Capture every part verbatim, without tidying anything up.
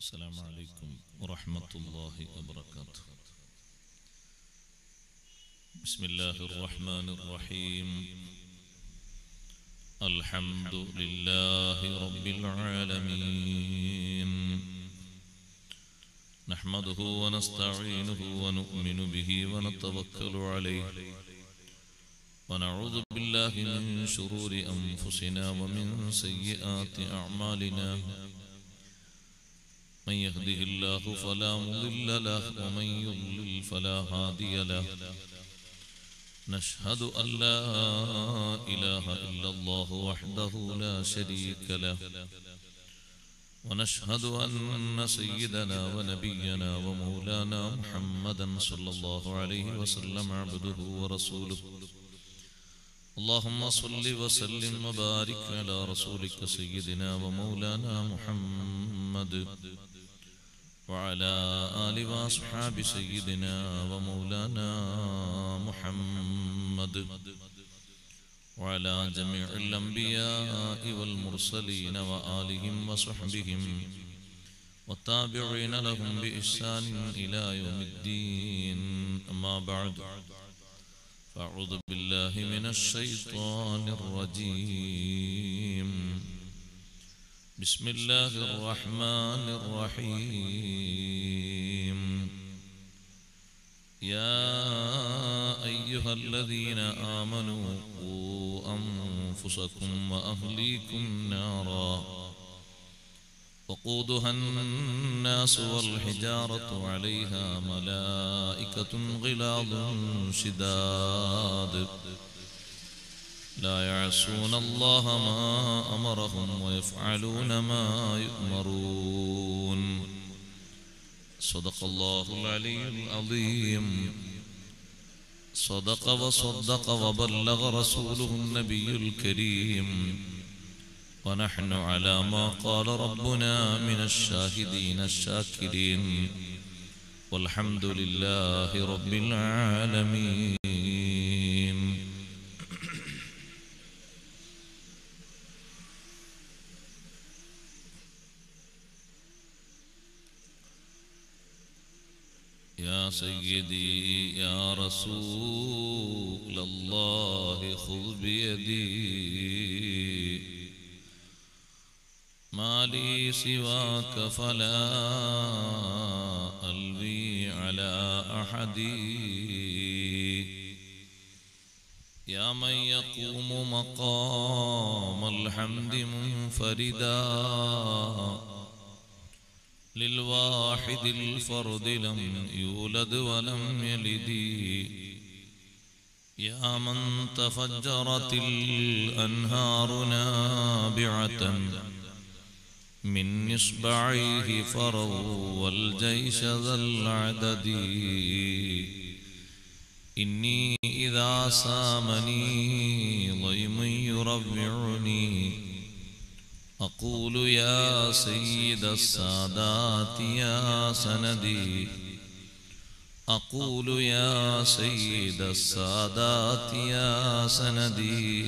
السلام عليكم ورحمة الله وبركاته. بسم الله الرحمن الرحيم. الحمد لله رب العالمين، نحمده ونستعينه ونؤمن به ونتوكل عليه، ونعوذ بالله من شرور أنفسنا ومن سيئات أعمالنا. من يهده الله فلا مضل له ومن يضلل فلا هادي له. نشهد أن لا إله إلا الله وحده لا شريك له، ونشهد أن سيدنا ونبينا ومولانا محمدا صلى الله عليه وسلم عبده ورسوله. اللهم صل وسلم وبارك على رسولك سيدنا ومولانا محمد وعلى آل وأصحاب سيدنا ومولانا محمد وعلى جميع الأنبياء والمرسلين وآلهم وصحبهم والتابعين لهم بإحسان إلى يوم الدين. أما بعد، فأعوذ بالله من الشيطان الرجيم. بسم الله الرحمن الرحيم. يا أيها الذين آمنوا قوا أنفسكم وأهليكم نارا وقودها الناس والحجارة عليها ملائكة غلاظ شداد لا يعصون الله ما أمرهم ويفعلون ما يؤمرون. صدق الله العلي العظيم. صدق وصدق وبلغ رسوله النبي الكريم، ونحن على ما قال ربنا من الشاهدين الشاكرين، والحمد لله رب العالمين. يا سيدي يا رسول الله خذ بيدي، ما لي سواك فلا ألوي على أحد. يا من يقوم مقام الحمد منفردا للواحد الفرد لم يولد ولم يلد. يا من تفجرت الأنهار نابعة من إصبعيه فروا الجيش ذا العدد. إني إذا سامني ضيم يربعني أقول يا سيد السادات يا سندي. أقول يا سيد السادات يا سندي.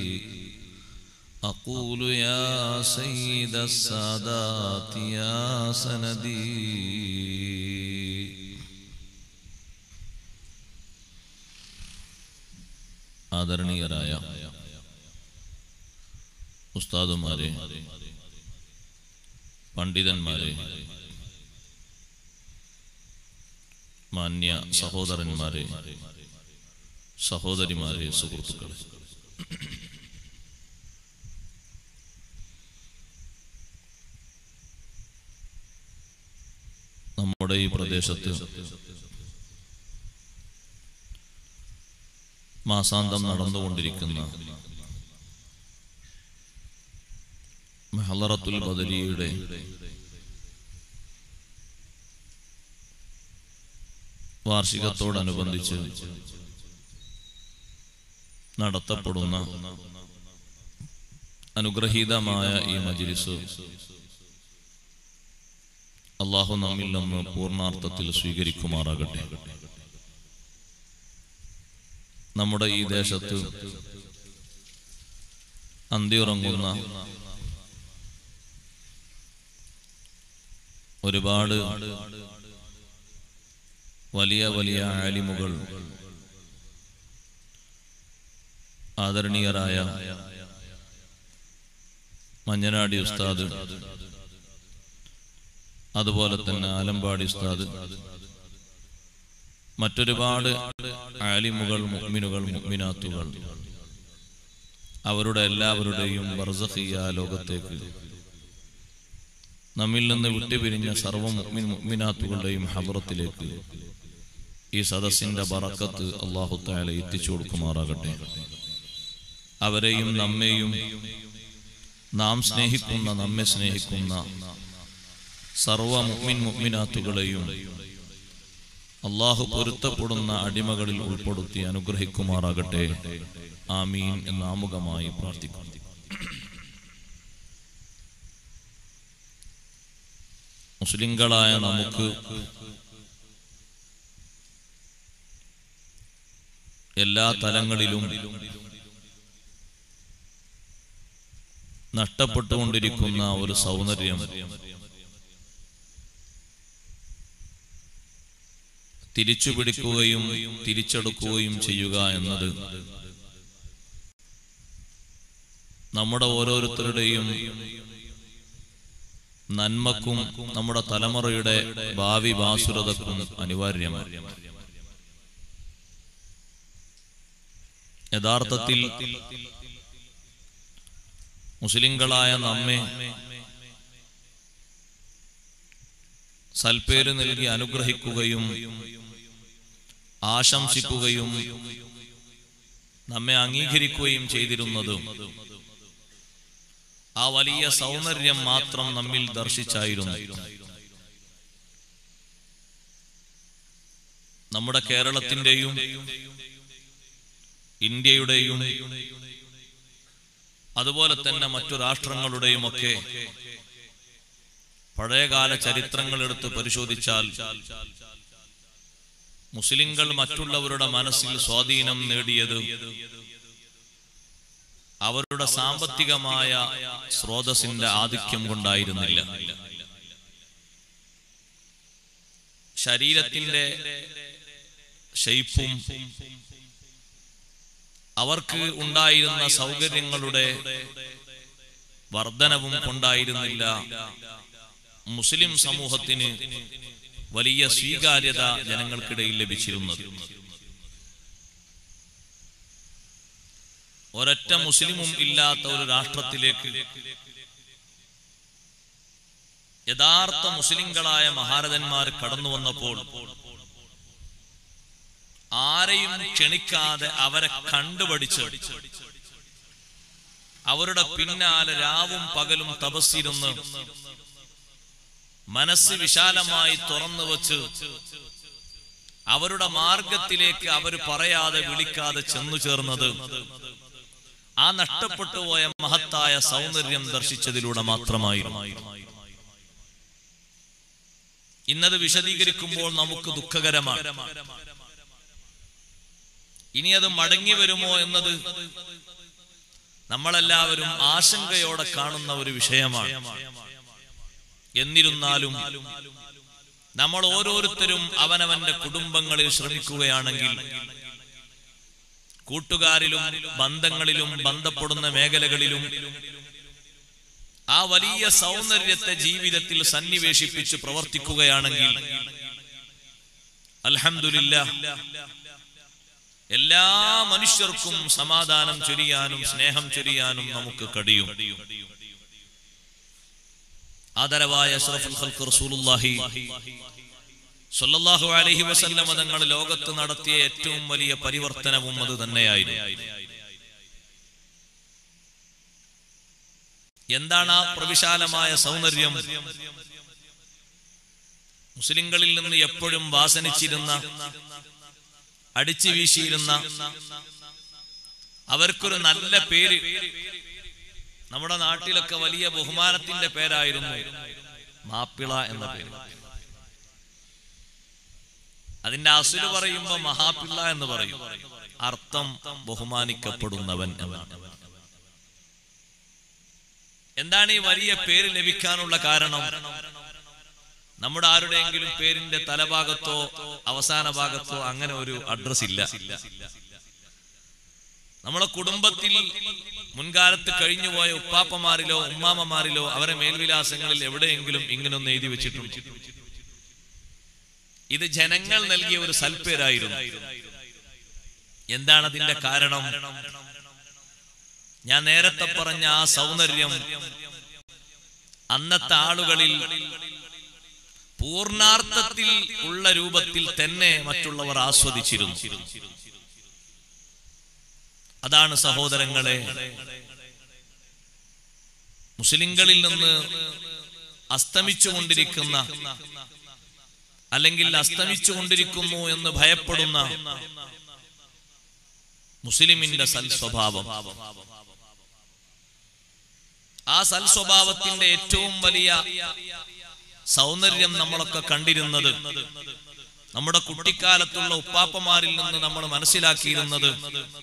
أقول يا سيد السادات يا سندي. ആദരണീയരായ ഉസ്താദുമാരെ, പണ്ഡിതന്മാരെ, മാന്യ സഹോദരന്മാരെ, സഹോദരിമാരെ, സുഹൃത്തുക്കളെ, നമ്മുടെ ഈ പ്രദേശത്ത് മാസാന്തം നടന്നുകൊണ്ടിരിക്കുന്ന ഹളറത്തുൽ ബദരിയുടെ വാർഷികത്തോടനുബന്ധിച്ച് നടത്തപ്പെടുന്ന അനുഗ്രഹീതമായ ഈ മജ്ലിസ് അല്ലാഹു നമ്മിൽ നിന്ന് പൂർണ്ണാർത്ഥത്തിൽ സ്വീകരിക്കുമാറാകട്ടെ. നമ്മുടെ ഈ ദേശത്ത് അന്തിയുറങ്ങുന്ന ഒരുപാട് വലിയ വലിയ ആലിമുകൾ, ആദരണീയരായ മഞ്ഞനാടി ഉസ്താദ്, അതുപോലെ തന്നെ ആലമ്പാടി ഉസ്താദ്, മറ്റൊരുപാട് ആലിമുകൾ, മുഅ്മിനുകൾ, മുഅ്മിനാത്തുകൾ, അവരുടെ എല്ലാവരുടെയും ബർസഖിയ ലോകത്തേക്ക് നമ്മിൽ നിന്ന് വിട്ടുപിരിഞ്ഞ സർവ്വ മുഅ്മിൻ മുഅ്മിനാത്തുകളുടെയും ഹദ്റത്തിലേക്ക് ഈ സദസ്സിന്റെ ബറക്കത്ത് അല്ലാഹു തആല എത്തിച്ചു കൊടുക്കുമാറാകട്ടെ. അവരെയും നമ്മെയും നാം സ്നേഹിക്കുന്ന, നമ്മെ സ്നേഹിക്കുന്ന സർവ്വ മുഅ്മിൻ മുഅ്മിനാത്തുകളെയും അല്ലാഹു പൊരുത്തപ്പെടുന്ന അടിമകളിൽ ഉൾപ്പെടുത്തി അനുഗ്രഹിക്കുമാറാകട്ടെ. ആമീൻ എന്ന് ആമുഖമായി പ്രാർത്ഥിക്കുന്നു. മുസ്ലിങ്ങളായ നമുക്ക് എല്ലാ തലങ്ങളിലും നഷ്ടപ്പെട്ടുകൊണ്ടിരിക്കുന്ന ഒരു സൗന്ദര്യം തിരിച്ചുപിടിക്കുകയും തിരിച്ചെടുക്കുകയും ചെയ്യുക എന്നത് നമ്മുടെ ഓരോരുത്തരുടെയും നന്മക്കും നമ്മുടെ തലമുറയുടെ ഭാവി ഭാസുരതക്കും അനിവാര്യമാണ്. യഥാർത്ഥത്തിൽ മുസ്ലിങ്ങളായ നമ്മെ സൽപ്പേര് നൽകി അനുഗ്രഹിക്കുകയും ആശംസിക്കുകയും നമ്മെ അംഗീകരിക്കുകയും ചെയ്തിരുന്നത് ആ വലിയ സൗന്ദര്യം മാത്രം നമ്മിൽ ദർശിച്ചായിരുന്നു. നമ്മുടെ കേരളത്തിന്റെയും ഇന്ത്യയുടെയും അതുപോലെ തന്നെ മറ്റു രാഷ്ട്രങ്ങളുടെയും ഒക്കെ പഴയകാല ചരിത്രങ്ങൾ എടുത്ത് പരിശോധിച്ചാൽ മുസ്ലിങ്ങൾ മറ്റുള്ളവരുടെ മനസ്സിൽ സ്വാധീനം നേടിയത് അവരുടെ സാമ്പത്തികമായ സ്രോതസ്സിന്റെ ആധിക്യം കൊണ്ടായിരുന്നില്ല. ശരീരത്തിന്റെ ഷെയ്പ്പും അവർക്ക് ഉണ്ടായിരുന്ന സൗകര്യങ്ങളുടെ വർധനവും കൊണ്ടായിരുന്നില്ല മുസ്ലിം സമൂഹത്തിന് വലിയ സ്വീകാര്യത ജനങ്ങൾക്കിടയിൽ ലഭിച്ചിരുന്നത്. ഒരൊറ്റ മുസ്ലിമും ഇല്ലാത്ത ഒരു രാഷ്ട്രത്തിലേക്ക് യഥാർത്ഥ മുസ്ലിങ്ങളായ മഹാരഥന്മാർ കടന്നു വന്നപ്പോൾ ആരെയും ക്ഷണിക്കാതെ അവരെ കണ്ടുപഠിച്ച് അവരുടെ പിന്നാലെ രാവും പകലും തപസ്സിരുന്ന് മനസ്സ് വിശാലമായി തുറന്നു വച്ച് അവരുടെ മാർഗത്തിലേക്ക് അവർ പറയാതെ വിളിക്കാതെ ചെന്നു ചേർന്നത് ആ നഷ്ടപ്പെട്ടു പോയ മഹത്തായ സൗന്ദര്യം ദർശിച്ചതിലൂടെ മാത്രമായിരുന്നു. ഇന്നത് വിശദീകരിക്കുമ്പോൾ നമുക്ക് ദുഃഖകരമാണ്. ഇനി അത് മടങ്ങി വരുമോ എന്നത് നമ്മളെല്ലാവരും ആശങ്കയോടെ കാണുന്ന ഒരു വിഷയമാണ്. എന്നിരുന്നാലും നമ്മൾ ഓരോരുത്തരും അവനവന്റെ കുടുംബങ്ങളിൽ ശ്രമിക്കുകയാണെങ്കിൽ, കൂട്ടുകാരിലും ബന്ധങ്ങളിലും ബന്ധപ്പെടുന്ന മേഖലകളിലും ആ വലിയ സൗന്ദര്യത്തെ ജീവിതത്തിൽ സന്നിവേശിപ്പിച്ച് പ്രവർത്തിക്കുകയാണെങ്കിൽ അൽഹംദുലില്ലാഹ് എല്ലാ മനുഷ്യർക്കും സമാധാനം ചൊരിയാനും സ്നേഹം ചൊരിയാനും നമുക്ക് കഴിയും. ആദരവായ അഷ്റഫുൽ ഖൽഖ് റസൂലുള്ളാഹി സ്വല്ലല്ലാഹു അലൈഹി വസല്ലം തങ്ങൾ ലോകത്ത് നടത്തിയ ഏറ്റവും വലിയ പരിവർത്തനവും അത് തന്നെയായിരുന്നു. എന്താണ് ആ പ്രവിശാലമായ സൗന്ദര്യം? മുസ്ലിങ്ങളിൽ നിന്ന് എപ്പോഴും വാസനിച്ചിരുന്ന, അടിച്ചു വീശിയിരുന്ന, അവർക്കൊരു നല്ല പേര്, നമ്മുടെ നാട്ടിലൊക്കെ വലിയ ബഹുമാനത്തിന്റെ പേരായിരുന്നു മാപ്പിള എന്ന പേര്. അതിന്റെ അസുല് പറയുമ്പോ മഹാപിള്ള എന്ന് പറയും. അർത്ഥം ബഹുമാനിക്കപ്പെടുന്നവൻ എന്നാണ്. എന്താണ് ഈ വലിയ പേര് ലഭിക്കാനുള്ള കാരണം? നമ്മുടെ ആരുടെയെങ്കിലും പേരിന്റെ തലഭാഗത്തോ അവസാന ഭാഗത്തോ അങ്ങനെ ഒരു അഡ്രസ് ഇല്ല. നമ്മളെ കുടുംബത്തിൽ മുൻകാലത്ത് കഴിഞ്ഞുപോയ ഉപ്പാപ്പമാരിലോ ഉമ്മാമ്മമാരിലോ അവരെ മേൽവിലാസങ്ങളിൽ എവിടെയെങ്കിലും ഇങ്ങനൊന്ന് എഴുതി വെച്ചിട്ടുണ്ട്. ഇത് ജനങ്ങൾ നൽകിയ ഒരു സൽപ്പേരായിരുന്നു. എന്താണ് അതിന്റെ കാരണം? ഞാൻ നേരത്തെ പറഞ്ഞ ആ സൗന്ദര്യം അന്നത്തെ ആളുകളിൽ പൂർണാർത്ഥത്തിൽ ഉള്ള രൂപത്തിൽ തന്നെ മറ്റുള്ളവർ ആസ്വദിച്ചിരുന്നു. അതാണ് സഹോദരങ്ങളെ, മുസ്ലിങ്ങളിൽ നിന്ന് അസ്തമിച്ചുകൊണ്ടിരിക്കുന്ന അല്ലെങ്കിൽ അസ്തമിച്ചുകൊണ്ടിരിക്കുന്നു എന്ന് ഭയപ്പെടുന്ന മുസ്ലിമിന്റെ സൽസ്വഭാവം. ആ സൽസ്വഭാവത്തിന്റെ ഏറ്റവും വലിയ സൗന്ദര്യം നമ്മളൊക്കെ കണ്ടിരുന്നത് നമ്മുടെ കുട്ടിക്കാലത്തുള്ള ഉപ്പാപ്പമാരിൽ നിന്ന് നമ്മൾ മനസ്സിലാക്കിയിരുന്നത്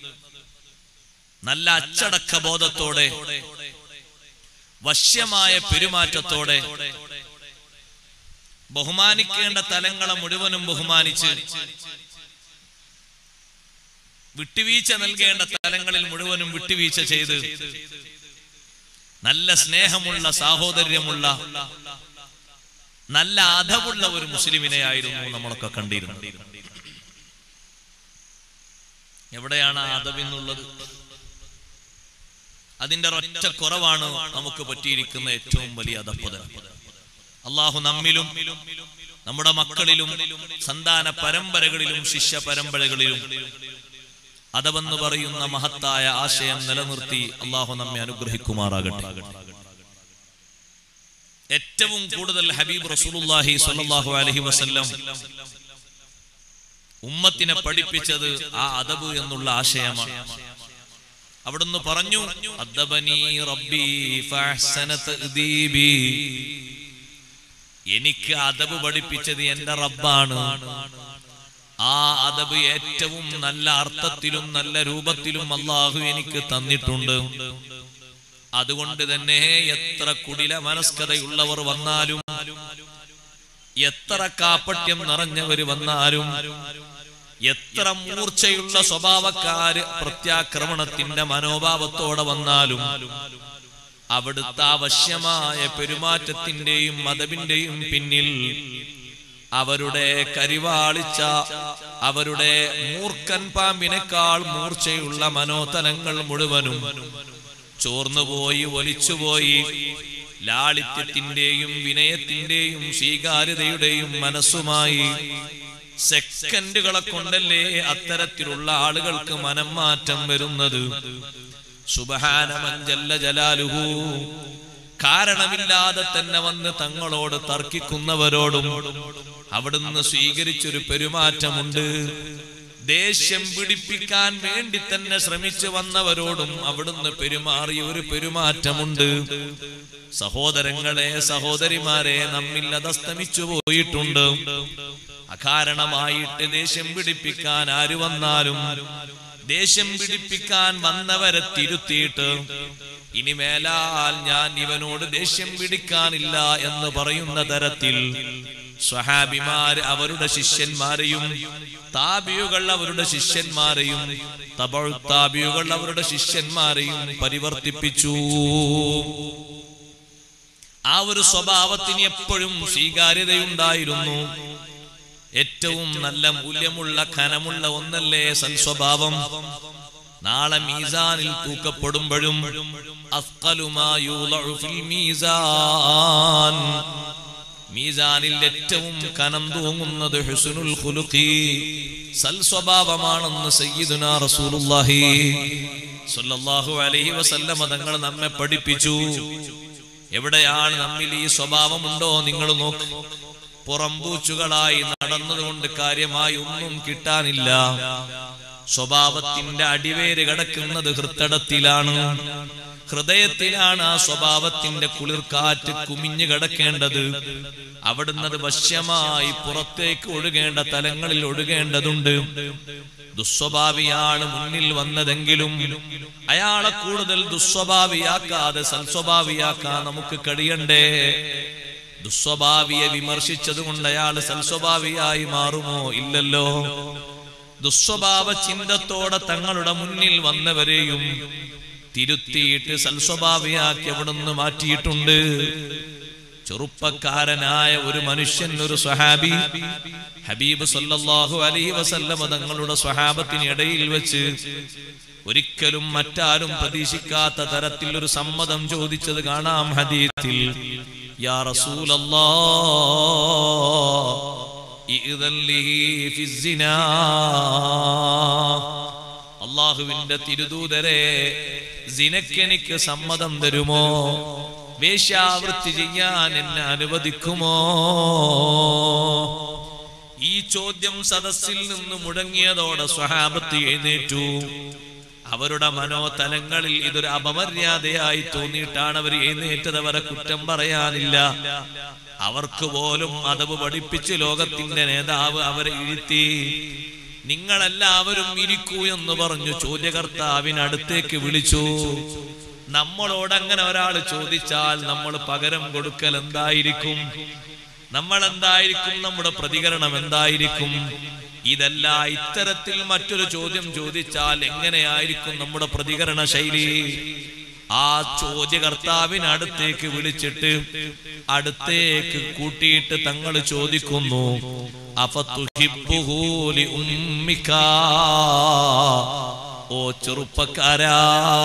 നല്ല അച്ചടക്ക ബോധത്തോടെ വശ്യമായ പെരുമാറ്റത്തോടെ ബഹുമാനിക്കേണ്ട തലങ്ങളെ മുഴുവനും ബഹുമാനിച്ച് വിട്ടുവീഴ്ച നൽകേണ്ട തലങ്ങളിൽ മുഴുവനും വിട്ടുവീഴ്ച ചെയ്ത് നല്ല സ്നേഹമുള്ള സാഹോദര്യമുള്ള നല്ല അധവുള്ള ഒരു മുസ്ലിമിനെ ആയിരുന്നു നമ്മളൊക്കെ കണ്ടിരുന്നത്. എവിടെയാണ് ആ അദബെന്നുള്ളത്? അതിന്റെ ഒറ്റ കുറവാണ് നമുക്ക് പറ്റിയിരിക്കുന്ന ഏറ്റവും വലിയ അധപ്പതനം. അള്ളാഹു നമ്മിലും നമ്മുടെ മക്കളിലും സന്താന പരമ്പരകളിലും ശിഷ്യ പരമ്പരകളിലും അദബെന്ന് പറയുന്ന മഹത്തായ ആശയം നിലനിർത്തി അള്ളാഹു നമ്മെ അനുഗ്രഹിക്കുമാറാകട്ടെ. ഏറ്റവും കൂടുതൽ ഹബീബ് റസൂലുള്ളാഹി സ്വല്ലല്ലാഹു അലൈഹി വസല്ലം ഉമ്മത്തിനെ പഠിപ്പിച്ചത് ആ അദബ് എന്നുള്ള ആശയമാണ്. അവിടുന്ന് പറഞ്ഞു, അദ്ദബനി റബ്ബി ഫഅഹ്സന തഅദീബി, എനിക്ക് അദബ് പഠിപ്പിച്ചത് എന്റെ റബ്ബാണ്. ആ അദബ് ഏറ്റവും നല്ല അർത്ഥത്തിലും നല്ല രൂപത്തിലും അല്ലാഹു എനിക്ക് തന്നിട്ടുണ്ട്. അതുകൊണ്ട് തന്നെ എത്ര കുടില മനസ്കതയുള്ളവർ വന്നാലും എത്ര കാപ്പട്യം നിറഞ്ഞവർ വന്നാലും എത്ര മൂർച്ചയുള്ള സ്വഭാവക്കാര് പ്രത്യാക്രമണത്തിന്റെ മനോഭാവത്തോടെ വന്നാലും അവിടുത്തെ ആവശ്യമായ പെരുമാറ്റത്തിന്റെയും മതബിന്റെയും പിന്നിൽ അവരുടെ കരിവാളിച്ച അവരുടെ മൂർഖൻ പാമ്പിനേക്കാൾ മൂർച്ചയുള്ള മനോതലങ്ങൾ മുഴുവനും ചോർന്നുപോയി ഒലിച്ചുപോയി ലാളിത്യത്തിന്റെയും വിനയത്തിന്റെയും സ്വീകാര്യതയുടെയും മനസ്സുമായി സെക്കൻഡുകളെ കൊണ്ടല്ലേ അത്തരത്തിലുള്ള ആളുകൾക്ക് മനം മാറ്റം വരുന്നത്. സുബ്ഹാന മൻ ജല്ല ജലാലുഹു, കാരണമില്ലാതെ തന്നെ വന്ന് തങ്ങളോട് തർക്കിക്കുന്നവരോടും അവിടുന്ന് സ്വീകരിച്ചൊരു പെരുമാറ്റമുണ്ട്. ദേഷ്യം പിടിപ്പിക്കാൻ വേണ്ടി തന്നെ ശ്രമിച്ചു വന്നവരോടും അവിടുന്ന് പെരുമാറിയ ഒരു പെരുമാറ്റമുണ്ട്. സഹോദരങ്ങളെ, സഹോദരിമാരെ, നമ്മിൽ അതസ്തമിച്ചു പോയിട്ടുണ്ട്. അകാരണമായിട്ട് ദേഷ്യം പിടിപ്പിക്കാൻ ആര് വന്നാലും ദേഷ്യം പിടിപ്പിക്കാൻ വന്നവരെ തിരുത്തിയിട്ട് ഇനി മേലാൽ ഞാൻ ഇവനോട് ദേഷ്യം പിടിക്കാനില്ല എന്ന് പറയുന്ന തരത്തിൽ സ്വഹാബിമാർ അവരുടെ ശിഷ്യന്മാരെയും താബിയുകൾ അവരുടെ ശിഷ്യന്മാരെയും തബഉ താബിയുകൾ അവരുടെ ശിഷ്യന്മാരെയും പരിവർത്തിപ്പിച്ചു. ആ ഒരു സ്വഭാവത്തിന് എപ്പോഴും സ്വീകാര്യതയുണ്ടായിരുന്നു. ഏറ്റവും നല്ല മൂല്യമുള്ള ഖനമുള്ള ഒന്നല്ലേ സൽസ്വഭാവം. നാളെ മീസാനിൽ തൂക്കപ്പെടുമ്പോഴും അസ്ഖലു മാ യൂളഉ ഫിൽ മീസാൻ, മീസാനിൽ ഏറ്റവും കനം തൂങ്ങുന്നത് ഹുസ്നുൽ ഖുലുഖി, സൽസ്വഭാവമാണെന്ന് സയ്യിദുനാ റസൂലുള്ളാഹി സ്വല്ലല്ലാഹു അലൈഹി വസല്ലം തങ്ങൾ നമ്മെ പഠിപ്പിച്ചു. എവിടെയാണ് നമ്മിൽ ഈ സ്വഭാവമുണ്ടോ നിങ്ങൾ നോക്ക്. പുറംപൂച്ചുകളായി നടന്നതുകൊണ്ട് കാര്യമായി ഒന്നും കിട്ടാനില്ല. സ്വഭാവത്തിന്റെ അടിവേര് കിടക്കുന്നത് ഹൃത്തടത്തിലാണ്, ഹൃദയത്തിലാണ് ആ സ്വഭാവത്തിന്റെ കുളിർക്കാറ്റ് കുമിഞ്ഞു കിടക്കേണ്ടത്. അവിടുന്ന് വശ്യമായി പുറത്തേക്ക് ഒഴുകേണ്ട തലങ്ങളിൽ ഒഴുകേണ്ടതുണ്ട്. ദുസ്വഭാവിയാണ് മുന്നിൽ വന്നതെങ്കിലും അയാളെ കൂടുതൽ ദുസ്വഭാവിയാക്കാതെ സൽസ്വഭാവിയാക്കാൻ നമുക്ക് കഴിയണ്ടേ? ദുസ്വഭാവിയെ വിമർശിച്ചത് കൊണ്ട് അയാൾ സൽസ്വഭാവിയായി മാറുമോ? ഇല്ലല്ലോ. ദുസ്വഭാവ ചിന്തത്തോടെ തങ്ങളുടെ മുന്നിൽ വന്നവരെയും തിരുത്തിയിട്ട് സൽസ്വഭാവിയാക്കി അവിടുന്ന് മാറ്റിയിട്ടുണ്ട്. ചെറുപ്പക്കാരനായ ഒരു മനുഷ്യൻ, ഒരു സ്വഹാബി, ഹബീബ് സല്ലല്ലാഹു അലൈഹി വസല്ലമ തങ്ങളുടെ സ്വഹാബത്തിന് ഇടയിൽ വെച്ച് ഒരിക്കലും മറ്റാരും പ്രതീക്ഷിക്കാത്ത തരത്തിൽ ഒരു സമ്മതം ചോദിച്ചത് കാണാം ഹദീസിൽ. യാ റസൂലല്ലാഹ് ഇദ്ൻ ലീ ഫിസ്സിനാ, അല്ലാഹുവിന്റെ തിരുദൂതരെ, സിനക്കെനിക്ക് സമ്മതം തരുമോ? വേശ്യാവൃത്തി ചെയ്യാൻ എന്നെ അനുവദിക്കുമോ? ഈ ചോദ്യം സദസ്സിൽ നിന്ന് മുഴങ്ങിയതോടെ സ്വഹാബത്ത് എഴുന്നേറ്റു. അവരുടെ മനോതലങ്ങളിൽ ഇതൊരു അപമര്യാദയായി തോന്നിയിട്ടാണ് അവർ എഴുന്നേറ്റത്. അവരെ കുറ്റം പറയാനില്ല. അവർക്ക് പോലും അദബ് പഠിപ്പിച്ച് ലോകത്തിന്റെ നേതാവ് അവരെ ഇരുത്തി. നിങ്ങളെല്ലാവരും ഇരിക്കൂ എന്ന് പറഞ്ഞു ചോദ്യകർത്താവിനടുത്തേക്ക് വിളിച്ചു. നമ്മളോട് അങ്ങനെ ഒരാൾ ചോദിച്ചാൽ നമ്മൾ പകരം കൊടുക്കൽ എന്തായിരിക്കും? നമ്മൾ എന്തായിരിക്കും? നമ്മുടെ പ്രതികരണം എന്തായിരിക്കും? ഇതല്ല, ഇത്തരത്തിൽ മറ്റൊരു ചോദ്യം ചോദിച്ചാൽ എങ്ങനെയായിരിക്കും നമ്മുടെ പ്രതികരണ ശൈലി? ആ ചോദ്യകർത്താവിനടുത്തേക്ക് വിളിച്ചിട്ട് അടുത്തേക്ക് കൂട്ടിയിട്ട് തങ്ങൾ ചോദിക്കുന്നു, അഫതുഹിബ്ബുഹു ലി ഉമ്മിക, ഓ ചെറുപ്പക്കാരാ,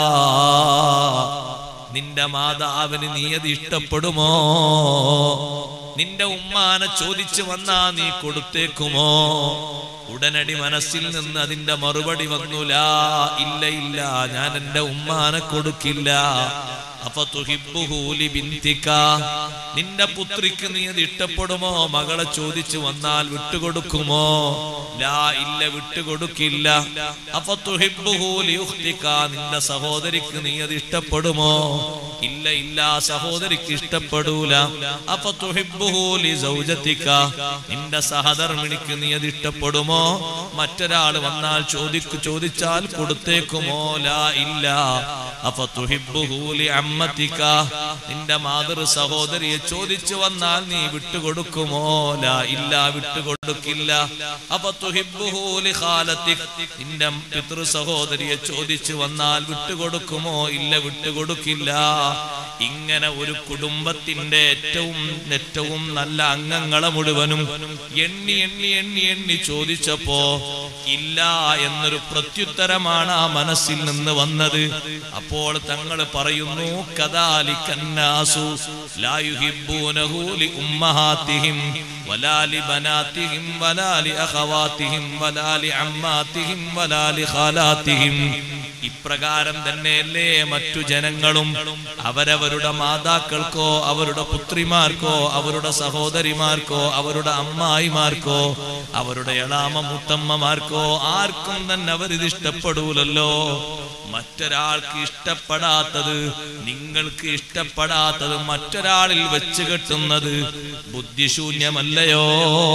നിന്റെ മാതാവിന് നീ അത് ഇഷ്ടപ്പെടുമോ? നിന്റെ ഉമ്മാനെ ചോദിച്ചു വന്നാ നീ കൊടുത്തേക്കുമോ? ഉടനടി മനസ്സിൽ നിന്ന് അതിന്റെ മറുപടി വന്നു, ലാ, ഇല്ല ഇല്ല, ഞാൻ എന്റെ ഉമ്മാനെ കൊടുക്കില്ല. അഫതുഹിബ്ബുഹു ലി ബിൻതിക, നിന്റെ പുത്രിക്ക് നീ അത് ഇഷ്ടപ്പെടുമോ? മകളെ ചോദിച്ചു വന്നാൽ വിട്ടുകൊടുക്കുമോ? ലാ, ഇല്ല, വിട്ടുകൊടുക്കില്ല. അഫതുഹിബ്ബുഹു ലി ഉഖ്തിക, നിന്റെ സഹോദരിക്ക് നീ അത് ഇഷ്ടപ്പെടുമോ? ഇല്ല ഇല്ല, സഹോദരിക്ക് ഇഷ്ടപ്പെടൂല. അഫതുഹിബ്ബുഹു ലി സൗജതിക, നിന്റെ സഹധർമ്മിണിക്ക് നീ അത് ഇഷ്ടപ്പെടുമോ? മറ്റൊരാൾ വന്നാൽ ചോദിക്കു ചോദിച്ചാൽ കൊടുത്തേക്കുമോ? ലാ, ഇല്ല. അഫതുഹിബ്ബുഹു ലി അമ്മതിക, നിന്റെ മാതൃ സഹോദരിയെ ചോദിച്ചു വന്നാൽ നീ വിട്ടുകൊടുക്കുമോ? ലാ, ഇല്ല, വിട്ടുകൊടുക്കില്ല. അഫതുഹിബ്ബുഹു ലി ഖാലതിക, നിന്റെ പിതൃ സഹോദരിയെ ചോദിച്ചു വന്നാൽ വിട്ടുകൊടുക്കുമോ? ഇല്ല, വിട്ടുകൊടുക്കില്ല. ഇങ്ങനെ ഒരു കുടുംബത്തിന്റെ ഏറ്റവും ഏറ്റവും നല്ല അംഗങ്ങളെ മുഴുവനും എണ്ണി എണ്ണി എണ്ണി എണ്ണി ചോദിച്ചപ്പോ ഇല്ല എന്നൊരു പ്രത്യുത്തരമാണ് ആ മനസ്സിൽ നിന്ന് വന്നത്. അപ്പോൾ തങ്ങൾ പറയുന്നു, കദാലികന്നാസു ലാ യുഹിബ്ബൂനഹു ലി ഉമ്മഹാതിഹിം വലാ ലി ബനാതിഹിം വലാ ലി അഖവാതിഹിം വലാ ലി അമ്മാതിഹിം വലാ ലി ഖാലാതിഹിം. ഇപ്രകാരം തന്നെയല്ലേ മറ്റു ജനങ്ങളും അവരവരുടെ മാതാക്കൾക്കോ അവരുടെ പുത്രിമാർക്കോ അവരുടെ സഹോദരിമാർക്കോ അവരുടെ അമ്മായിമാർക്കോ അവരുടെ എളാമ മുത്തമ്മമാർക്കോ ആർക്കും തന്നെ അവരിത് ഇഷ്ടപ്പെടൂലല്ലോ. മറ്റൊരാൾക്ക് ഇഷ്ടപ്പെടാത്തത്, നിങ്ങൾക്ക് ഇഷ്ടപ്പെടാത്തത് മറ്റൊരാളിൽ വെച്ച് കെട്ടുന്നത് ബുദ്ധിശൂന്യമല്ലയോ?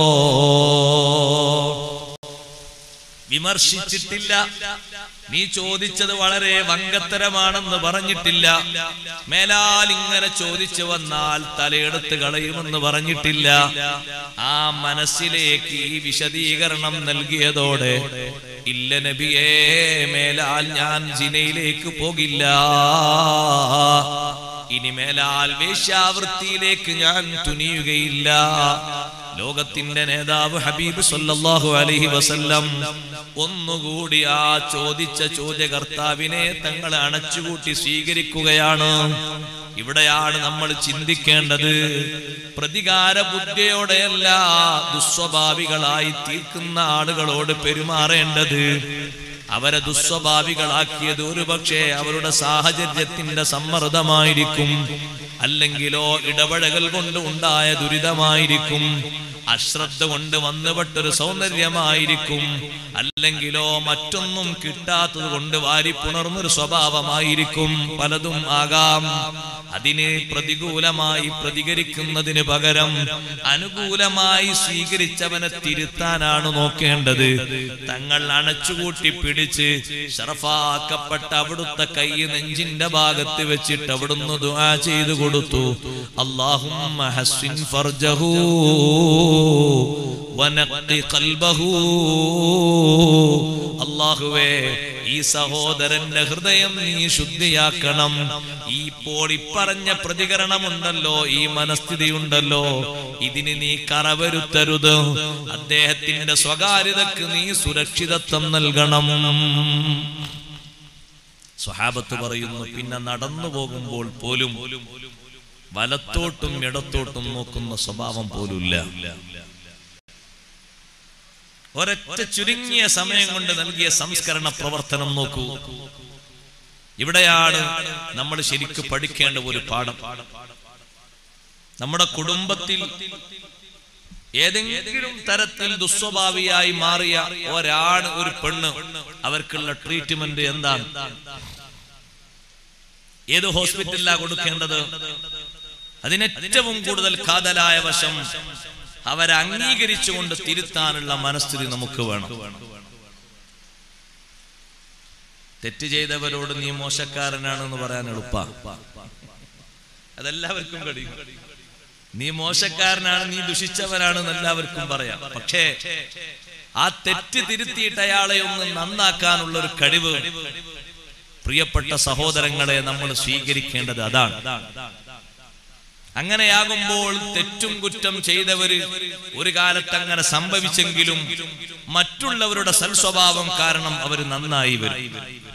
വിമർശിച്ചിട്ടില്ല. നീ ചോദിച്ചത് വളരെ വങ്കത്തരമാണെന്ന് പറഞ്ഞിട്ടില്ല. മേലാൽ ഇങ്ങനെ ചോദിച്ചു വന്നാൽ തലയെടുത്ത് കളയുമെന്ന് പറഞ്ഞിട്ടില്ല. ആ മനസ്സിലേക്ക് ഈ വിശദീകരണം നൽകിയതോടെ ഇല്ല നബിയേ, മേലാൽ ഞാൻ സിനയിലേക്ക് പോകില്ല, ഇനി മേലാൽ വേശ്യാവൃത്തിയിലേക്ക് ഞാൻ തുനിയുകയില്ല. ലോകത്തിന്റെ നേതാവ് ഹബീബ് സല്ലല്ലാഹു അലൈഹി വസല്ലം ഒന്നുകൂടി ആ ചോദിച്ച ചോദ്യകർത്താവിനെ തങ്ങൾ അണച്ചുകൂട്ടി സ്വീകരിക്കുകയാണ്. ഇവിടെയാണ് നമ്മൾ ചിന്തിക്കേണ്ടത്. പ്രതികാര ബുദ്ധിയോടെയല്ല ദുസ്വഭാവികളായി തീർക്കുന്ന ആളുകളോട് പെരുമാറേണ്ടത്. അവരെ ദുസ്വഭാവികളാക്കിയത് ഒരുപക്ഷെ അവരുടെ സാഹചര്യത്തിന്റെ സമ്മർദ്ദമായിരിക്കും, അല്ലെങ്കിലോ ഇടപെടൽ കൊണ്ട് ഉണ്ടായ ദുരിതമായിരിക്കും, അശ്രദ്ധ കൊണ്ട് വന്നുപെട്ടൊരു സൗന്ദര്യമായിരിക്കും, അല്ലെങ്കിലോ മറ്റൊന്നും കിട്ടാത്തത് കൊണ്ട് വാരിപ്പുണർന്നൊരു സ്വഭാവമായിരിക്കും. പലതും ആകാം. അതിന് പ്രതികൂലമായി പ്രതികരിക്കുന്നതിന് പകരം അനുകൂലമായി സ്വീകരിച്ചവനെ തിരുത്താനാണ് നോക്കേണ്ടത്. തങ്ങൾ അണച്ചുകൂട്ടി പിടിച്ച് ശറഫാക്കപ്പെട്ട അവിടുത്തെ കൈ നെഞ്ചിന്റെ ഭാഗത്ത് വെച്ചിട്ട് അവിടുന്ന് ദുആ ചെയ്തു കൊടുത്തു. അല്ലാഹുമ്മ ഹസ്സിൻ ഫർജഹു വനഖി ഖൽബഹു. അല്ലാഹുവേ, ഈ സഹോദരന്റെ ഹൃദയം നീ ശുദ്ധിയാക്കണം. ഈ പോടി പറഞ്ഞ പ്രതികരണമുണ്ടല്ലോ, ഈ മനസ്ഥിതി ഉണ്ടല്ലോ, ഇതിന് നീ കറവരുത്തരുത്. അദ്ദേഹത്തിന്റെ സ്വകാര്യതക്ക് നീ സുരക്ഷിതത്വം നൽകണം. സ്വഹാബത്ത് പറയുന്നു, പിന്നെ നടന്നു പോകുമ്പോൾ പോലും വലത്തോട്ടും ഇടത്തോട്ടും നോക്കുന്ന സ്വഭാവം പോലുമില്ല. ഒരൊറ്റ ചുരുങ്ങിയ സമയം കൊണ്ട് നൽകിയ സംസ്കരണ പ്രവർത്തനം നോക്കൂ. ഇവിടെയാണ് നമ്മൾ ശരിക്കും പഠിക്കേണ്ട ഒരു പാഠം. നമ്മുടെ കുടുംബത്തിൽ ഏതെങ്കിലും തരത്തിൽ ദുസ്വഭാവിയായി മാറിയ ഒരാണ്, ഒരു പെണ്ണ്, അവർക്കുള്ള ട്രീറ്റ്മെന്റ് എന്താണ്? ഏത് ഹോസ്പിറ്റലിലാണ് കൊടുക്കേണ്ടത്? അതിനേറ്റവും കൂടുതൽ കാതലായ വശം അവരെ അംഗീകരിച്ചുകൊണ്ട് തിരുത്താനുള്ള മനസ്ഥിതി നമുക്ക് വേണം. തെറ്റ് ചെയ്തവരോട് നീ മോശക്കാരനാണെന്ന് പറയാൻ എളുപ്പ, അതെല്ലാവർക്കും കഴിയും. നീ മോശക്കാരനാണ്, നീ ദുഷിച്ചവനാണെന്ന് എല്ലാവർക്കും പറയാം. പക്ഷേ ആ തെറ്റ് തിരുത്തിയിട്ട് അയാളെ ഒന്ന് നന്നാക്കാനുള്ള ഒരു കഴിവ്, പ്രിയപ്പെട്ട സഹോദരങ്ങളെ, നമ്മൾ സ്വീകരിക്കേണ്ടത് അതാണ്. അങ്ങനെയാകുമ്പോൾ തെറ്റും കുറ്റം ചെയ്തവര് ഒരു കാലത്ത് അങ്ങനെ സംഭവിച്ചെങ്കിലും മറ്റുള്ളവരുടെ സൽസ്വഭാവം കാരണം അവർ നന്നായി വരും.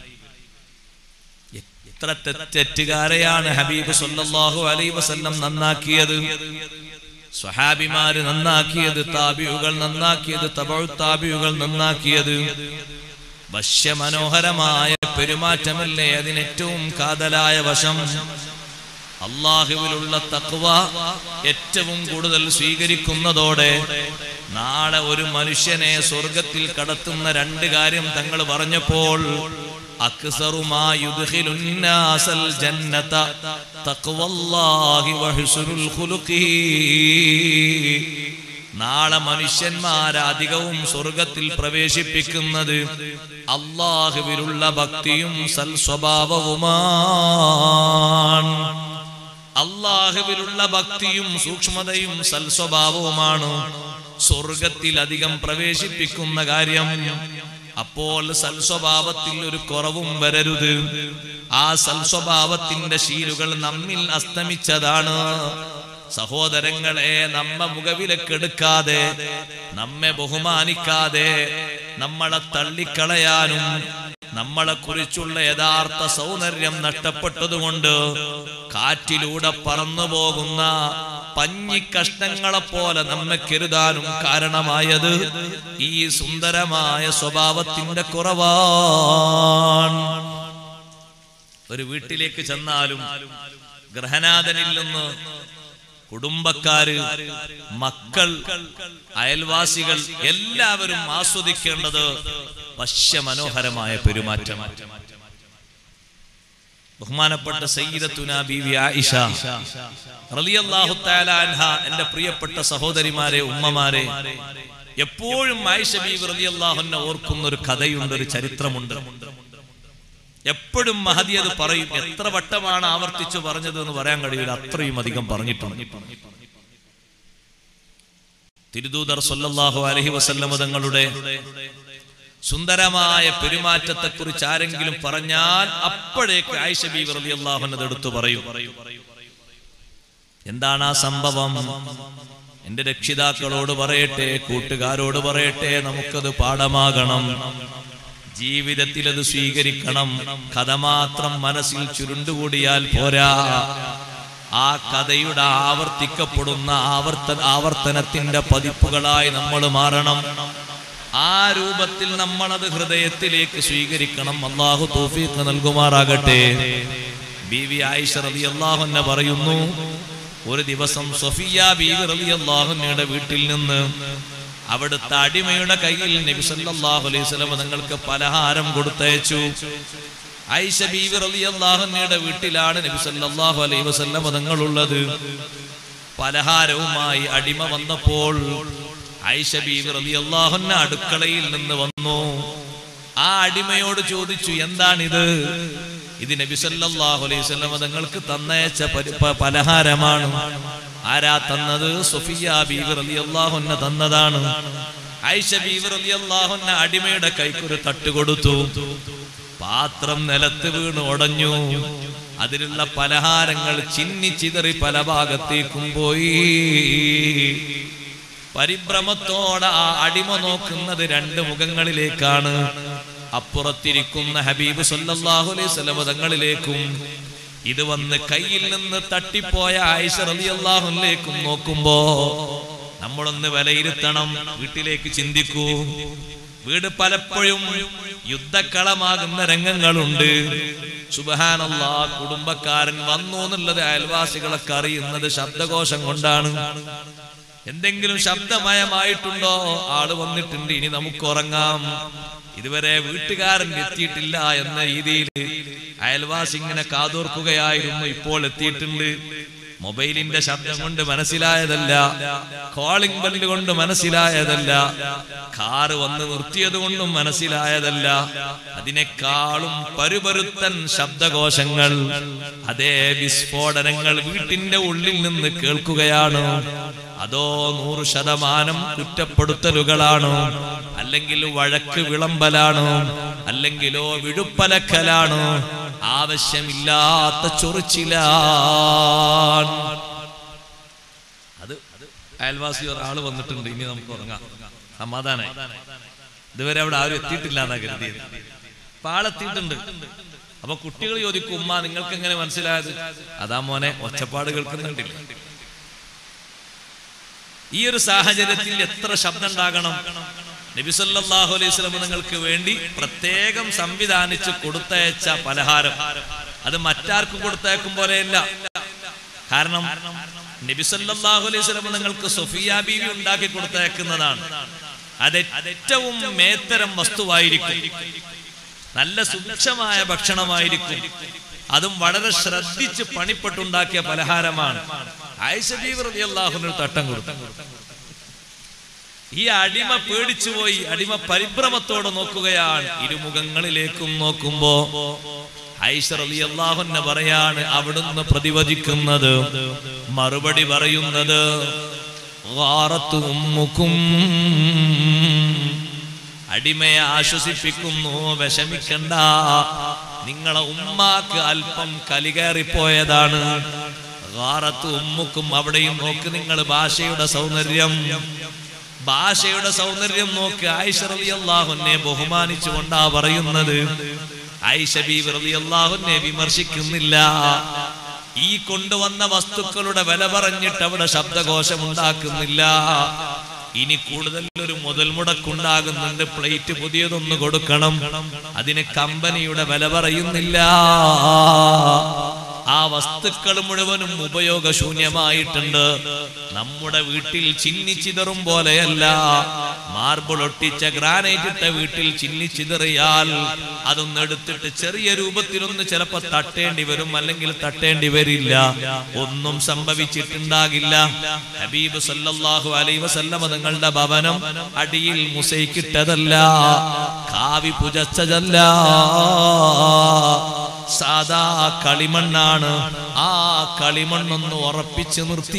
എത്ര തെറ്റുകാരെയാണ് ഹബീബ് സല്ലല്ലാഹു അലൈഹി വസല്ലം നന്നാക്കിയത്, സ്വഹാബിമാര് നന്നാക്കിയത്, താബിഉകൾ നന്നാക്കിയത്, തബഉ താബിഉകൾ നന്നാക്കിയത്. വശ്യമനോഹരമായ പെരുമാറ്റമല്ലേ അതിനേറ്റവും കാതലായ വശം? അല്ലാഹുവിലുള്ള തഖ്വ ഏറ്റവും കൂടുതൽ സ്വീകരിക്കുന്നതോടെ നാളെ ഒരു മനുഷ്യനെ സ്വർഗത്തിൽ കടത്തുന്ന രണ്ട് കാര്യം തങ്ങൾ പറഞ്ഞപ്പോൾ, അക്സറു മാ യുദ്ഖിലുൻ നാസൽ ജന്നത തഖ്വല്ലാഹി വഹുസ്നുൽ ഖുലുഖി. നാളെ മനുഷ്യന്മാരെ അധികവും സ്വർഗത്തിൽ പ്രവേശിപ്പിക്കുന്നത് അല്ലാഹുവിലുള്ള ഭക്തിയും സൽസ്വഭാവവുമാണ്. അല്ലാഹുവിലുള്ള ഭക്തിയും സൂക്ഷ്മതയും സൽസ്വഭാവവുമാണ് സ്വർഗത്തിൽ അധികം പ്രവേശിപ്പിക്കുന്ന കാര്യം. അപ്പോൾ സൽസ്വഭാവത്തിൽ ഒരു കുറവും വരരുത്. ആ സൽസ്വഭാവത്തിന്റെ ശീലുകൾ നമ്മിൽ അസ്തമിച്ചതാണ്. സഹോദരങ്ങളെ, നമ്മെ മുഖവിലക്കെടുക്കാതെ, നമ്മെ ബഹുമാനിക്കാതെ, നമ്മളെ തള്ളിക്കളയാനും നമ്മളെ കുറിച്ചുള്ള യഥാർത്ഥ സൗന്ദര്യം നഷ്ടപ്പെട്ടതുകൊണ്ട് കാറ്റിലൂടെ പറന്നു പോകുന്ന പഞ്ഞിക്കഷ്ണങ്ങളെ പോലെ നമ്മെ കരുതാനും കാരണമായത് ഈ സുന്ദരമായ സ്വഭാവത്തിന്റെ കുറവാണ്. ഒരു വീട്ടിലേക്ക് ചെന്നാലും ഗൃഹനാഥനിൽ നിന്ന് കുടുംബക്കാര്, മക്കൾ, അയൽവാസികൾ എല്ലാവരും ആസ്വദിക്കേണ്ടത് വശ്യമനോഹരമായ പെരുമാറ്റം. ബഹുമാനപ്പെട്ട സയ്യിദത്തുനാ ബീവി ആയിഷ റളിയല്ലാഹു തആല അൻഹ, എന്റെ പ്രിയപ്പെട്ട സഹോദരിമാരെ, ഉമ്മമാരെ, എപ്പോഴും ആയിഷ ബീവി റളിയല്ലാഹു അൻഹ ഓർക്കുന്ന ഒരു കഥയുണ്ട്, ഒരു ചരിത്രമുണ്ട്. എപ്പോഴും മഹദി അത് പറയും. എത്ര വട്ടമാണ് ആവർത്തിച്ചു പറഞ്ഞത് എന്ന് പറയാൻ കഴിയില്ല, അത്രയും അധികം പറഞ്ഞിട്ടുണ്ട്. തിരുദൂതർ സല്ലല്ലാഹു അലൈഹി വസല്ലം തങ്ങളുടെ സുന്ദരമായ പെരുമാറ്റത്തെ കുറിച്ച് ആരെങ്കിലും പറഞ്ഞാൽ അപ്പോഴേക്ക് ആയിഷ ബീവി റളിയല്ലാഹു അൻഹ എടുത്തു പറയും. എന്താണ് ആ സംഭവം? എന്റെ രക്ഷിതാക്കളോട് പറയട്ടെ, കൂട്ടുകാരോട് പറയട്ടെ, നമുക്കത് പാഠമാകണം, ജീവിതത്തിൽ അത് സ്വീകരിക്കണം. കഥ മാത്രം മനസ്സിൽ ചുരുണ്ടുകൂടിയാൽ പോരാ, ആ കഥയുടെ ആവർത്തിക്കപ്പെടുന്ന ആവർത്തന ആവർത്തനത്തിന്റെ പതിപ്പുകളായി നമ്മൾ മാറണം. ആ രൂപത്തിൽ നമ്മളത് ഹൃദയത്തിലേക്ക് സ്വീകരിക്കണം. അല്ലാഹു തൗഫീഖ് നൽകുമാറാകട്ടെ. ബീവി ആയിഷ റളിയല്ലാഹു അൻഹ പറയുന്നു, ഒരു ദിവസം സഫിയ ബീവി റളിയല്ലാഹു അൻഹയുടെ വീട്ടിൽ നിന്ന് അവിടുത്തെ അടിമയുടെ കയ്യിൽ നബി സല്ലല്ലാഹു അലൈഹി വസല്ലം നിങ്ങൾക്ക് പലഹാരം കൊടുത്തയച്ചു. ആയിഷ ബീവി റളിയല്ലാഹു അൻഹയുടെ വീട്ടിലാണ് നബി സല്ലല്ലാഹു അലൈഹി വസല്ലം തങ്ങളുള്ളത്. പലഹാരവുമായി അടിമ വന്നപ്പോൾ ആയിഷ ബീവി റളിയല്ലാഹു അൻഹ അടുക്കളയിൽ നിന്ന് വന്നു. ആ അടിമയോട് ചോദിച്ചു, എന്താണിത്? ഇത് നബി സല്ലല്ലാഹു അലൈഹി വസല്ലം തങ്ങൾക്ക് തന്നയച്ച പലഹാരമാണ്. ആരാ തന്നത്? സഫിയ ബീവി റളിയല്ലാഹു അൻഹ തന്നതാണ്. ആയിഷ ബീവി റളിയല്ലാഹു അൻഹ അടിമയുടെ കൈക്കൊരു തട്ട് കൊടുത്തു. പാത്രം നിലത്ത് വീണ് ഉടഞ്ഞു. അതിലുള്ള പലഹാരങ്ങൾ ചിന്നി ചിതറി പല ഭാഗത്തേക്കും പോയി. പരിഭ്രമത്തോടെ ആ അടിമ നോക്കുന്നത് രണ്ട് മുഖങ്ങളിലേക്കാണ്. അപ്പുറത്തിരിക്കുന്ന ഹബീബ് സല്ലല്ലാഹു അലൈഹി വസല്ലം തങ്ങളിലേക്കും ഇത് വന്ന് കയ്യിൽ നിന്ന് തട്ടിപ്പോയ ആയിഷ റളിയല്ലാഹു അൻഹയിലേക്കും നോക്കുമ്പോ നമ്മളൊന്ന് വിലയിരുത്തണം. വീട്ടിലേക്ക് ചിന്തിക്കൂ. വീട് പലപ്പോഴും യുദ്ധക്കളമാകുന്ന രംഗങ്ങളുണ്ട്. സുബ്ഹാനല്ലാഹ്, കുടുംബക്കാരൻ വന്നു എന്നുള്ളത് അയൽവാസികളൊക്കെ അറിയുന്നത് ശബ്ദകോശം കൊണ്ടാണ്. എന്തെങ്കിലും ശബ്ദമയമായിട്ടുണ്ടോ? ആള് വന്നിട്ടുണ്ട്, ഇനി നമുക്ക് ഉറങ്ങാം. ഇതുവരെ വീട്ടുകാരൻ എത്തിയിട്ടില്ല എന്ന രീതിയിൽ അയൽവാസി ഇങ്ങനെ കാതോർക്കുകയായിരുന്നു. ഇപ്പോൾ എത്തിയിട്ടുണ്ട്. മൊബൈലിന്റെ ശബ്ദം കൊണ്ട് മനസ്സിലായതല്ല, കോളിംഗ് ബെല്ല് കൊണ്ട് മനസ്സിലായതല്ല, കാറ് വന്ന് നിർത്തിയത് കൊണ്ടും മനസ്സിലായതല്ല. അതിനേക്കാളും പരുപരുത്തൻ ശബ്ദകോശങ്ങൾ, അതേ വിസ്ഫോടനങ്ങൾ വീട്ടിന്റെ ഉള്ളിൽ നിന്ന് കേൾക്കുകയാണ്. അതോ നൂറ് ശതമാനം കുറ്റപ്പെടുത്തലുകളാണോ? അല്ലെങ്കിൽ വഴക്ക് വിളമ്പലാണോ? അല്ലെങ്കിലോ വിഴുപ്പലക്കലാണോ? ആവശ്യമില്ലാത്ത ചൊറിച്ചിലാണ്. അത് അയൽവാസി ഒരാള് വന്നിട്ടുണ്ട്, ഇനി നമുക്ക് ഉറങ്ങാം, സമാധാനം. ഇതുവരെ അവിടെ ആരും എത്തിയിട്ടില്ല എന്നാ കരുതിയത്. ഇപ്പൊ ആളെത്തിയിട്ടുണ്ട്. അപ്പൊ കുട്ടികൾ ചോദിക്കും, ഉമ്മ നിങ്ങൾക്ക് എങ്ങനെ മനസ്സിലായത്? അതാ മോനെ, ഒച്ചപ്പാട് കേൾക്കുന്നുണ്ടില്ല. ഈ ഒരു സാഹചര്യത്തിൽ എത്ര ശബ്ദം ഉണ്ടാകണം? നബി സല്ലല്ലാഹു അലൈഹി വസല്ലം നിങ്ങൾക്ക് വേണ്ടി പ്രത്യേകം സംവിധാനിച്ച് കൊടുത്തയച്ച പലഹാരം അത് മറ്റാർക്കും കൊടുത്തയക്കും പോലെയല്ല. കാരണം നബി സല്ലല്ലാഹു അലൈഹി വസല്ലം നിങ്ങൾക്ക് സഫിയ ബീവി ഉണ്ടാക്കി കൊടുത്തയക്കുന്നതാണ്. അത് ഏറ്റവും മേത്തരം വസ്തുവായിരിക്കും, നല്ല സൂക്ഷ്മമായ ഭക്ഷണമായിരിക്കും. അതും വളരെ ശ്രദ്ധിച്ച് പണിപ്പെട്ടുണ്ടാക്കിയ പലഹാരമാണ്. ആയിഷ ബീവി റളിയല്ലാഹു അൻഹ തട്ടം കൊടുത്തു. ഈ അടിമ പേടിച്ചുപോയി. അടിമ പരിഭ്രമത്തോടെ നോക്കുകയാണ്. ഇരുമുഖങ്ങളിലേക്കും നോക്കുമ്പോ ആയിഷ റളിയല്ലാഹു അൻഹ പറയാണ്, അവിടുന്ന് പ്രതിവചിക്കുന്നത്, മറുപടി പറയുന്നത്, ഗാറത്തു ഉമ്മുക്കും, അടിമയെ ആശ്വസിപ്പിക്കുന്നു, വിഷമിക്കണ്ട, നിങ്ങളെ ഉമ്മാക്ക് അല്പം കലികേറിപ്പോയതാണ്. ഗാറത്തു ഉമ്മുക്കും, അവിടെയും നോക്ക് നിങ്ങൾ ഭാഷയുടെ സൗന്ദര്യം, ഭാഷയുടെ സൗന്ദര്യം നോക്ക്. ആയിഷ റളിയല്ലാഹു അൻഹയെ ബഹുമാനിച്ചുകൊണ്ടാ പറയുന്നത്. ആയിഷ ബീവി റളിയല്ലാഹു അൻഹയെ വിമർശിക്കുന്നില്ല. ഈ കൊണ്ടുവന്ന വസ്തുക്കളുടെ വില പറഞ്ഞിട്ട് അവിടെ ശബ്ദകോശം ഉണ്ടാക്കുന്നില്ല. ഇനി കൂടുതൽ ഒരു മുതൽ മുടക്കുണ്ടാകുന്നുണ്ട്, പ്ലേറ്റ് പുതിയതൊന്ന് കൊടുക്കണം, അതിന് കമ്പനിയുടെ വില പറയുന്നില്ല. ആ വസ്തുക്കൾ മുഴുവനും ഉപയോഗശൂന്യമായിട്ടുണ്ട്. നമ്മുടെ വീട്ടിൽ ചിന്നിച്ചിതറും പോലെയല്ല. മാർബിൾ ഒട്ടിച്ച ഗ്രാനൈറ്റ് ഇട്ട വീട്ടിൽ ചിന്നിച്ചിതറിയാൽ അതൊന്ന് എടുത്തിട്ട് ചെറിയ രൂപത്തിലൊന്ന് ചിലപ്പോ തട്ടേണ്ടി വരും, അല്ലെങ്കിൽ തട്ടേണ്ടി വരില്ല. ഒന്നും സംഭവിച്ചിട്ടുണ്ടാകില്ല. ഹബീബ് സല്ലല്ലാഹു അലൈഹി വസല്ലം തങ്ങളുടെ ഭവനം അടിയിൽ മുസൈക്കിട്ടതല്ല, കാവി പുജച്ചതല്ല, സാദാ കളിമണ്ണാണ്. ആ കളിമണ്ണൊന്ന് ഉറപ്പിച്ച്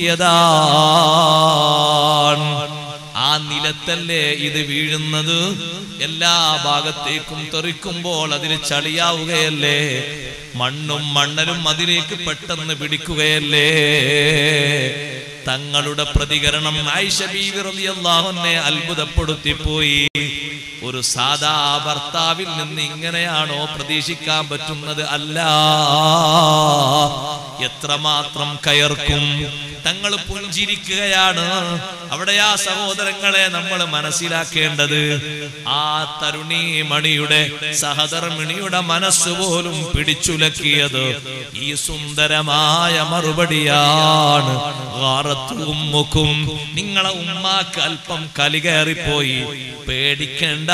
നിർത്തിയതാണ്. ആ നിലത്തല്ലേ ഇത് വീഴുന്നത്? എല്ലാ ഭാഗത്തേക്കും തെറിക്കുമ്പോൾ അതിന് ചളിയാവുകയല്ലേ? മണ്ണും മണ്ണലും അതിലേക്ക് പെട്ടെന്ന് പിടിക്കുകയല്ലേ? തങ്ങളുടെ പ്രതികരണം ആയിഷ ബീവി റളിയല്ലാഹു അൻഹയെ അത്ഭുതപ്പെടുത്തിപ്പോയി. ഒരു സാധാ ഭർത്താവിൽ നിന്ന് ഇങ്ങനെയാണോ പ്രതീക്ഷിക്കാൻ പറ്റുന്നത്? അല്ല. എത്രമാത്രം കയർക്കും. തങ്ങൾ പുഞ്ചിരിക്കുകയാണ്. അവിടെ ആ സഹോദരങ്ങളെ നമ്മൾ മനസ്സിലാക്കേണ്ടത്, ആ തരുണീ മണിയുടെ സഹധർമ്മിണിയുടെ മനസ്സുപോലും പിടിച്ചുലക്കിയത് ഈ സുന്ദരമായ മറുപടിയാണ്. ഗാറത്തുമ്മുക്കും, നിങ്ങളെ ഉമ്മാക്ക് അല്പം കലി കയറിപ്പോയി, പേടിക്കണ്ട.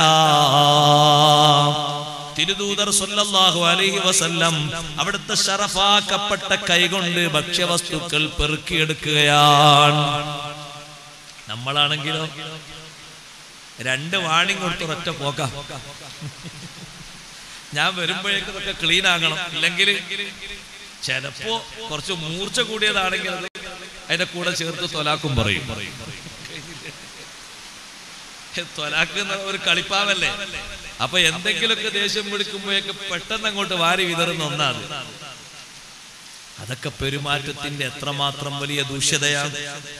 തിരുദൂതർ സല്ലല്ലാഹു അലൈഹി വസല്ലം അവിടുത്തെ ശറഫാക്കപ്പെട്ട കൈകൊണ്ട് ഭക്ഷ്യവസ്തുക്കൾ പെറുക്കിയെടുക്കുകയാണ്. നമ്മളാണെങ്കിലോ രണ്ട് വാണിംഗ് കൊടുത്ത് ഒറ്റ പോക്ക. ഞാൻ വരുമ്പോഴേക്കും ഒക്കെ ക്ലീൻ ആകണം, ഇല്ലെങ്കിൽ ചിലപ്പോ കുറച്ച് മൂർച്ച കൂടിയതാണെങ്കിൽ അതിന്റെ കൂടെ ചേർത്ത് തൊലാക്കും പറയും. തൊലാക്ക് ഒരു കളിപ്പാവല്ലേ. അപ്പൊ എന്തെങ്കിലുമൊക്കെ ദേഷ്യം പിടിക്കുമ്പോഴേക്ക് പെട്ടെന്ന് അങ്ങോട്ട് വാരി വിതറുന്ന ഒന്നാണ്. അതൊക്കെ പെരുമാറ്റത്തിന്റെ എത്രമാത്രം വലിയ ദൂഷ്യതയാണ്.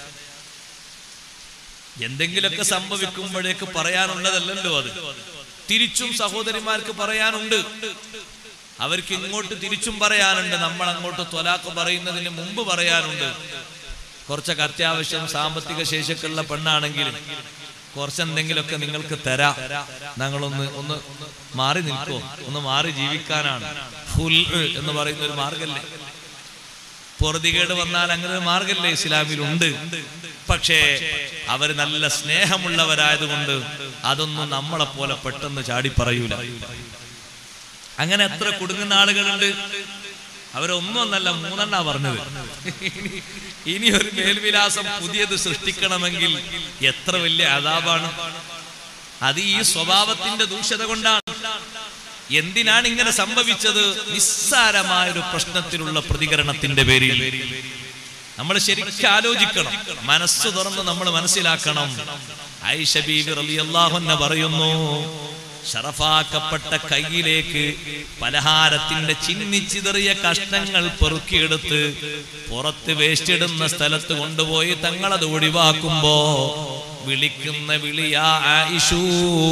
എന്തെങ്കിലുമൊക്കെ സംഭവിക്കുമ്പോഴേക്ക് പറയാനുള്ളതല്ലല്ലോ അത്. തിരിച്ചും സഹോദരിമാർക്ക് പറയാനുണ്ട്, അവർക്ക് ഇങ്ങോട്ട് തിരിച്ചും പറയാനുണ്ട്. നമ്മൾ അങ്ങോട്ട് ത്വലാഖ് പറയുന്നതിന് മുമ്പ് പറയാനുണ്ട്. കുറച്ചൊക്കെ അത്യാവശ്യം സാമ്പത്തിക ശേഷിയൊക്കെയുള്ള പെണ്ണാണെങ്കിലും കുറച്ചെന്തെങ്കിലുമൊക്കെ നിങ്ങൾക്ക് തരാം, ഞങ്ങളൊന്ന് ഒന്ന് മാറി നിൽക്കോ, ഒന്ന് മാറി ജീവിക്കാനാണ്. ഫുൽ എന്ന് പറയുന്ന ഒരു മാർഗല്ലേ, പൊറുതികേട് വന്നാൽ അങ്ങനെ ഒരു മാർഗല്ലേ ഇസ്ലാമിലുണ്ട്. പക്ഷേ അവര് നല്ല സ്നേഹമുള്ളവരായതുകൊണ്ട് അതൊന്നും നമ്മളെ പോലെ പെട്ടെന്ന് ചാടി പറയൂല. അങ്ങനെ എത്ര കുടുങ്ങുന്ന ആളുകളുണ്ട്. അവരൊന്നൊന്നല്ല മൂന്നെണ്ണ പറഞ്ഞത്. ഇനി ഒരു മേൽവിലാസം പുതിയത് സൃഷ്ടിക്കണമെങ്കിൽ എത്ര വലിയ അദാബാണ്. അത് ഈ സ്വഭാവത്തിന്റെ ദൂഷ്യത കൊണ്ടാണ്. എന്തിനാണ് ഇങ്ങനെ സംഭവിച്ചത്? നിസ്സാരമായൊരു പ്രശ്നത്തിലുള്ള പ്രതികരണത്തിന്റെ പേരിൽ. നമ്മൾ ശരിക്കും ആലോചിക്കണം, മനസ്സ് തുറന്ന് നമ്മൾ മനസ്സിലാക്കണം. ആയിഷ ബീവി റളിയല്ലാഹു അൻഹ പറയുന്നു, ശറഫാക്കപ്പെട്ട കൈയിലേക്ക് പലഹാരത്തിന്റെ ചിന്നിച്ചിതറിയ കഷ്ണങ്ങൾ പെറുക്കിയെടുത്ത് പുറത്ത് വേസ്റ്റിടുന്ന സ്ഥലത്ത് കൊണ്ടുപോയി തങ്ങളത് ഒഴിവാക്കുമ്പോ വിളിക്കുന്ന വിളിയാ ആയിഷൂ,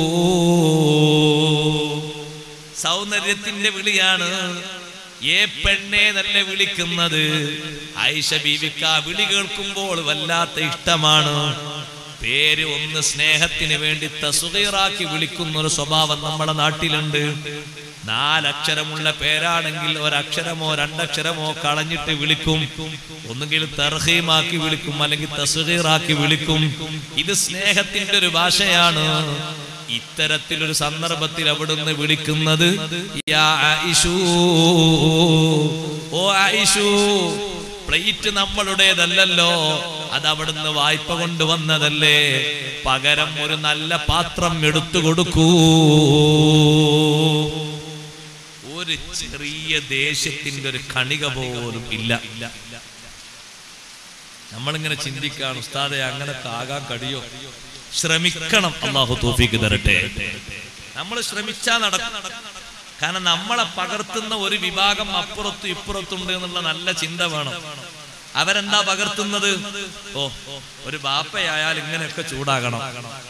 സൗന്ദര്യത്തിന്റെ വിളിയാണ്. ഏ പെണ്ണെ നല്ല വിളിക്കുന്നത്. ആയിഷ ബീവിക്ക് ആ വിളി കേൾക്കുമ്പോൾ വല്ലാത്ത ഇഷ്ടമാണ്. പേര് ഒന്ന് സ്നേഹത്തിന് വേണ്ടി തസ്ഗീറാക്കി വിളിക്കുന്ന ഒരു സ്വഭാവം നമ്മുടെ നാട്ടിലുണ്ട്. നാലക്ഷരമുള്ള പേരാണെങ്കിൽ ഒരക്ഷരമോ രണ്ടക്ഷരമോ കളഞ്ഞിട്ട് വിളിക്കും. ഒന്നുകിൽ തർഹീമാക്കി വിളിക്കും, അല്ലെങ്കിൽ തസ്ഗീറാക്കി വിളിക്കും. ഇത് സ്നേഹത്തിന്റെ ഒരു ഭാഷയാണ്. ഇത്തരത്തിലൊരു സന്ദർഭത്തിൽ അവിടുന്ന് വിളിക്കുന്നത് യാ ആയിഷൂ, ഓ ആയിഷൂ. പ്ലേറ്റ് നമ്മളുടേതല്ലല്ലോ, അത് അവിടുന്ന് വായ്പ കൊണ്ടുവന്നതല്ലേ. പകരം ഒരു നല്ല പാത്രം എടുത്തു കൊടുക്കൂ. ഒരു ചെറിയ ദേഷ്യത്തിന്റെ ഒരു കണിക പോലും ഇല്ല. നമ്മളിങ്ങനെ ചിന്തിക്കാണ്, ഉസ്താദെ അങ്ങനൊക്കെ ആകാൻ കഴിയോ? ശ്രമിക്കണം, അല്ലാഹു തൗഫീഖ് തരട്ടെ. നമ്മൾ ശ്രമിച്ചാ നടക്കും. കാരണം നമ്മളെ പകർത്തുന്ന ഒരു വിഭാഗം അപ്പുറത്തും ഇപ്പുറത്തുണ്ട് എന്നുള്ള നല്ല ചിന്ത വേണം. അവരെന്താ പകർത്തുന്നത്? ഓ, ഒരു ബാപ്പയായാൽ ഇങ്ങനെയൊക്കെ ചൂടാകണം,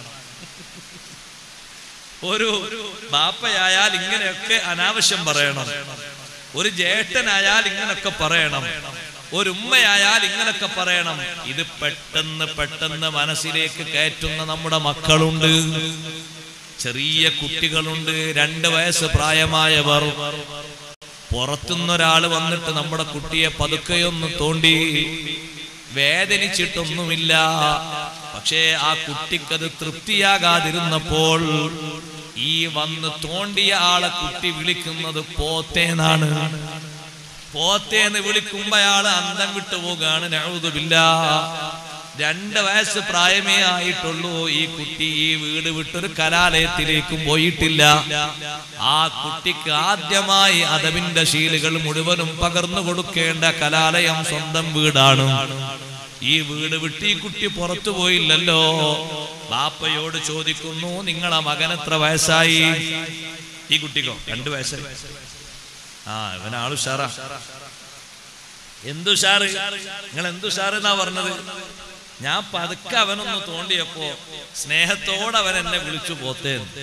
ഒരു ബാപ്പയായാൽ ഇങ്ങനെയൊക്കെ അനാവശ്യം പറയണം, ഒരു ജ്യേഷ്ഠനായാൽ ഇങ്ങനൊക്കെ പറയണം, ഒരു ഉമ്മയായാൽ ഇങ്ങനൊക്കെ പറയണം. ഇത് പെട്ടെന്ന് പെട്ടെന്ന് മനസ്സിലേക്ക് കയറ്റുന്ന നമ്മുടെ മക്കളുണ്ട്, ചെറിയ കുട്ടികളുണ്ട്, രണ്ട് വയസ്സ് പ്രായമായവർ. പുറത്തുനിന്നൊരാള് വന്നിട്ട് നമ്മുടെ കുട്ടിയെ പതുക്കെയൊന്ന് തോണ്ടി, വേദനിച്ചിട്ടൊന്നുമില്ല. പക്ഷേ ആ കുട്ടിക്കത് തൃപ്തിയാകാതിരുന്നപ്പോൾ ഈ വന്ന് തോണ്ടിയ ആളെ കുട്ടി വിളിക്കുന്നത് പോത്തേന്നാണ്. പോത്തേന്ന് വിളിക്കുമ്പോ അയാള് അന്തം വിട്ടു പോകാണ്. നഊദു ബില്ലാഹ്. രണ്ട് വയസ്സ് പ്രായമേ ആയിട്ടുള്ളൂ ഈ കുട്ടി. ഈ വീട് വിട്ടൊരു കലാലയത്തിലേക്കും പോയിട്ടില്ല. ആ കുട്ടിക്ക് ആദ്യമായി അദബിന്റെ ശീലുകൾ മുഴുവനും പകർന്നു കൊടുക്കേണ്ട കലാലയം സ്വന്തം വീടാണ്. ഈ വീട് വിട്ട് ഈ കുട്ടി പുറത്തു പോയില്ലല്ലോ. ബാപ്പയോട് ചോദിക്കുന്നു, നിങ്ങളെ മകൻ എത്ര വയസ്സായി? ഈ കുട്ടിക്കോ രണ്ടു വയസ്സായി. ആ ഇവനാള് ഉഷാറാ. എന്തുഷാറ്? നിങ്ങൾ എന്തുഷാറ് എന്നാ പറഞ്ഞത്? ഞാൻ പതുക്കെ അവനൊന്ന് തോണ്ടിയപ്പോ സ്നേഹത്തോടെ അവൻ എന്നെ വിളിച്ചു പോത്തേന്ന്.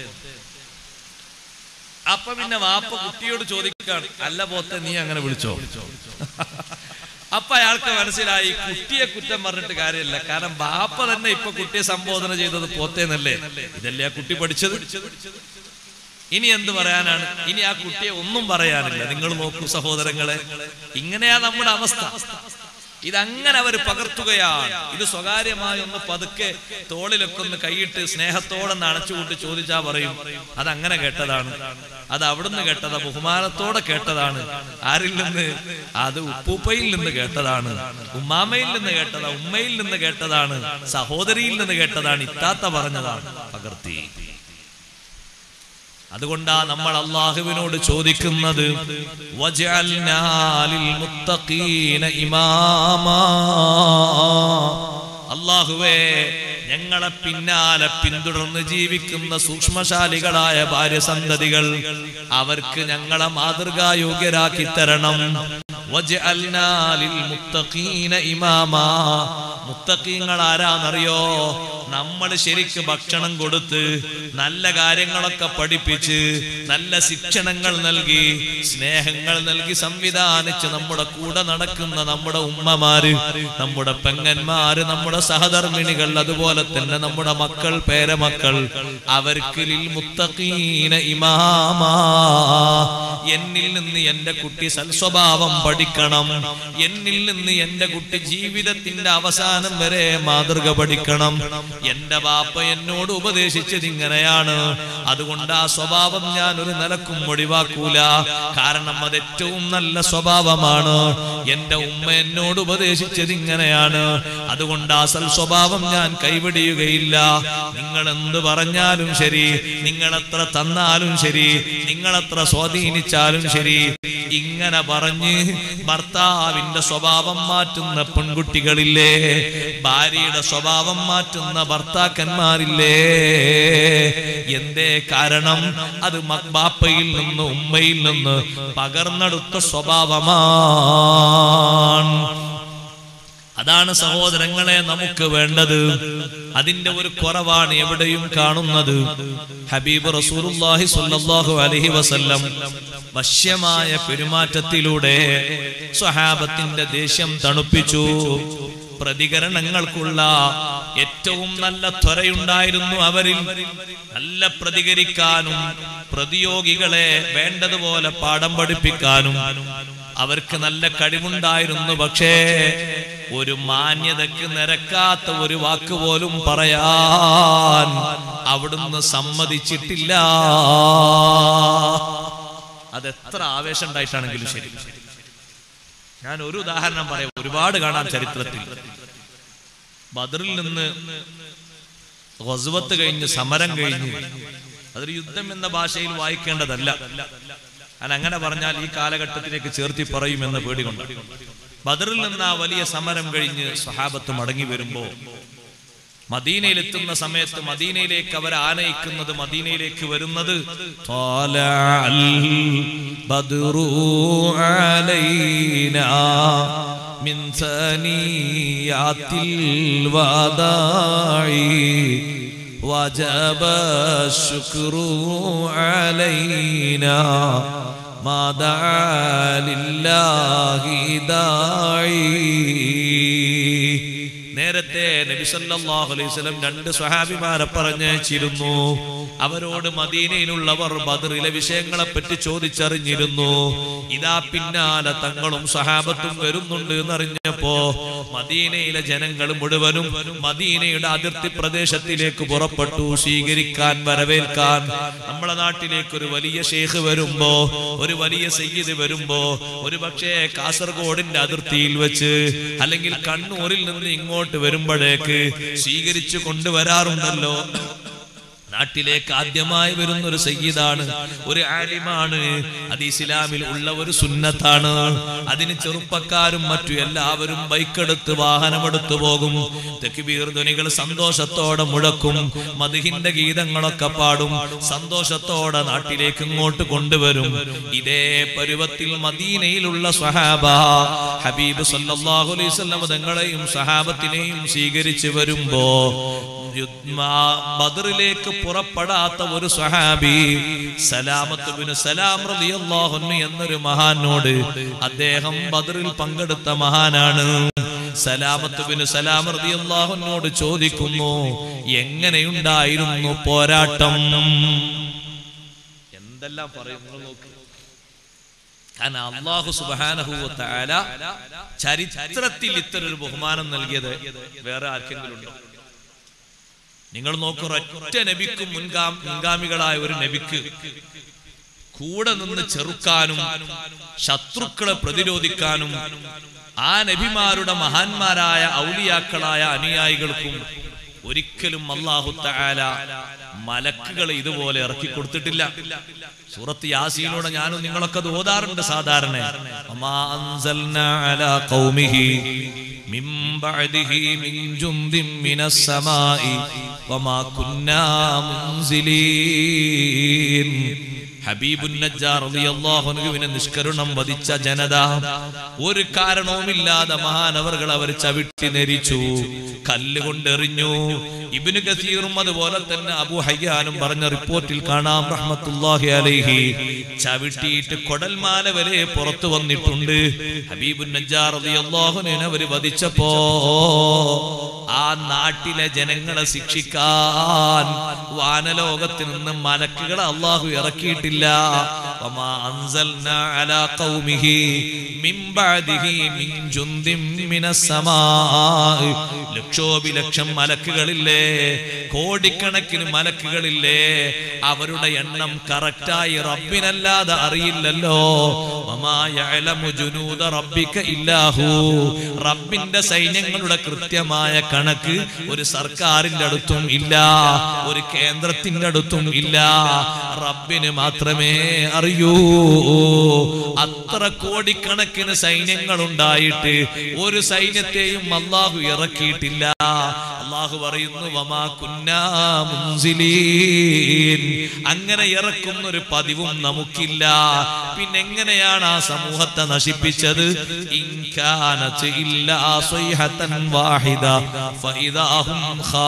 അപ്പൊ പിന്നെ വാപ്പ കുട്ടിയോട് ചോദിക്കാണ്, അല്ല പോത്തെ നീ അങ്ങനെ വിളിച്ചോ? അപ്പൊ അയാൾക്ക് മനസ്സിലായി കുട്ടിയെ കുറ്റം പറഞ്ഞിട്ട് കാര്യമില്ല, കാരണം ബാപ്പ തന്നെ ഇപ്പൊ കുട്ടിയെ സംബോധന ചെയ്തത് പോത്തേന്നല്ലേ, ഇതല്ലേ ആ കുട്ടി പഠിച്ചത്. ഇനി എന്ത് പറയാനാണ്? ഇനി ആ കുട്ടിയെ ഒന്നും പറയാനില്ല. നിങ്ങൾ നോക്കൂ സഹോദരങ്ങളെ, ഇങ്ങനെയാ നമ്മുടെ അവസ്ഥ. ഇതങ്ങനെ അവർ പകർത്തുകയാണ്. ഇത് സ്വകാര്യമായി ഒന്ന് പതുക്കെ തോളിലൊക്കെ ഒന്ന് കൈയിട്ട് സ്നേഹത്തോടെ അണച്ചുകൂട്ടി ചോദിച്ചാ പറയും അതങ്ങനെ കേട്ടതാണ്, അത് അവിടുന്ന് കേട്ടതാ, ബഹുമാനത്തോടെ കേട്ടതാണ്. ആരിൽ നിന്ന്? അത് ഉപ്പൂപ്പയിൽ നിന്ന് കേട്ടതാണ്, ഉമ്മാമയിൽ നിന്ന് കേട്ടതാ, ഉമ്മയിൽ നിന്ന് കേട്ടതാണ്, സഹോദരിയിൽ നിന്ന് കേട്ടതാണ്, ഇത്താത്ത പറഞ്ഞതാണ്, പകർത്തി. അതുകൊണ്ടാ നമ്മൾ അല്ലാഹുവിനോട് ചോദിക്കുന്നത് വജഅൽനാ ലിൽ മുത്തഖീന ഇമാമാ. അല്ലാഹുവേ, ഞങ്ങളെ പിന്നാലെ പിന്തുടർന്ന് ജീവിക്കുന്ന സൂക്ഷ്മശാലികളായ ഭാര്യസന്തതികൾ, അവർക്ക് ഞങ്ങളെ മാതൃകായോഗ്യരാക്കി തരണം. വജഅൽനാ ലിൽ മുത്തഖീന ഇമാമാ. മുത്തഖീങ്ങൾ ആരാന്നറിയോ? നമ്മൾ ശരിക്ക് ഭക്ഷണം കൊടുത്ത് നല്ല കാര്യങ്ങളൊക്കെ പഠിപ്പിച്ച് നല്ല ശിക്ഷണങ്ങൾ നൽകി സ്നേഹങ്ങൾ നൽകി സംവിധാനിച്ച് നമ്മുടെ കൂടെ നടക്കുന്ന നമ്മുടെ ഉമ്മമാര്, നമ്മുടെ പെങ്ങന്മാര്, നമ്മുടെ സഹധർമ്മിണികൾ, അതുപോലെ തന്നെ നമ്മുടെ മക്കൾ, പേരമക്കൾ, അവർക്ക് ലിൽ മുത്തഖീന ഇമാമാ. എന്നിൽ നിന്ന് എന്റെ കുട്ടി സൽസ്വഭാവം പഠിക്കണം, എന്നിൽ നിന്ന് എന്റെ കുട്ടി ജീവിതത്തിന്റെ അവസാനം വരെ മാതൃക പഠിക്കണം. എന്റെ ബാപ്പ എന്നോട് ഉപദേശിച്ചത് ഇങ്ങനെയാണ്, അതുകൊണ്ട് ആ സ്വഭാവം ഞാൻ ഒരു നിലക്കും ഒഴിവാക്കൂല, കാരണം അത് ഏറ്റവും നല്ല സ്വഭാവമാണ്. എന്റെ ഉമ്മ എന്നോട് ഉപദേശിച്ചത് ഇങ്ങനെയാണ്, അതുകൊണ്ട് ആ സൽ സ്വഭാവം ഞാൻ കൈവിടിയുകയില്ല. നിങ്ങൾ എന്ത് പറഞ്ഞാലും ശരി, നിങ്ങൾ എത്ര തന്നാലും ശരി, നിങ്ങൾ എത്ര സ്വാധീനിച്ചാലും ശരി, ഇങ്ങനെ പറഞ്ഞ് ഭർത്താവിന്റെ സ്വഭാവം മാറ്റുന്ന പെൺകുട്ടികളില്ലേ, ഭാര്യയുടെ സ്വഭാവം മാറ്റുന്ന ഭർത്താക്കന്മാരില്ലേ? എന്തേ കാരണം? അത് ബാപ്പയിൽ നിന്ന് ഉമ്മയിൽ നിന്ന് പകർന്നെടുത്ത സ്വഭാവമാണ്. അതാണ് സഹോദരങ്ങളെ നമുക്ക് വേണ്ടത്. അതിന്റെ ഒരു കുറവാണ് എവിടെയും കാണുന്നത്. ഹബീബ് റസൂലുള്ളാഹി സ്വല്ലല്ലാഹു അലൈഹി വസല്ലം വശ്യമായ പെരുമാറ്റത്തിലൂടെ സ്വഹാബത്തിന്റെ ദേഷ്യം തണുപ്പിച്ചു. പ്രതികരണങ്ങൾക്കുള്ള ഏറ്റവും നല്ല ത്വരയുണ്ടായിരുന്നു അവരിൽ. നല്ല പ്രതികരിക്കാനും പ്രതിയോഗികളെ വേണ്ടതുപോലെ പാഠം പഠിപ്പിക്കാനും അവർക്ക് നല്ല കഴിവുണ്ടായിരുന്നു. പക്ഷേ ഒരു മാന്യതയ്ക്ക് നിരക്കാത്ത ഒരു വാക്ക് പോലും പറയാൻ അവിടുന്ന് സമ്മതിച്ചിട്ടില്ല. അതെത്ര ആവേശം ഉണ്ടായിട്ടാണെങ്കിലും ശരി. ഞാൻ ഒരു ഉദാഹരണം പറയാം, ഒരുപാട് കാണാൻ ചരിത്രത്തിൽ. ബദറിൽ നിന്ന് ഗസ്വത്ത് കഴിഞ്ഞ്, സമരം കഴിഞ്ഞ്, അതൊരു യുദ്ധം എന്ന ഭാഷയിൽ വായിക്കേണ്ടതല്ല, ഞാൻ അങ്ങനെ പറഞ്ഞാൽ ഈ കാലഘട്ടത്തിലേക്ക് ചേർത്തി പറയുമെന്ന് പേടികൊണ്ട്. ബദറിൽ നിന്ന് ആ വലിയ സമരം കഴിഞ്ഞ് സ്വഹാബത്ത് മടങ്ങി വരുമ്പോ മദീനയിൽ എത്തുന്ന സമയത്ത് മദീനയിലേക്ക് അവർ ആനയിക്കുന്നത്, മദീനയിലേക്ക് വരുന്നത് ബദ്റു അലൈനാ മിൻ സനിയാത്തിൽ വദാഇ വജബ ശുക്രു അലൈനാ മാ ദഅ ലില്ലാഹി ദാഇ. നേരത്തെ നബി സല്ലല്ലാഹു അലൈഹി വസല്ലം രണ്ട് സ്വഹാബിമാരെ പറഞ്ഞയച്ചിരുന്നു. അവരോട് മദീനയിലുള്ളവർ ബദറിലെ വിഷയങ്ങളെ പറ്റി ചോദിച്ചറിഞ്ഞിരുന്നു. ഇതാ പിന്നാലെ തങ്ങളും സ്വഹാബത്തും വരുന്നുണ്ട് എന്നറിഞ്ഞപ്പോ മദീനയിലെ ജനങ്ങൾ മുഴുവനും മദീനയുടെ അതിർത്തി പ്രദേശത്തിലേക്ക് പുറപ്പെട്ടു, സ്വീകരിക്കാൻ, വരവേൽക്കാൻ. നമ്മളെ നാട്ടിലേക്ക് ഒരു വലിയ ഷെയ്ഖ് വരുമ്പോ, ഒരു വലിയ സയ്യിദ് വരുമ്പോ, ഒരു പക്ഷേ കാസർഗോഡിന്റെ അതിർത്തിയിൽ വെച്ച് അല്ലെങ്കിൽ കണ്ണൂരിൽ നിന്ന് ഇങ്ങോട്ട് വരുമ്പോഴേക്ക് സ്വീകരിച്ചു കൊണ്ടുവരാറുണ്ടല്ലോ. നാട്ടിലേക്ക് ആദ്യമായി വരുന്ന ഒരു സയ്യിദാണ്, ഒരു ആലിമാണ്. അത് ഇസ്ലാമിൽ ഉള്ള ഒരു സുന്നത്താണ്. അതിന് ചെറുപ്പക്കാരും മറ്റു എല്ലാവരും ബൈക്കെടുത്ത്, വാഹനമെടുത്തു പോകും. തക്ബീർ ധ്വനികൾ സന്തോഷത്തോടെ മുഴക്കും, മദ്ഹിന്റെ ഗീതങ്ങളൊക്കെ പാടും, സന്തോഷത്തോടെ നാട്ടിലേക്ക് ഇങ്ങോട്ട് കൊണ്ടുവരും. ഇതേ പരുവത്തിൽ മദീനയിലുള്ള സ്വഹാബ ഹബീബ് സല്ലല്ലാഹു അലൈഹി വസല്ലം തങ്ങളെയും സ്വഹാബത്തിനെയും സ്വീകരിച്ചു വരുമ്പോ ബദറിലേക്ക് പുറപ്പെടാത്ത ഒരു സ്വഹാബി സലാമത്ത് ബിൻ സലാം റളിയല്ലാഹു അൻഹു എന്നൊരു മഹാനോട്, അദ്ദേഹം ബദറിൽ പങ്കെടുത്ത മഹാനാണ്, സലാമത്ത് ബിൻ സലാം റളിയല്ലാഹു അൻഹുവോട് ചോദിക്കുന്നു, എങ്ങനെയുണ്ടായിരുന്നു പോരാട്ടം? എന്തെല്ലാം പറയുന്നു നോക്ക്. കാരണം അല്ലാഹു സുബ്ഹാനഹു വ തആല ചരിത്രത്തിൽ ഇത്തരൊരു ബഹുമാനം നൽകിയത് വേറെ ആർക്കെങ്കിലും ഉണ്ടോ? നിങ്ങൾ നോക്കൂ, ഒറ്റ നബിക്കും മുൻഗാ മുൻഗാമികളായ ഒരു നബിക്ക് കൂടെ നിന്ന് ചെറുക്കാനും ശത്രുക്കളെ പ്രതിരോധിക്കാനും ആ നബിമാരുടെ മഹാന്മാരായ ഔലിയാക്കളായ അനുയായികൾക്കും ഒരിക്കലും അല്ലാഹു തആല മലക്കുകളെ ഇതുപോലെ ഇറക്കി കൊടുത്തിട്ടില്ല. സൂറത്ത് യാസീനോടെ ഞാനും നിങ്ങളൊക്കെ അത് ഓതാറുണ്ട് സാധാരണ. വമാ അൻസൽനാ അലാ ഖൗമിഹി മിൻ ബഅദിഹി മിൻ ജുംദിൻ മിനസ് സമാഇ വമാ കുന്നാ മുൻസിലീൻ. ഹബീബുൻ നജ്ജാർ റളിയല്ലാഹു അൻഹുവിനെ നിഷ്കരുണം വധിച്ച ജനത ഒരു കാരണവുമില്ലാതെ മഹാനവർകൾ അവർ ചവിട്ടി നെരിച്ചു, കല്ലുകൊണ്ടെറിഞ്ഞു. ഇബ്നു കസീറും അതുപോലെ തന്നെ അബൂ ഹയ്യാനും പറഞ്ഞ റിപ്പോർട്ടിൽ കാണാം റഹ്മത്തുള്ളാഹി അലൈഹി, ചവിട്ടിയിട്ട് കൊടൽമാല വരെ പുറത്തു വന്നിട്ടുണ്ട്. ഹബീബുൻ നജ്ജാർ റളിയല്ലാഹു അൻഹു അവര് വധിച്ചപ്പോ ആ നാട്ടിലെ ജനങ്ങളെ ശിക്ഷിക്കാൻ വാനലോകത്ത് നിന്ന് മലക്കുകളെ അല്ലാഹു ഇറക്കിയിട്ടില്ല. വമാ അൻസൽനാ അലാ ഖൗമിഹി മിൻ ബഅദിഹി മിൻ ജുൻദിൻ മിനസ് സമാഇ. ലക്ഷോപലക്ഷം മലക്കുകളില്ലേ, കോടിക്കണക്കിന് മലക്കുകളില്ലേ, അവരുടെ എണ്ണം കറക്റ്റായി റബ്ബിനല്ലാതെ അറിയില്ലല്ലോ. വമാ യഅലമു ജുനൂദ റബ്ബിക ഇല്ലാഹു. റബ്ബിന്റെ സൈന്യങ്ങളുടെ കൃത്യമായ കണക്ക് ഒരു സർക്കാരിന്റെ അടുത്തും ഇല്ല, ഒരു കേന്ദ്രത്തിന്റെ അടുത്തും ഇല്ല, റബ്ബിന് മാത്രമേ അറിയൂ. അത്ര കോടിക്കണക്കിന് സൈന്യങ്ങൾ ഉണ്ടായിട്ട് ഒരു സൈന്യത്തെയും അല്ലാഹു ഇറക്കിയിട്ടില്ല. അല്ലാഹു പറയുന്നു വമാ കുന്നാ മുൻസിലീൻ. അങ്ങനെ ഇറക്കുന്ന ഒരു പതിവും നമുക്കില്ല. പിന്നെ എങ്ങനെയാണ് ആ സമൂഹത്തെ നശിപ്പിച്ചത്? ഇൻ കാനത് ഇല്ലാ സ്വൈഹതൻ വാഹിദ ഫഇദാ ഹും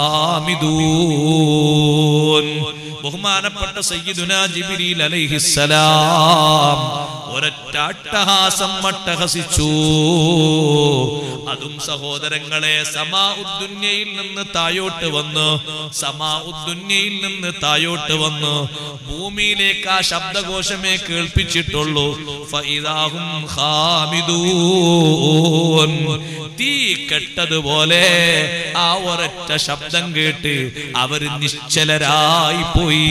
ഖാമിദൂൻ. ബഹുമാനപ്പെട്ട സയ്യിദുനാ ജിബ്രീൽ അലൈഹിസ്സലാം ഒരൊറ്റ അട്ടഹാസം അട്ടഹസിച്ചു. അതും സഹോദരങ്ങളെ സമാഉദ്ദുന്യയിൽ നിന്ന് തായോട്ട് വന്നു, സമാഉദ്ദുന്യയിൽ നിന്ന് തായോട്ട് വന്നു ഭൂമിയിലേക്ക് ആ ശബ്ദഘോഷമേ കേൾപ്പിച്ചിട്ടുള്ളൂ. ഫഇദാഹും ഖാമിദൂൻ. തീ കെട്ടതുപോലെ ആ ഒരൊറ്റ ശബ്ദം കേട്ട് അവർ നിശ്ചലരായി പോയി.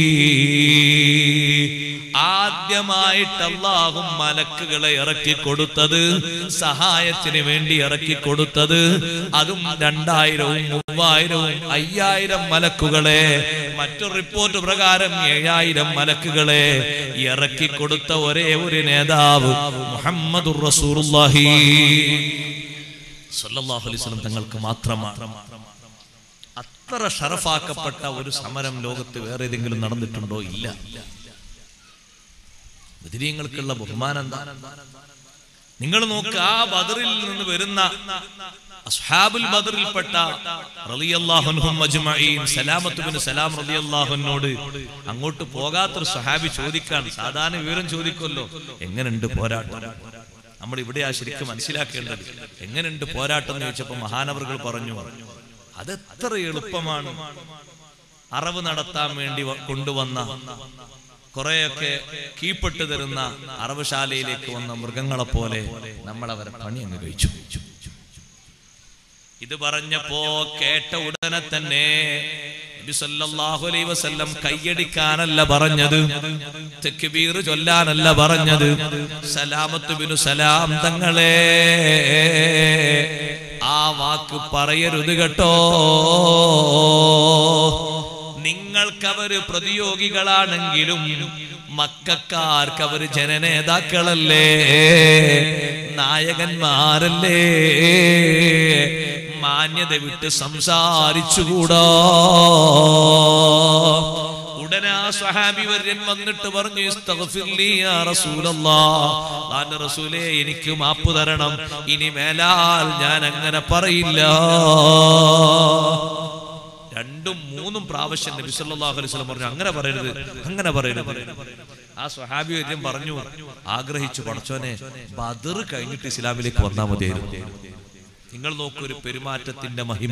ആദ്യമായിട്ട് അല്ലാഹു മലക്കുകളെ ഇറക്കി കൊടുത്തത്, സഹായത്തിന് വേണ്ടി ഇറക്കി കൊടുത്തത്, അതും രണ്ടായിരവും മൂവായിരവും അയ്യായിരം മലക്കുകളെ, മറ്റൊരു റിപ്പോർട്ട് പ്രകാരം ഏഴായിരം മലക്കുകളെ ഇറക്കി കൊടുത്ത ഒരേ ഒരു നേതാവ് മുഹമ്മദുർ റസൂലുള്ളാഹി സ്വല്ലല്ലാഹു അലൈഹി വസല്ലം തങ്ങൾക്ക് മാത്രമാണ്. അത്ര ഷറഫാക്കപ്പെട്ട ഒരു സമരം ലോകത്ത് വേറെ ഏതെങ്കിലും നടന്നിട്ടുണ്ടോ? ഇല്ല. ബദരീങ്ങൾക്കുള്ള ബഹുമാനം എന്താ? നിങ്ങൾ നോക്ക്, ആ ബദറിൽ നിന്ന് വരുന്ന അസ്ഹാബുൽ ബദറിൽപ്പെട്ട റളിയല്ലാഹു അൻഹും അജ്മഈൻ സലാമത്ത് ബിൻ സലാം റളിയല്ലാഹു അൻഹുവോട് അങ്ങോട്ട് പോകാത്തൊരു സ്വഹാബി ചോദിക്കാൻ, സാധാരണ വിവരം ചോദിക്കുമല്ലോ, എങ്ങനെയുണ്ട് പോരാട്ടം? നമ്മൾ ഇവിടെയാ ശരിക്കും മനസ്സിലാക്കേണ്ടത്. എങ്ങനെയുണ്ട് പോരാട്ടം എന്ന് ചോദിച്ചപ്പോ മഹാനവറുകൾ പറഞ്ഞു, അതെത്ര എളുപ്പമാണ്. അറവ് നടത്താൻ വേണ്ടി കൊണ്ടുവന്ന കുറെയൊക്കെ കീപ്പെട്ട് തരുന്ന അറവുശാലയിലേക്ക് വന്ന മൃഗങ്ങളെ പോലെ നമ്മൾ അവരെ പണി അങ്ങ് കഴിച്ചു. ഇത് പറഞ്ഞപ്പോ കേട്ട ഉടനെ തന്നെ നബി സല്ലല്ലാഹു അലൈഹി വസല്ലം കയ്യടിക്കാനല്ല പറഞ്ഞത്, തക്ബീർ ചൊല്ലാനല്ല പറഞ്ഞത്. സലാമത്ത് ബിൻ സലാം തങ്ങളെ ആ വാക്ക് പറയരുത് കേട്ടോ. നിങ്ങൾക്കവര് പ്രതിയോഗികളാണെങ്കിലും മക്കക്കാർക്ക് അവര് ജനനേതാക്കളല്ലേ, നായകന്മാരല്ലേ. മാന്യത വിട്ട് സംസാരിച്ചുകൂടാ. ഉടനെ ആ സ്വഹാബി വര്യൻ വന്നിട്ട് പറഞ്ഞു, ഇസ്തഗ്ഫിർലി യാ റസൂലല്ലാഹ്, റസൂലേ എനിക്ക് മാപ്പ് തരണം, ഇനി മേലാൽ ഞാൻ അങ്ങനെ പറയില്ല. രണ്ടും മൂന്നും മൂന്നും പ്രാവശ്യം നബി സല്ലല്ലാഹു അലൈഹി വസല്ലം പറഞ്ഞു അങ്ങനെ പറയരുത്, അങ്ങനെ പറയരുത്. ആ സ്വഹാബി വര്യൻ പറഞ്ഞു, ആഗ്രഹിച്ചു പടച്ചോനെ ബദർ കഴിഞ്ഞിട്ട് ഇസ്ലാമിലേക്ക് വന്നാൽ മതിയായിരുന്നു. നിങ്ങൾ നോക്കൂ ഒരു പെരുമാറ്റത്തിന്റെ മഹിമ.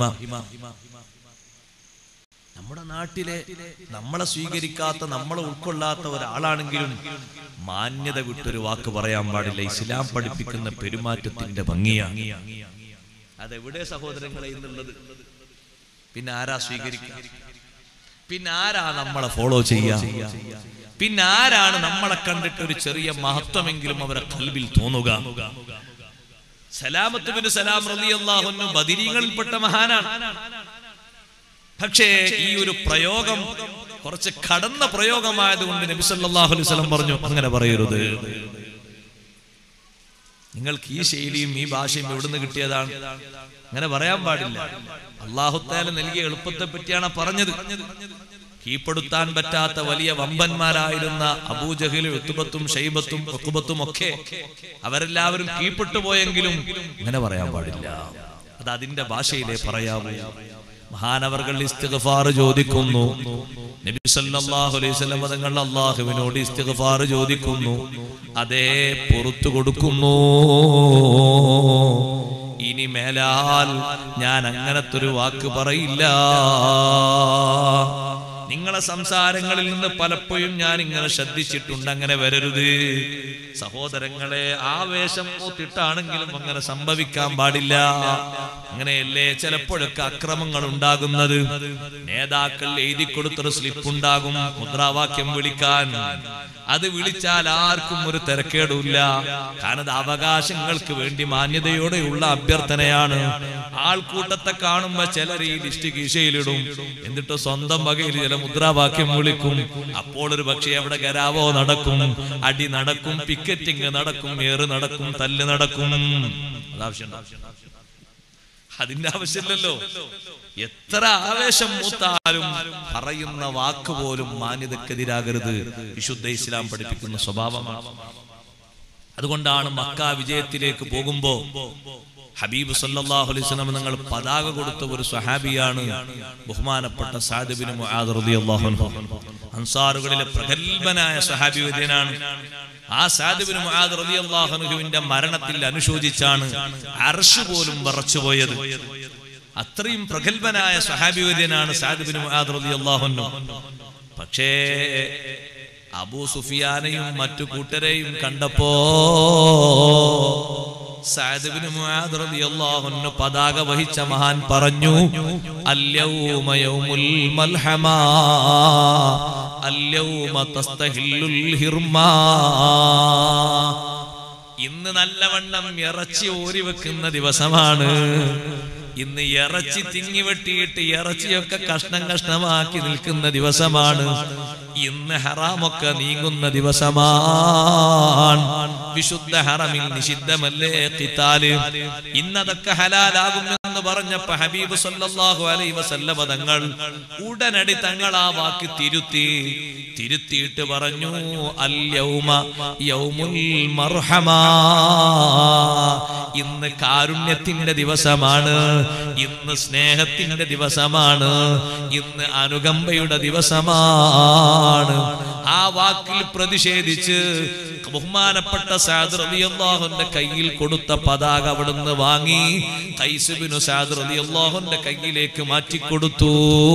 നമ്മുടെ നാട്ടിലെ നമ്മളെ സ്വീകരിക്കാത്ത നമ്മളെ ഉൾക്കൊള്ളാത്ത ഒരാളാണെങ്കിലും മാന്യത വിട്ടൊരു വാക്ക് പറയാൻ പാടില്ല. ഇസ്ലാം പഠിപ്പിക്കുന്ന പെരുമാറ്റത്തിന്റെ ഭംഗിയാണ്. അതെവിടെ സഹോദരങ്ങളെ എന്നുള്ളത്? പിന്നെ ആരാ സ്വീകരിക്കുക? പിന്നെ ആരാ നമ്മളെ ഫോളോ ചെയ്യുക? പിന്നെ ആരാണ് നമ്മളെ കണ്ടിട്ട് ഒരു ചെറിയ മഹത്വമെങ്കിലും അവരെ ഖൽബിൽ തോന്നുക? സലാമത്ത് ബിൻ സലാം റളിയല്ലാഹു അൻഹു ബദരീങ്ങളിൽപ്പെട്ട മഹാനാണ്. പക്ഷേ ഈ ഒരു പ്രയോഗം കുറച്ച് കടന്ന പ്രയോഗമായതുകൊണ്ട് നബി സല്ലല്ലാഹു അലൈഹി വസല്ലം പറഞ്ഞു അങ്ങനെ പറയരുത്. നിങ്ങൾക്ക് ഈ ശൈലിയും ഈ ഭാഷയും എവിടുന്ന് കിട്ടിയതാണ്? അങ്ങനെ പറയാൻ പാടില്ല. അല്ലാഹു തആല നൽകിയ എളുപ്പത്തെ പറ്റിയാണ് പറഞ്ഞത്. കീഴ്പ്പെടുത്താൻ പറ്റാത്ത വലിയ വമ്പന്മാരായിരുന്ന അബൂജഹലും ഉത്ബത്തും ഷൈബത്തും ഉഖ്ബത്തും ഒക്കെ അവരെല്ലാവരും കീഴ്പ്പെട്ടു പോയെങ്കിലും അങ്ങനെ പറയാൻ പാടില്ല. അത് അതിന്റെ ഭാഷയിലേ പറയാവൂ. മഹാനവർകൾ ഇസ്തിഗ്ഫാർ ചോദിക്കുന്നു. നബി സല്ലല്ലാഹു അലൈഹി വസല്ലം തങ്ങൾ അല്ലാഹുവിനോട് ഇസ്തിഗ്ഫാർ ചോദിക്കുന്നു. അതേ പുറത്തു കൊടുക്കുന്നു. ഇനി മേലാൽ ഞാൻ അങ്ങനത്തെ ഒരു വാക്ക് പറയില്ല. നിങ്ങളെ സംസാരങ്ങളിൽ നിന്ന് പലപ്പോഴും ഞാൻ ഇങ്ങനെ ശ്രദ്ധിച്ചിട്ടുണ്ട്, അങ്ങനെ വരരുത്. സഹോദരങ്ങളെ, ആവേശം മൂത്തിട്ടാണെങ്കിലും അങ്ങനെ സംഭവിക്കാൻ പാടില്ല. അങ്ങനെയല്ലേ ചിലപ്പോഴൊക്കെ അക്രമങ്ങൾ ഉണ്ടാകുന്നത്. നേതാക്കൾ എഴുതി കൊടുത്തൊരു സ്ലിപ്പ് ഉണ്ടാകും മുദ്രാവാക്യം വിളിക്കാൻ. അത് വിളിച്ചാൽ ആർക്കും ഒരു തിരക്കേടില്ല. കാരണം അവകാശങ്ങൾക്ക് വേണ്ടി മാന്യതയോടെയുള്ള അഭ്യർത്ഥനയാണ്. ആൾക്കൂട്ടത്തെ കാണുമ്പോ ചിലർ ഈ ലിസ്റ്റ് കീശയിലിടും, എന്നിട്ട് സ്വന്തം വകയിൽ ചില മുദ്രാവാക്യം വിളിക്കും. അപ്പോൾ ഒരു പക്ഷേ അവിടെ ഗരാവോ നടക്കും, അടി നടക്കും, പിക്കറ്റിംഗ് നടക്കും, ഏറ് നടക്കും, തല്ല് നടക്കും. അതാവശ്യം അതിന്റെ ആവശ്യമില്ലല്ലോ. എത്ര ആവേശം മൂത്താലും പറയുന്ന വാക്ക് പോലും മാന്യതക്കെതിരാകരുത്. വിശുദ്ധ ഇസ്ലാം പഠിപ്പിക്കുന്ന സ്വഭാവമാണ്. അതുകൊണ്ടാണ് മക്ക വിജയത്തിലേക്ക് പോകുമ്പോ ഹബീബ് സല്ലല്ലാഹു അലൈഹി വസല്ലം തങ്ങൾ പതാക കൊടുത്ത ഒരു സ്വഹാബിയാണ് ബഹുമാനപ്പെട്ട സഅദ് ബിൻ മുആദ് റളിയല്ലാഹു അൻഹു. അൻസാറുകളിലെ പ്രഗൽഭനായ സ്വഹാബി വര്യനാണ്. ആ സഅദ് ബിൻ മുആദ് റളിയല്ലാഹു അൻഹുവിന്റെ മരണത്തിൽ അനുശോചിച്ചാണ് അർശ് പോലും വിറച്ചുപോയത്. അത്രയും പ്രഗൽഭനായ സ്വഹാബി വര്യനാണ് സഅദ് ബിൻ മുആദ് റളിയല്ലാഹു അൻഹു. പക്ഷേ അബൂ സുഫിയാനെയും മറ്റു കൂട്ടരെയും കണ്ടപ്പോ സഅദ് ബിൻ മുആദ് റളിയല്ലാഹു അൻഹു പതാക വഹിച്ച മഹാൻ പറഞ്ഞു, അൽയൗമ യൗമുൽ മൽഹമാ അൽയൗമ തസ്തഹില്ലുൽ ഹിർമാ. ഇന്ന് നല്ലവണ്ണം ഇറച്ചി ഓരി വെക്കുന്ന ദിവസമാണ്. ഇന്ന് ഇറച്ചി തിങ്ങി വെട്ടിയിട്ട് ഇറച്ചിയൊക്കെ കഷ്ണം കഷ്ണമാക്കി നിൽക്കുന്ന ദിവസമാണ്. ഇന്ന് ഹറാമൊക്കെ നീങ്ങുന്ന ദിവസമാണ്. വിശുദ്ധ ഹറമിൽ നിഷിദ്ധമല്ലേ ഖിതാല്. ഇന്നതൊക്കെ ഹലാലാകുമെന്ന് പറഞ്ഞപ്പോ ഹബീബ് സല്ലല്ലാഹു അലൈഹി വസല്ലം തങ്ങൾ ഉടനടി തങ്ങൾ ആ വാക്ക് തിരുത്തി തിരുത്തിയിട്ട് പറഞ്ഞു, അൽ യൗമ യൗമുൽ മർഹമാ. ഇന്ന് കാരുണ്യത്തിന്റെ ദിവസമാണ്, ഇന്ന് സ്നേഹത്തിന്റെ ദിവസമാണ്, ഇന്ന് അനുകമ്പയുടെ ദിവസമാണ്. ആ വാക്കിൽ പ്രതിഷേധിച്ച് ബഹുമാനപ്പെട്ട സഅദ് റളിയല്ലാഹു അൻഹുവിന്റെ കയ്യിൽ കൊടുത്ത പതാക അവിടുന്ന് വാങ്ങി ഖൈസ് ബിൻ സഅദ് റളിയല്ലാഹു അൻഹുവിന്റെ കയ്യിലേക്ക് മാറ്റിക്കൊടുത്തു.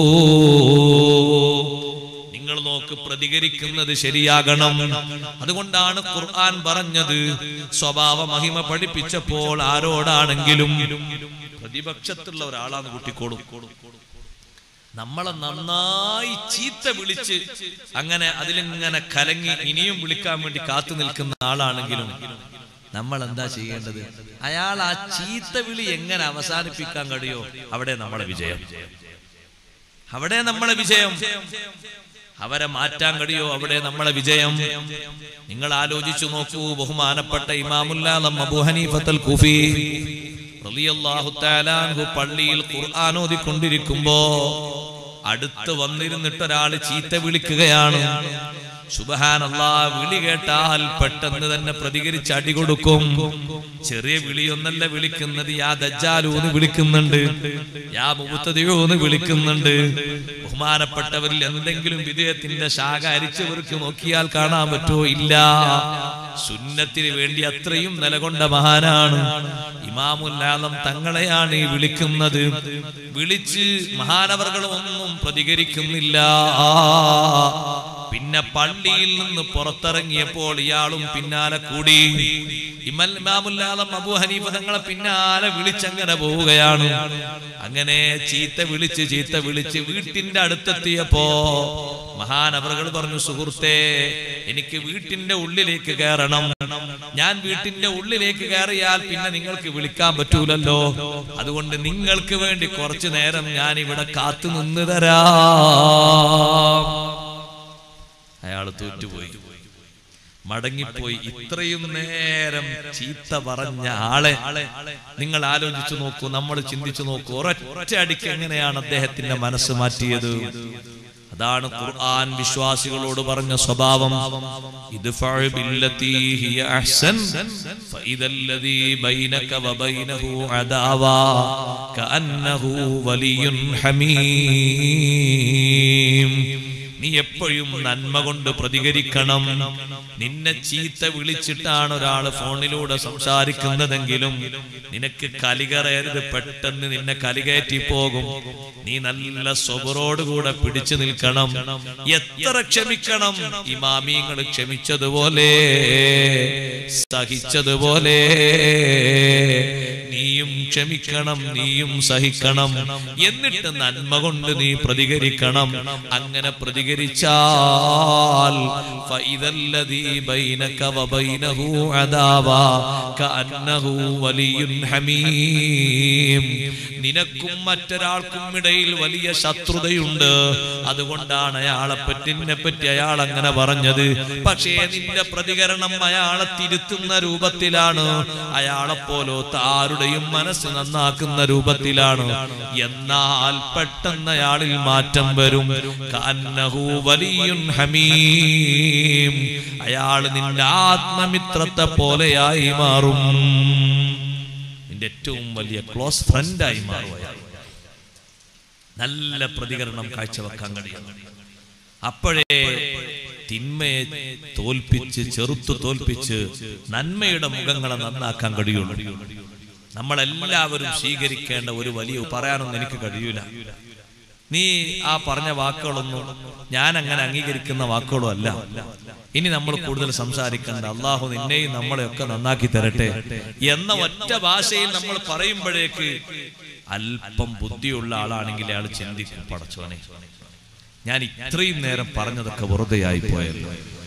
നിങ്ങൾ നോക്ക്, പ്രതികരിക്കുന്നത് ശരിയാകണം. അതുകൊണ്ടാണ് ഖുർആൻ പറഞ്ഞത്, സ്വഭാവ മഹിമ പഠിപ്പിച്ചപ്പോൾ ആരോടാണെങ്കിലും പ്രതിപക്ഷത്തുള്ള ഒരാളാണ് കുട്ടിക്കോളും. നമ്മളെ നന്നായി ചീത്ത വിളിച്ച് അങ്ങനെ അതിലിങ്ങനെ കലങ്ങി ഇനിയും വിളിക്കാൻ വേണ്ടി കാത്തു നിൽക്കുന്ന ആളാണെങ്കിലും നമ്മൾ എന്താ ചെയ്യേണ്ടത്? അയാൾ ആ ചീത്ത വിളി എങ്ങനെ അവസാനിപ്പിക്കാൻ കഴിയോ അവിടെ നമ്മളെ വിജയം, അവിടെ നമ്മളെ വിജയം. അവരെ മാറ്റാൻ കഴിയോ അവിടെ നമ്മളെ വിജയം. നിങ്ങൾ ആലോചിച്ചു നോക്കൂ, ബഹുമാനപ്പെട്ട ഇമാമുൽ ആലം അബൂ ഹനീഫത്തുൽ കൂഫി റളിയല്ലാഹു തആല അൻഹു പള്ളിയിൽ ഖുർആൻ ഓതിക്കൊണ്ടിരിക്കുമ്പോ അടുത്ത് വന്നിരുന്നിട്ട് ഒരാൾ ചീത്ത വിളിക്കുകയാണ്. സുബ്ഹാനല്ലാഹ്, വിളി കേട്ടാൽ പെട്ടെന്ന് തന്നെ പ്രതികരിച്ച് അടി കൊടുക്കും. ചെറിയ വിളിയൊന്നല്ല വിളിക്കുന്നത്, യാ ദജ്ജാലൂന്ന് വിളിക്കുന്നുണ്ട്, യാ മുബ്തദിഊന്ന് വിളിക്കുന്നുണ്ട്. ബഹുമാനപ്പെട്ടവരിൽ എന്തെങ്കിലും വിദേഹത്തിന്റെ ശാഖ അരിച്ചവർക്ക് നോക്കിയാൽ കാണാൻ പറ്റുമോ? ഇല്ല. സുന്നത്തിന് വേണ്ടി അത്രയും നിലകൊണ്ട മഹാനാണ് ഇമാമുൽ ആലം തങ്ങളെയാണ് ഈ വിളിക്കുന്നത്. വിളിച്ച് മഹാനവർകൾ ഒന്നും പ്രതികരിക്കുന്നില്ല. പിന്നെ പള്ളിയിൽ നിന്ന് പുറത്തിറങ്ങിയപ്പോൾ ഇയാളും പിന്നാലെ കൂടി. ഇമാമുൽ ആലം അബൂ ഹനീഫ തങ്ങളെ പിന്നാലെ വിളിച്ചങ്ങനെ പോവുകയാണ്. അങ്ങനെ ചീത്ത വിളിച്ച് ചീത്ത വിളിച്ച് വീട്ടിന്റെ അടുത്തെത്തിയപ്പോ മഹാനവറുകൾ പറഞ്ഞു, സുഹൃത്തേ, എനിക്ക് വീട്ടിന്റെ ഉള്ളിലേക്ക് കയറണം. ഞാൻ വീട്ടിന്റെ ഉള്ളിലേക്ക് കയറിയാൽ പിന്നെ നിങ്ങൾക്ക് വിളിക്കാൻ പറ്റൂലല്ലോ. അതുകൊണ്ട് നിങ്ങൾക്ക് വേണ്ടി കുറച്ചു നേരം ഞാൻ ഇവിടെ കാത്തു നിന്ന് തരാം. അയാൾ തോറ്റുപോയി, മടങ്ങിപ്പോയി. ഇത്രയും നേരം ചീത്ത പറഞ്ഞ ആളെ നിങ്ങൾ ആലോചിച്ചു നോക്കൂ, നമ്മൾ ചിന്തിച്ചു നോക്കൂ. ഒരൊറ്റ അടിക്ക് എങ്ങനെയാണ് അദ്ദേഹത്തിന്റെ മനസ്സ് മാറ്റിയത്? അതാണ് ഖുർആൻ വിശ്വാസികളോട് പറഞ്ഞ സ്വഭാവം. ഇദ്ഫഅ ബില്ലതി ഹിയ അഹ്സൻ ഫഇദല്ലദീ ബൈനക വബൈനഹു അദാവ കഅന്നഹു വലിയ്യുൻ ഹമീം. നീ എപ്പോഴും നന്മ കൊണ്ട് പ്രതികരിക്കണം. നിന്നെ ചീത്ത വിളിച്ചിട്ടാണ് ഒരാൾ ഫോണിലൂടെ സംസാരിക്കുന്നതെങ്കിലും നിനക്ക് കലികറയരുത്, പെട്ടെന്ന് നിന്നെ കലികയറ്റി പോകും. നീ നല്ല സ്വബറോടുകൂടെ പിടിച്ചു നിൽക്കണം. എത്ര ക്ഷമിക്കണം? ഇമാമിങ്ങൾ ക്ഷമിച്ചതുപോലെ, സഹിച്ചതുപോലെ നീയും ക്ഷമിക്കണം, നീയും സഹിക്കണം. എന്നിട്ട് നന്മ കൊണ്ട് നീ പ്രതികരിക്കണം. അങ്ങനെ പ്രതികരിച്ചാൽ ഫഇദല്ലദീ ബൈനക വബൈനഹു അദാവ കഅന്നഹു വലിയ്യുൻ ഹമീം. നിനക്കും മറ്റൊരാൾക്കും ഇടയിൽ വലിയ ശത്രുതയുണ്ട്. അതുകൊണ്ടാണ് അയാളെ പറ്റി നിന്നെ പറ്റി അയാൾ അങ്ങനെ പറഞ്ഞത്. പക്ഷേ നിന്റെ പ്രതികരണം അയാളെ തിരുത്തുന്ന രൂപത്തിലാണ്, അയാളെ പോലത്തെ ആരുടെയും മനസ്സ് നന്നാക്കുന്ന രൂപത്തിലാണ്. എന്നാൽ പെട്ടെന്ന് അയാളിൽ മാറ്റം വരും. കഅന്നഹു വലിയ്യുൻ ഹമീം. അയാൾ നിന്റെ ആത്മമിത്രത്തെ പോലെയായി മാറും, നിന്റെ ഏറ്റവും വലിയ ക്ലോസ് ഫ്രണ്ടായി മാറും. നല്ല പ്രതികരണം കാഴ്ചവെക്കാൻ കഴിയും. അപ്പോഴേ തിന്മയെ തോൽപ്പിച്ച്, ചെറുത്തു തോൽപ്പിച്ച് നന്മയുടെ മുഖങ്ങളെ നന്നാക്കാൻ കഴിയുള്ളൂ. നമ്മളെല്ലാവരും സ്വീകരിക്കേണ്ട ഒരു വലിയ, പറയാനൊന്നും എനിക്ക് കഴിയൂല, നീ ആ പറഞ്ഞ വാക്കുകളൊന്നും ഞാൻ അങ്ങനെ അംഗീകരിക്കുന്ന വാക്കുകളും അല്ല. ഇനി നമ്മൾ കൂടുതൽ സംസാരിക്കേണ്ട, അള്ളാഹു നിന്നെയും നമ്മളെയൊക്കെ നന്നാക്കി തരട്ടെ എന്ന ഒറ്റ ഭാഷയിൽ നമ്മൾ പറയുമ്പോഴേക്ക് അല്പം ബുദ്ധിയുള്ള ആളാണെങ്കിൽ അയാൾ ചിന്തിക്കും, പടച്ചോനെ, ഞാൻ ഇത്രയും നേരം പറഞ്ഞതൊക്കെ വെറുതെയായി പോയല്ലോ,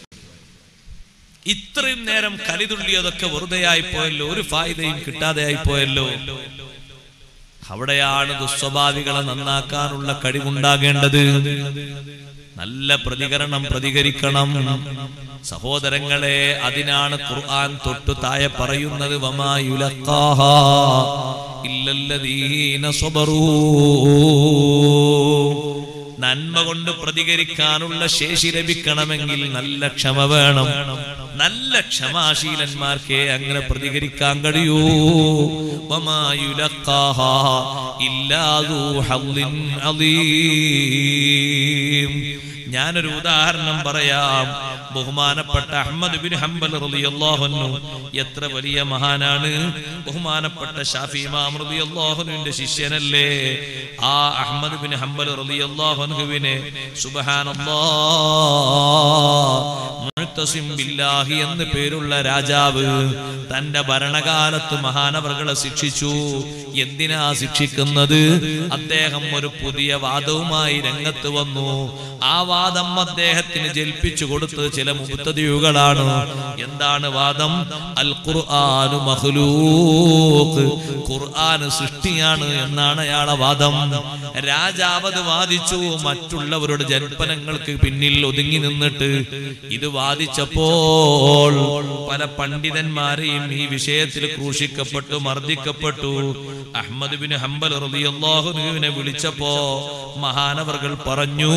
ഇത്രയും നേരം കലിതുള്ളിയതൊക്കെ വെറുതെയായി പോയല്ലോ, ഒരു ഫായിദയും കിട്ടാതെയായി പോയല്ലോ. അവിടെയാണ് ദുസ്വഭാവികളെ നന്നാക്കാനുള്ള കഴിവുണ്ടാകേണ്ടത്. നല്ല പ്രതികരണം പ്രതികരിക്കണം സഹോദരങ്ങളെ. അതിനാണ് ഖുർആൻ തൊട്ടു താഴെ പറയുന്നത്, വമാ യുലഖാഹാ ഇല്ലല്ലദീന സബറൂ. നന്മ കൊണ്ട് പ്രതികരിക്കാനുള്ള ശേഷി ലഭിക്കണമെങ്കിൽ നല്ല ക്ഷമ വേണം. നല്ല ക്ഷമാശീലന്മാർക്കേ അങ്ങനെ പ്രതികരിക്കാൻ കഴിയൂ. വമാ യുലഖാഹാ ഇല്ലാ ദൂ ഹദ്ദിൻ അദീം. ഞാനൊരു ഉദാഹരണം പറയാം. ബഹുമാനപ്പെട്ട അഹ്മദ് ബിൻ ഹംബൽ റളിയല്ലാഹു അൻഹു എത്ര വലിയ മഹാനാണ്. ബഹുമാനപ്പെട്ട ഷാഫി ഇമാം റളിയല്ലാഹു അൻഹുവിന്റെ ശിഷ്യനല്ലേ. ആ അഹ്മദ് ബിൻ ഹംബൽ റളിയല്ലാഹു അൻഹുവിനെ സുബ്ഹാനല്ലാഹ് മുഅ്തസിം ബില്ലാഹി എന്ന് പേരുള്ള രാജാവ് തന്റെ ഭരണകാലത്ത് മഹാനവറുകളെ ശിക്ഷിച്ചു. എന്തിനാ ശിക്ഷിക്കുന്നത്? അദ്ദേഹം ഒരു പുതിയ വാദവുമായി രംഗത്ത് വന്നു. ആ വാദം അദ്ദേഹത്തിന് ജൽപ്പിച്ചു കൊടുത്തത് ചില മുബ്തദിഉകളാണ്. എന്താണ് വാദം? അൽ ഖുർആനു മഖ്ലൂഖ്, ഖുർആൻ സൃഷ്ടിയാണ് എന്നാണ് അയാളുടെ വാദം. രാജാവ് അത് വാദിച്ചു. മറ്റുള്ളവരുടെ ജൽപ്പനങ്ങൾക്ക് പിന്നിൽ ഒതുങ്ങി നിന്നിട്ട് ഇത് വാദി വാദിച്ചപ്പോൾ പല പണ്ഡിതന്മാരെയും ഈ വിഷയത്തിൽ ക്രൂശിക്കപ്പെട്ടു, മർദ്ദിക്കപ്പെട്ടു. അഹ്മദ് ബിൻ ഹംബൽ റളിയല്ലാഹു അൻഹുവിനെ വിളിച്ചപ്പോ മഹാനവർകൾ പറഞ്ഞു,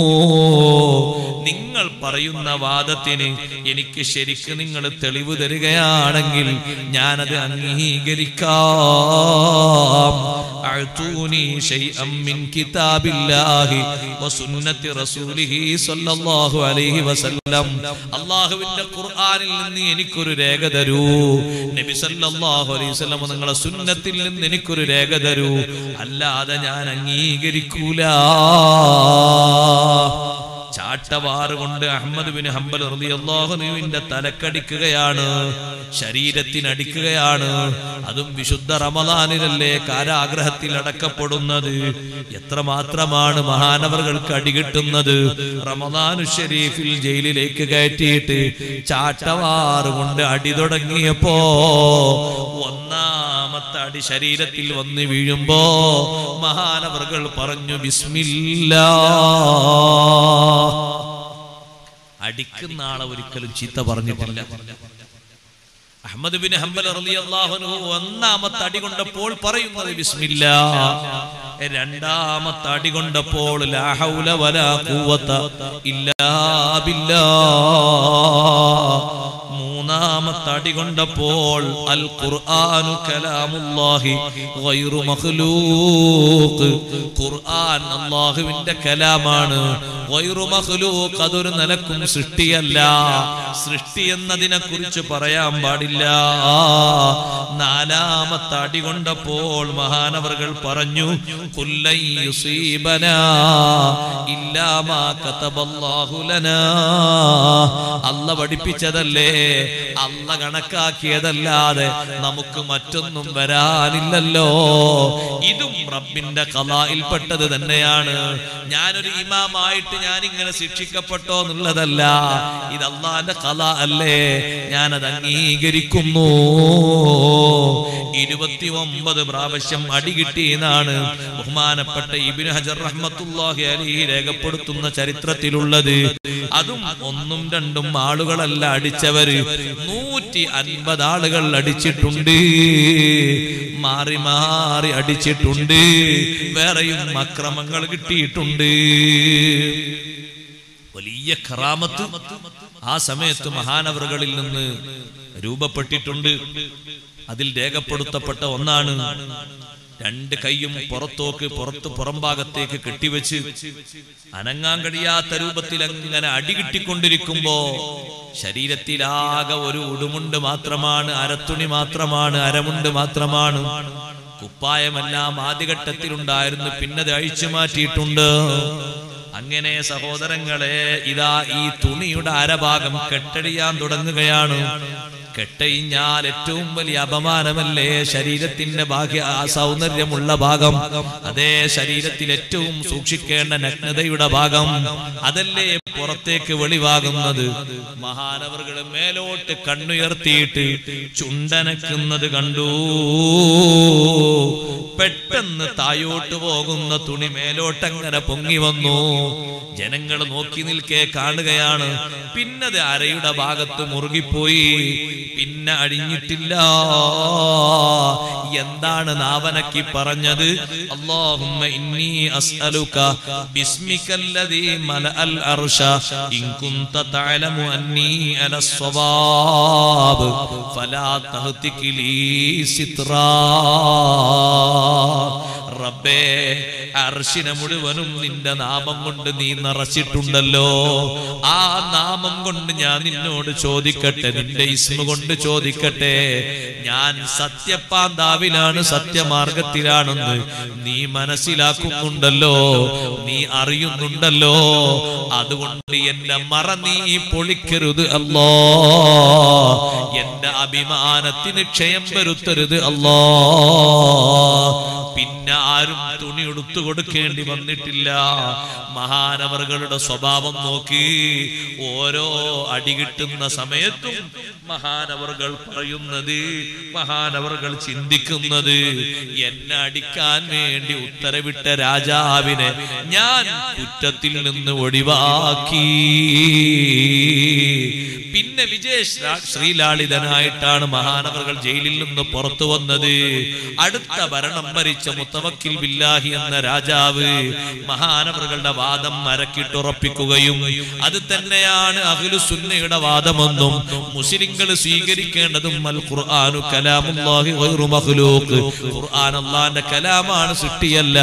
നിങ്ങൾ പറയുന്ന വാദത്തിന് എനിക്ക് ശരിക്ക് നിങ്ങൾ തെളിവ് തരികയാണെങ്കിൽ ഞാനത് അംഗീകരിക്കാം. അഅ്തൂനി ശൈഅൻ മിൻ കിതാബില്ലാഹി വസുന്നത്തി റസൂലിഹി സ്വല്ലല്ലാഹു അലൈഹി വസല്ലം. അല്ലാഹുവിന്റെ ഖുർആനിൽ നിന്ന് എനിക്കൊരു രേഖ തരൂ, നബി സല്ലല്ലാഹു അലൈഹി വസല്ലം നിങ്ങളുടെ സുന്നത്തിൽ നിന്ന് എനിക്കൊരു രേഖ തരൂ, അല്ലാതെ ഞാൻ അംഗീകരിക്കൂല. ചാട്ടവാറ് കൊണ്ട് അഹ്മദ് ബിൻ ഹംബൽ റളിയല്ലാഹു അൻഹുവിന്റെ തലക്കടിക്കുകയാണ്, ശരീരത്തിനടിക്കുകയാണ്. അതും വിശുദ്ധ റമദാനിലല്ലേ കാരാഗ്രഹത്തിൽ അടക്കപ്പെടുന്നത്. എത്രമാത്രമാണ് മഹാനവറുകൾക്ക് അടികിട്ടുന്നത്. റമദാനു ഷരീഫിൽ ജയിലിലേക്ക് കയറ്റിയിട്ട് ചാട്ടവാറ് കൊണ്ട് അടി തുടങ്ങിയപ്പോ ഒന്നാമത്തെ അടി ശരീരത്തിൽ വന്ന് വീഴുമ്പോ മഹാനവറുകൾ പറഞ്ഞു, ബിസ്മില്ലാ. അടിക്കുന്ന ആളെ ഒരിക്കലും ചീത്ത പറഞ്ഞിട്ടില്ല. അഹ്മദ് ബിൻ ഹംബൽ റളിയല്ലാഹു അൻഹു ഒന്നാമത്തെ അടി കൊണ്ടപ്പോൾ പറയുന്നത് ബിസ്മില്ലാ. രണ്ടാമത്തെ അടി കൊണ്ടപ്പോൾ ലാ ഹൗല വലാ ഖുവത ഇല്ലാ ബില്ലാഹ്. മൂന്നാമത്തെ അടി കൊണ്ടപ്പോൾ അൽ ഖുർആനു കലാമുല്ലാഹി ഗൈറു മഖ്ലൂഖ്. ഖുർആൻ അല്ലാഹുവിന്റെ കലാമാണ്, ഗൈറു മഖ്ലൂഖ്, അതൊരു നിലക്കും സൃഷ്ടിയല്ല. സൃഷ്ടി എന്നതിനെ കുറിച്ച് പറയാൻ പാടില്ല. നാലാമത്തെ അടി കൊണ്ടപ്പോൾ മഹാനവറുകൾ പറഞ്ഞു, ഖുല്ലൻ യുസീബനാ ഇല്ലാ മാ കതബല്ലാഹു ലനാ. അല്ലാഹു പഠിപ്പിച്ചതല്ലേ, അല്ലാഹു കണക്കാക്കിയതല്ലാതെ നമുക്ക് മറ്റൊന്നും വരാനില്ലല്ലോ. ഇതും റബ്ബിന്റെ ഖളായിൽപ്പെട്ടത് തന്നെയാണ്. ഞാനൊരു ഇമാമായിട്ട് ഞാൻ ഇങ്ങനെ ശിക്ഷിക്കപ്പെട്ടോ എന്നുള്ളതല്ല, ഇത് അല്ലാഹുവിന്റെ ഖളാ അല്ലേ, ഞാനത് അംഗീകരിക്കുന്നു. ഇരുപത്തി ഒമ്പത് പ്രാവശ്യം അടി കിട്ടിയെന്നാണ് ബഹുമാനപ്പെട്ട ഇബ്നു ഹജർ റഹ്മത്തുള്ളാഹി അലൈഹി രേഖപ്പെടുത്തുന്ന ചരിത്രത്തിലുള്ളത്. അതും ഒന്നും രണ്ടും ആളുകളല്ല അടിച്ചവര്, നൂറ്റി അൻപത് ആളുകൾ അടിച്ചിട്ടുണ്ട്, മാറി മാറി അടിച്ചിട്ടുണ്ട്. വേറെയും അക്രമങ്ങൾ കിട്ടിയിട്ടുണ്ട്. വലിയ കറാമത്ത് ആ സമയത്ത് മഹാനവറുകളിൽ നിന്ന് രൂപപ്പെട്ടിട്ടുണ്ട്. അതിൽ രേഖപ്പെടുത്തപ്പെട്ട ഒന്നാണ്, രണ്ട് കൈയും പുറത്തോക്ക് പുറത്ത് പുറംഭാഗത്തേക്ക് കെട്ടിവെച്ച് അനങ്ങാൻ കഴിയാത്ത രൂപത്തിൽ അങ്ങനെ അടികിട്ടിക്കൊണ്ടിരിക്കുമ്പോ ശരീരത്തിലാകെ ഒരു ഉടുമുണ്ട് മാത്രമാണ്, അരത്തുണി മാത്രമാണ്, അരമുണ്ട് മാത്രമാണ്. കുപ്പായമെല്ലാം ആദ്യഘട്ടത്തിലുണ്ടായിരുന്നു, പിന്നത് അഴിച്ചു മാറ്റിയിട്ടുണ്ട്. അങ്ങനെ സഹോദരങ്ങളെ, ഇതാ ഈ തുണിയുടെ അരഭാഗം കെട്ടടിയാൻ തുടങ്ങുകയാണ്. കെട്ടയിഞ്ഞാൽ ഏറ്റവും വലിയ അപമാനമല്ലേ ശരീരത്തിന്റെ ഭാഗ്യ സൗന്ദര്യമുള്ള ഭാഗം, അതേ ശരീരത്തിൽ ഏറ്റവും സൂക്ഷിക്കേണ്ട നഗ്നതയുടെ ഭാഗം, അതല്ലേ പുറത്തേക്ക് വെളിവാകുന്നത്. മഹാനവറുകൾ മേലോട്ട് കണ്ണുയർത്തിയിട്ട് ചുണ്ടനക്കുന്നത് കണ്ടു. പെട്ടെന്ന് തായോട്ട് പോകുന്ന തുണി മേലോട്ടങ്ങനെ പൊങ്ങി വന്നു. ജനങ്ങൾ നോക്കി നിൽക്കെ കാണുകയാണ്. പിന്നത് അരയുടെ ഭാഗത്ത് മുറുകിപ്പോയി, പിന്നെ അഴിഞ്ഞിട്ടില്ല. എന്താണ് നാവനക്കി പറഞ്ഞത്? അല്ലാഹുമ്മ ഇന്നി അസ്അലുക ബിസ്മികല്ലദീ മലഅൽ അർശ ഇൻ കുൻത തഅലമു അന്നി അലസ് സ്വവാബ് ഫലാ തഹ്തിക് ലീ സിത്റാ. റബ്ബേ, അർശിനെ മുഴുവനും നിന്റെ നാമം കൊണ്ട് നീ നിറച്ചിട്ടുണ്ടല്ലോ. ആ നാമം കൊണ്ട് ഞാൻ നിന്നോട് ചോദിക്കട്ടെ, നിന്റെ ഇസ്മ കൊണ്ട് ചോദിക്കട്ടെ, ഞാൻ സത്യപ്പാന്താവിലാണ്, സത്യമാർഗത്തിലാണെന്ന് നീ മനസ്സിലാക്കുന്നുണ്ടല്ലോ, നീ അറിയുന്നുണ്ടല്ലോ. അതുകൊണ്ട് എന്റെ മറ നീ പൊളിക്കരുത് അല്ലാ, എന്റെ അഭിമാനത്തിന് ക്ഷയം വരുത്തരുത് അല്ലാ. പിന്നെ ആരും തുണിയുടെ എടുത്തു കൊടുക്കേണ്ടി വന്നിട്ടില്ല. മഹാനവറുകളുടെ സ്വഭാവം നോക്കി ഓരോ അടി കിട്ടുന്ന സമയത്തും മഹാനവറുകൾ പറയുന്നത്, മഹാനവറുകൾ ചിന്തിക്കുന്നത്, എന്നെ അടിക്കാൻ വേണ്ടി ഉത്തരവിട്ട രാജാവിനെ ഞാൻ കുറ്റത്തിൽ നിന്ന് ഒഴിവാക്കി. പിന്നെ വിജയ ശ്രീലാളിതനായിട്ടാണ് മഹാനവറുകൾ ജയിലിൽ നിന്ന് പുറത്തു വന്നത്. അടുത്ത ഭരണം ഭരിച്ച മുത്തവക്കിൽ ബില്ലാഹി എന്ന രാജാവ് മഹാനവറുകളുടെ വാദം മരക്കിട്ടുറപ്പിക്കുകയും അത് തന്നെയാണ് അഹ്ലുസുന്നയുടെ വാദമെന്നും മുസ്ലിങ്ങൾ സ്വീകരിക്കേണ്ടതും അൽ ഖുർആനു കലാമുല്ലാഹി ഗൈറു മഖ്ലൂഖ്, ഖുർആൻ അല്ലാഹുവിന്റെ കലാമാണ്, സൃഷ്ടിയല്ല.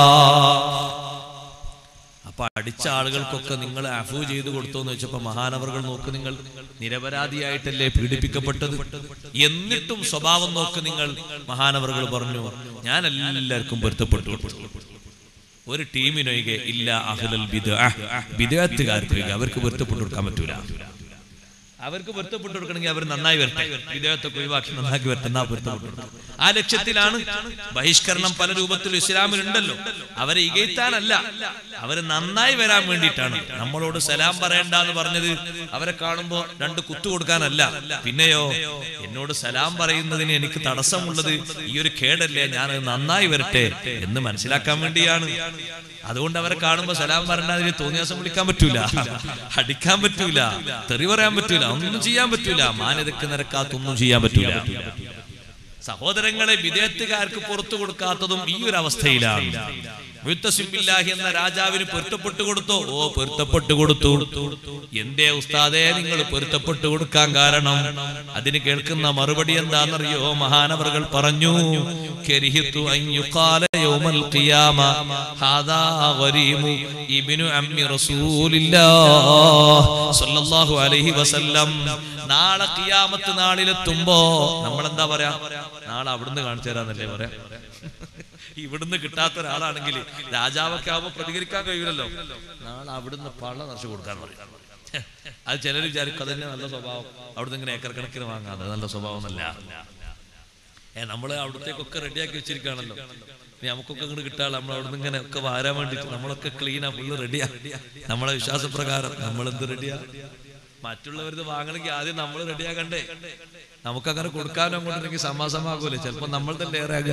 അപ്പൊ അടിച്ച ആളുകൾക്കൊക്കെ നിങ്ങൾ അഫൂ ചെയ്തു കൊടുത്തു എന്ന് വെച്ചപ്പോ മഹാനവറുകൾ നോക്ക്, നിങ്ങൾ നിരപരാധിയായിട്ടല്ലേ പീഡിപ്പിക്കപ്പെട്ടത്, എന്നിട്ടും സ്വഭാവം നോക്ക് നിങ്ങൾ. മഹാനവറുകൾ പറഞ്ഞു, ഞാൻ എല്ലാവർക്കും പൊരുത്തപ്പെട്ടു. ഒരു ടീമിനൊഴികെ ഇല്ല അഹ്ലുൽ ബിദ്അഹ്, ബിദ്അത്തുകാർക്ക് അവർക്ക് പൊരുത്തപ്പെട്ടു കൊടുക്കാൻ പറ്റൂല. അവർക്ക് പൊരുത്തപ്പെട്ടു കൊടുക്കണമെങ്കിൽ അവർ നന്നായി വരട്ടെ, വിദേഹത്തൊക്കെ ഒഴിവാക്കി നന്നാക്കി വരട്ടെ, എന്നാ പൊരുത്തപ്പെട്ടു. ആ ലക്ഷ്യത്തിലാണ് ബഹിഷ്കരണം പല രൂപത്തിൽ ഇസ്ലാമിലുണ്ടല്ലോ. അവരെ ഇകഴ്ത്താനല്ല, അവര് നന്നായി വരാൻ വേണ്ടിയിട്ടാണ്. നമ്മളോട് സലാം പറയണ്ട എന്ന് പറഞ്ഞത് അവരെ കാണുമ്പോ രണ്ട് കുത്തു കൊടുക്കാനല്ല. പിന്നെയോ എന്നോട് സലാം പറയുന്നതിന് എനിക്ക് തടസ്സമുള്ളത് ഈ ഒരു കേടല്ലേ, ഞാൻ നന്നായി വരട്ടെ എന്ന് മനസ്സിലാക്കാൻ വേണ്ടിയാണ്. അതുകൊണ്ട് അവരെ കാണുമ്പോ സലാം പറഞ്ഞാൽ തോന്നിയാസം വിളിക്കാൻ പറ്റൂല, അടിക്കാൻ പറ്റൂല, തെറി പറയാൻ പറ്റൂല, ഒന്നും ചെയ്യാൻ പറ്റൂല, മാന്യതക്ക് നിരക്കാത്തൊന്നും ചെയ്യാൻ പറ്റൂല. സഹോദരങ്ങളെ, വിദേഹത്തുകാർക്ക് പുറത്തു കൊടുക്കാത്തതും ഈ ഒരു അവസ്ഥയിലാണ്. മുഅ്തസിം ബില്ലാഹി എന്ന രാജാവിന് പൊരുത്തപ്പെട്ടു കൊടുത്തോ? ഓ, പൊരുത്തപ്പെട്ടു കൊടുത്തു. എന്തേ ഉസ്താദേ നിങ്ങൾ പൊരുത്തപ്പെട്ടു കൊടുക്കാൻ കാരണം? അതിന് കേൾക്കുന്ന മറുപടി എന്താണെന്നറിയോ? മഹാനവറുകൾ പറഞ്ഞു, കരിഹിതു അൻ യുഖാല യൗമൽ ഖിയാമ ഹാദാ ഗരീമു ഇബ്നു അമ്മി റസൂലില്ലാഹ് സ്വല്ലല്ലാഹു അലൈഹി വസല്ലം. നാളെ ഖിയാമത്ത് നാളിലെത്തുമ്പോ നമ്മളെന്താ പറയാ? നാളെ അവിടുന്ന് കാണിച്ചു തരാന്നല്ലേ പറയാ. ഇവിടുന്ന് കിട്ടാത്ത ഒരാളാണെങ്കിൽ രാജാവൊക്കെ ആവുമ്പോ പ്രതികരിക്കാൻ കഴിയില്ലല്ലോ. നാളെ അവിടുന്ന് പള്ള നിറച്ചു കൊടുക്കാൻ പറയും. അത് ചിലർ വിചാരിക്കും അതന്നെ നല്ല സ്വഭാവം, അവിടുന്ന് ഇങ്ങനെ ഏക്കർ കണക്കിന് വാങ്ങാതെ നല്ല സ്വഭാവം എന്നല്ല. ഏ നമ്മള് അവിടത്തേക്കൊക്കെ റെഡിയാക്കി വെച്ചിരിക്കുകയാണല്ലോ. നമുക്കൊക്കെ ഇങ്ങോട്ട് കിട്ടാതെ നമ്മൾ അവിടുന്ന് ഇങ്ങനെ ഒക്കെ വാരാൻ വേണ്ടിട്ട് നമ്മളൊക്കെ ക്ലീനാ, ഫുള്ള് റെഡിയാ. നമ്മളെ വിശ്വാസപ്രകാരം നമ്മളെന്ത് റെഡിയാ? മറ്റുള്ളവരത് വാങ്ങണമെങ്കിൽ ആദ്യം നമ്മൾ റെഡിയാകണ്ടേ. നമുക്കങ്ങനെ കൊടുക്കാനോ അങ്ങോട്ടുണ്ടെങ്കിൽ സമാസമാകൂലേ, ചിലപ്പോ നമ്മൾ തന്നെ ഏറെ.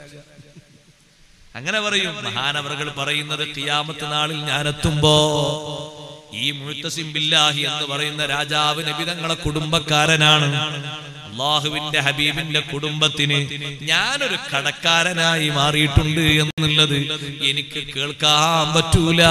അങ്ങനെ പറയും മഹാനവറുകൾ പറയുന്നത്, ഖിയാമത്ത് നാളിൽ ഞാൻ എത്തുമ്പോ ഈ മുഅ്തസിം ബില്ലാഹി എന്ന് പറയുന്ന രാജാവ് നബി തങ്ങളെ കുടുംബക്കാരനാണ്. അല്ലാഹുവിന്റെ ഹബീബിന്റെ കുടുംബത്തിന് ഞാനൊരു കടക്കാരനായി മാറിയിട്ടുണ്ട് എന്നുള്ളത് എനിക്ക് കേൾക്കാൻ പറ്റൂല.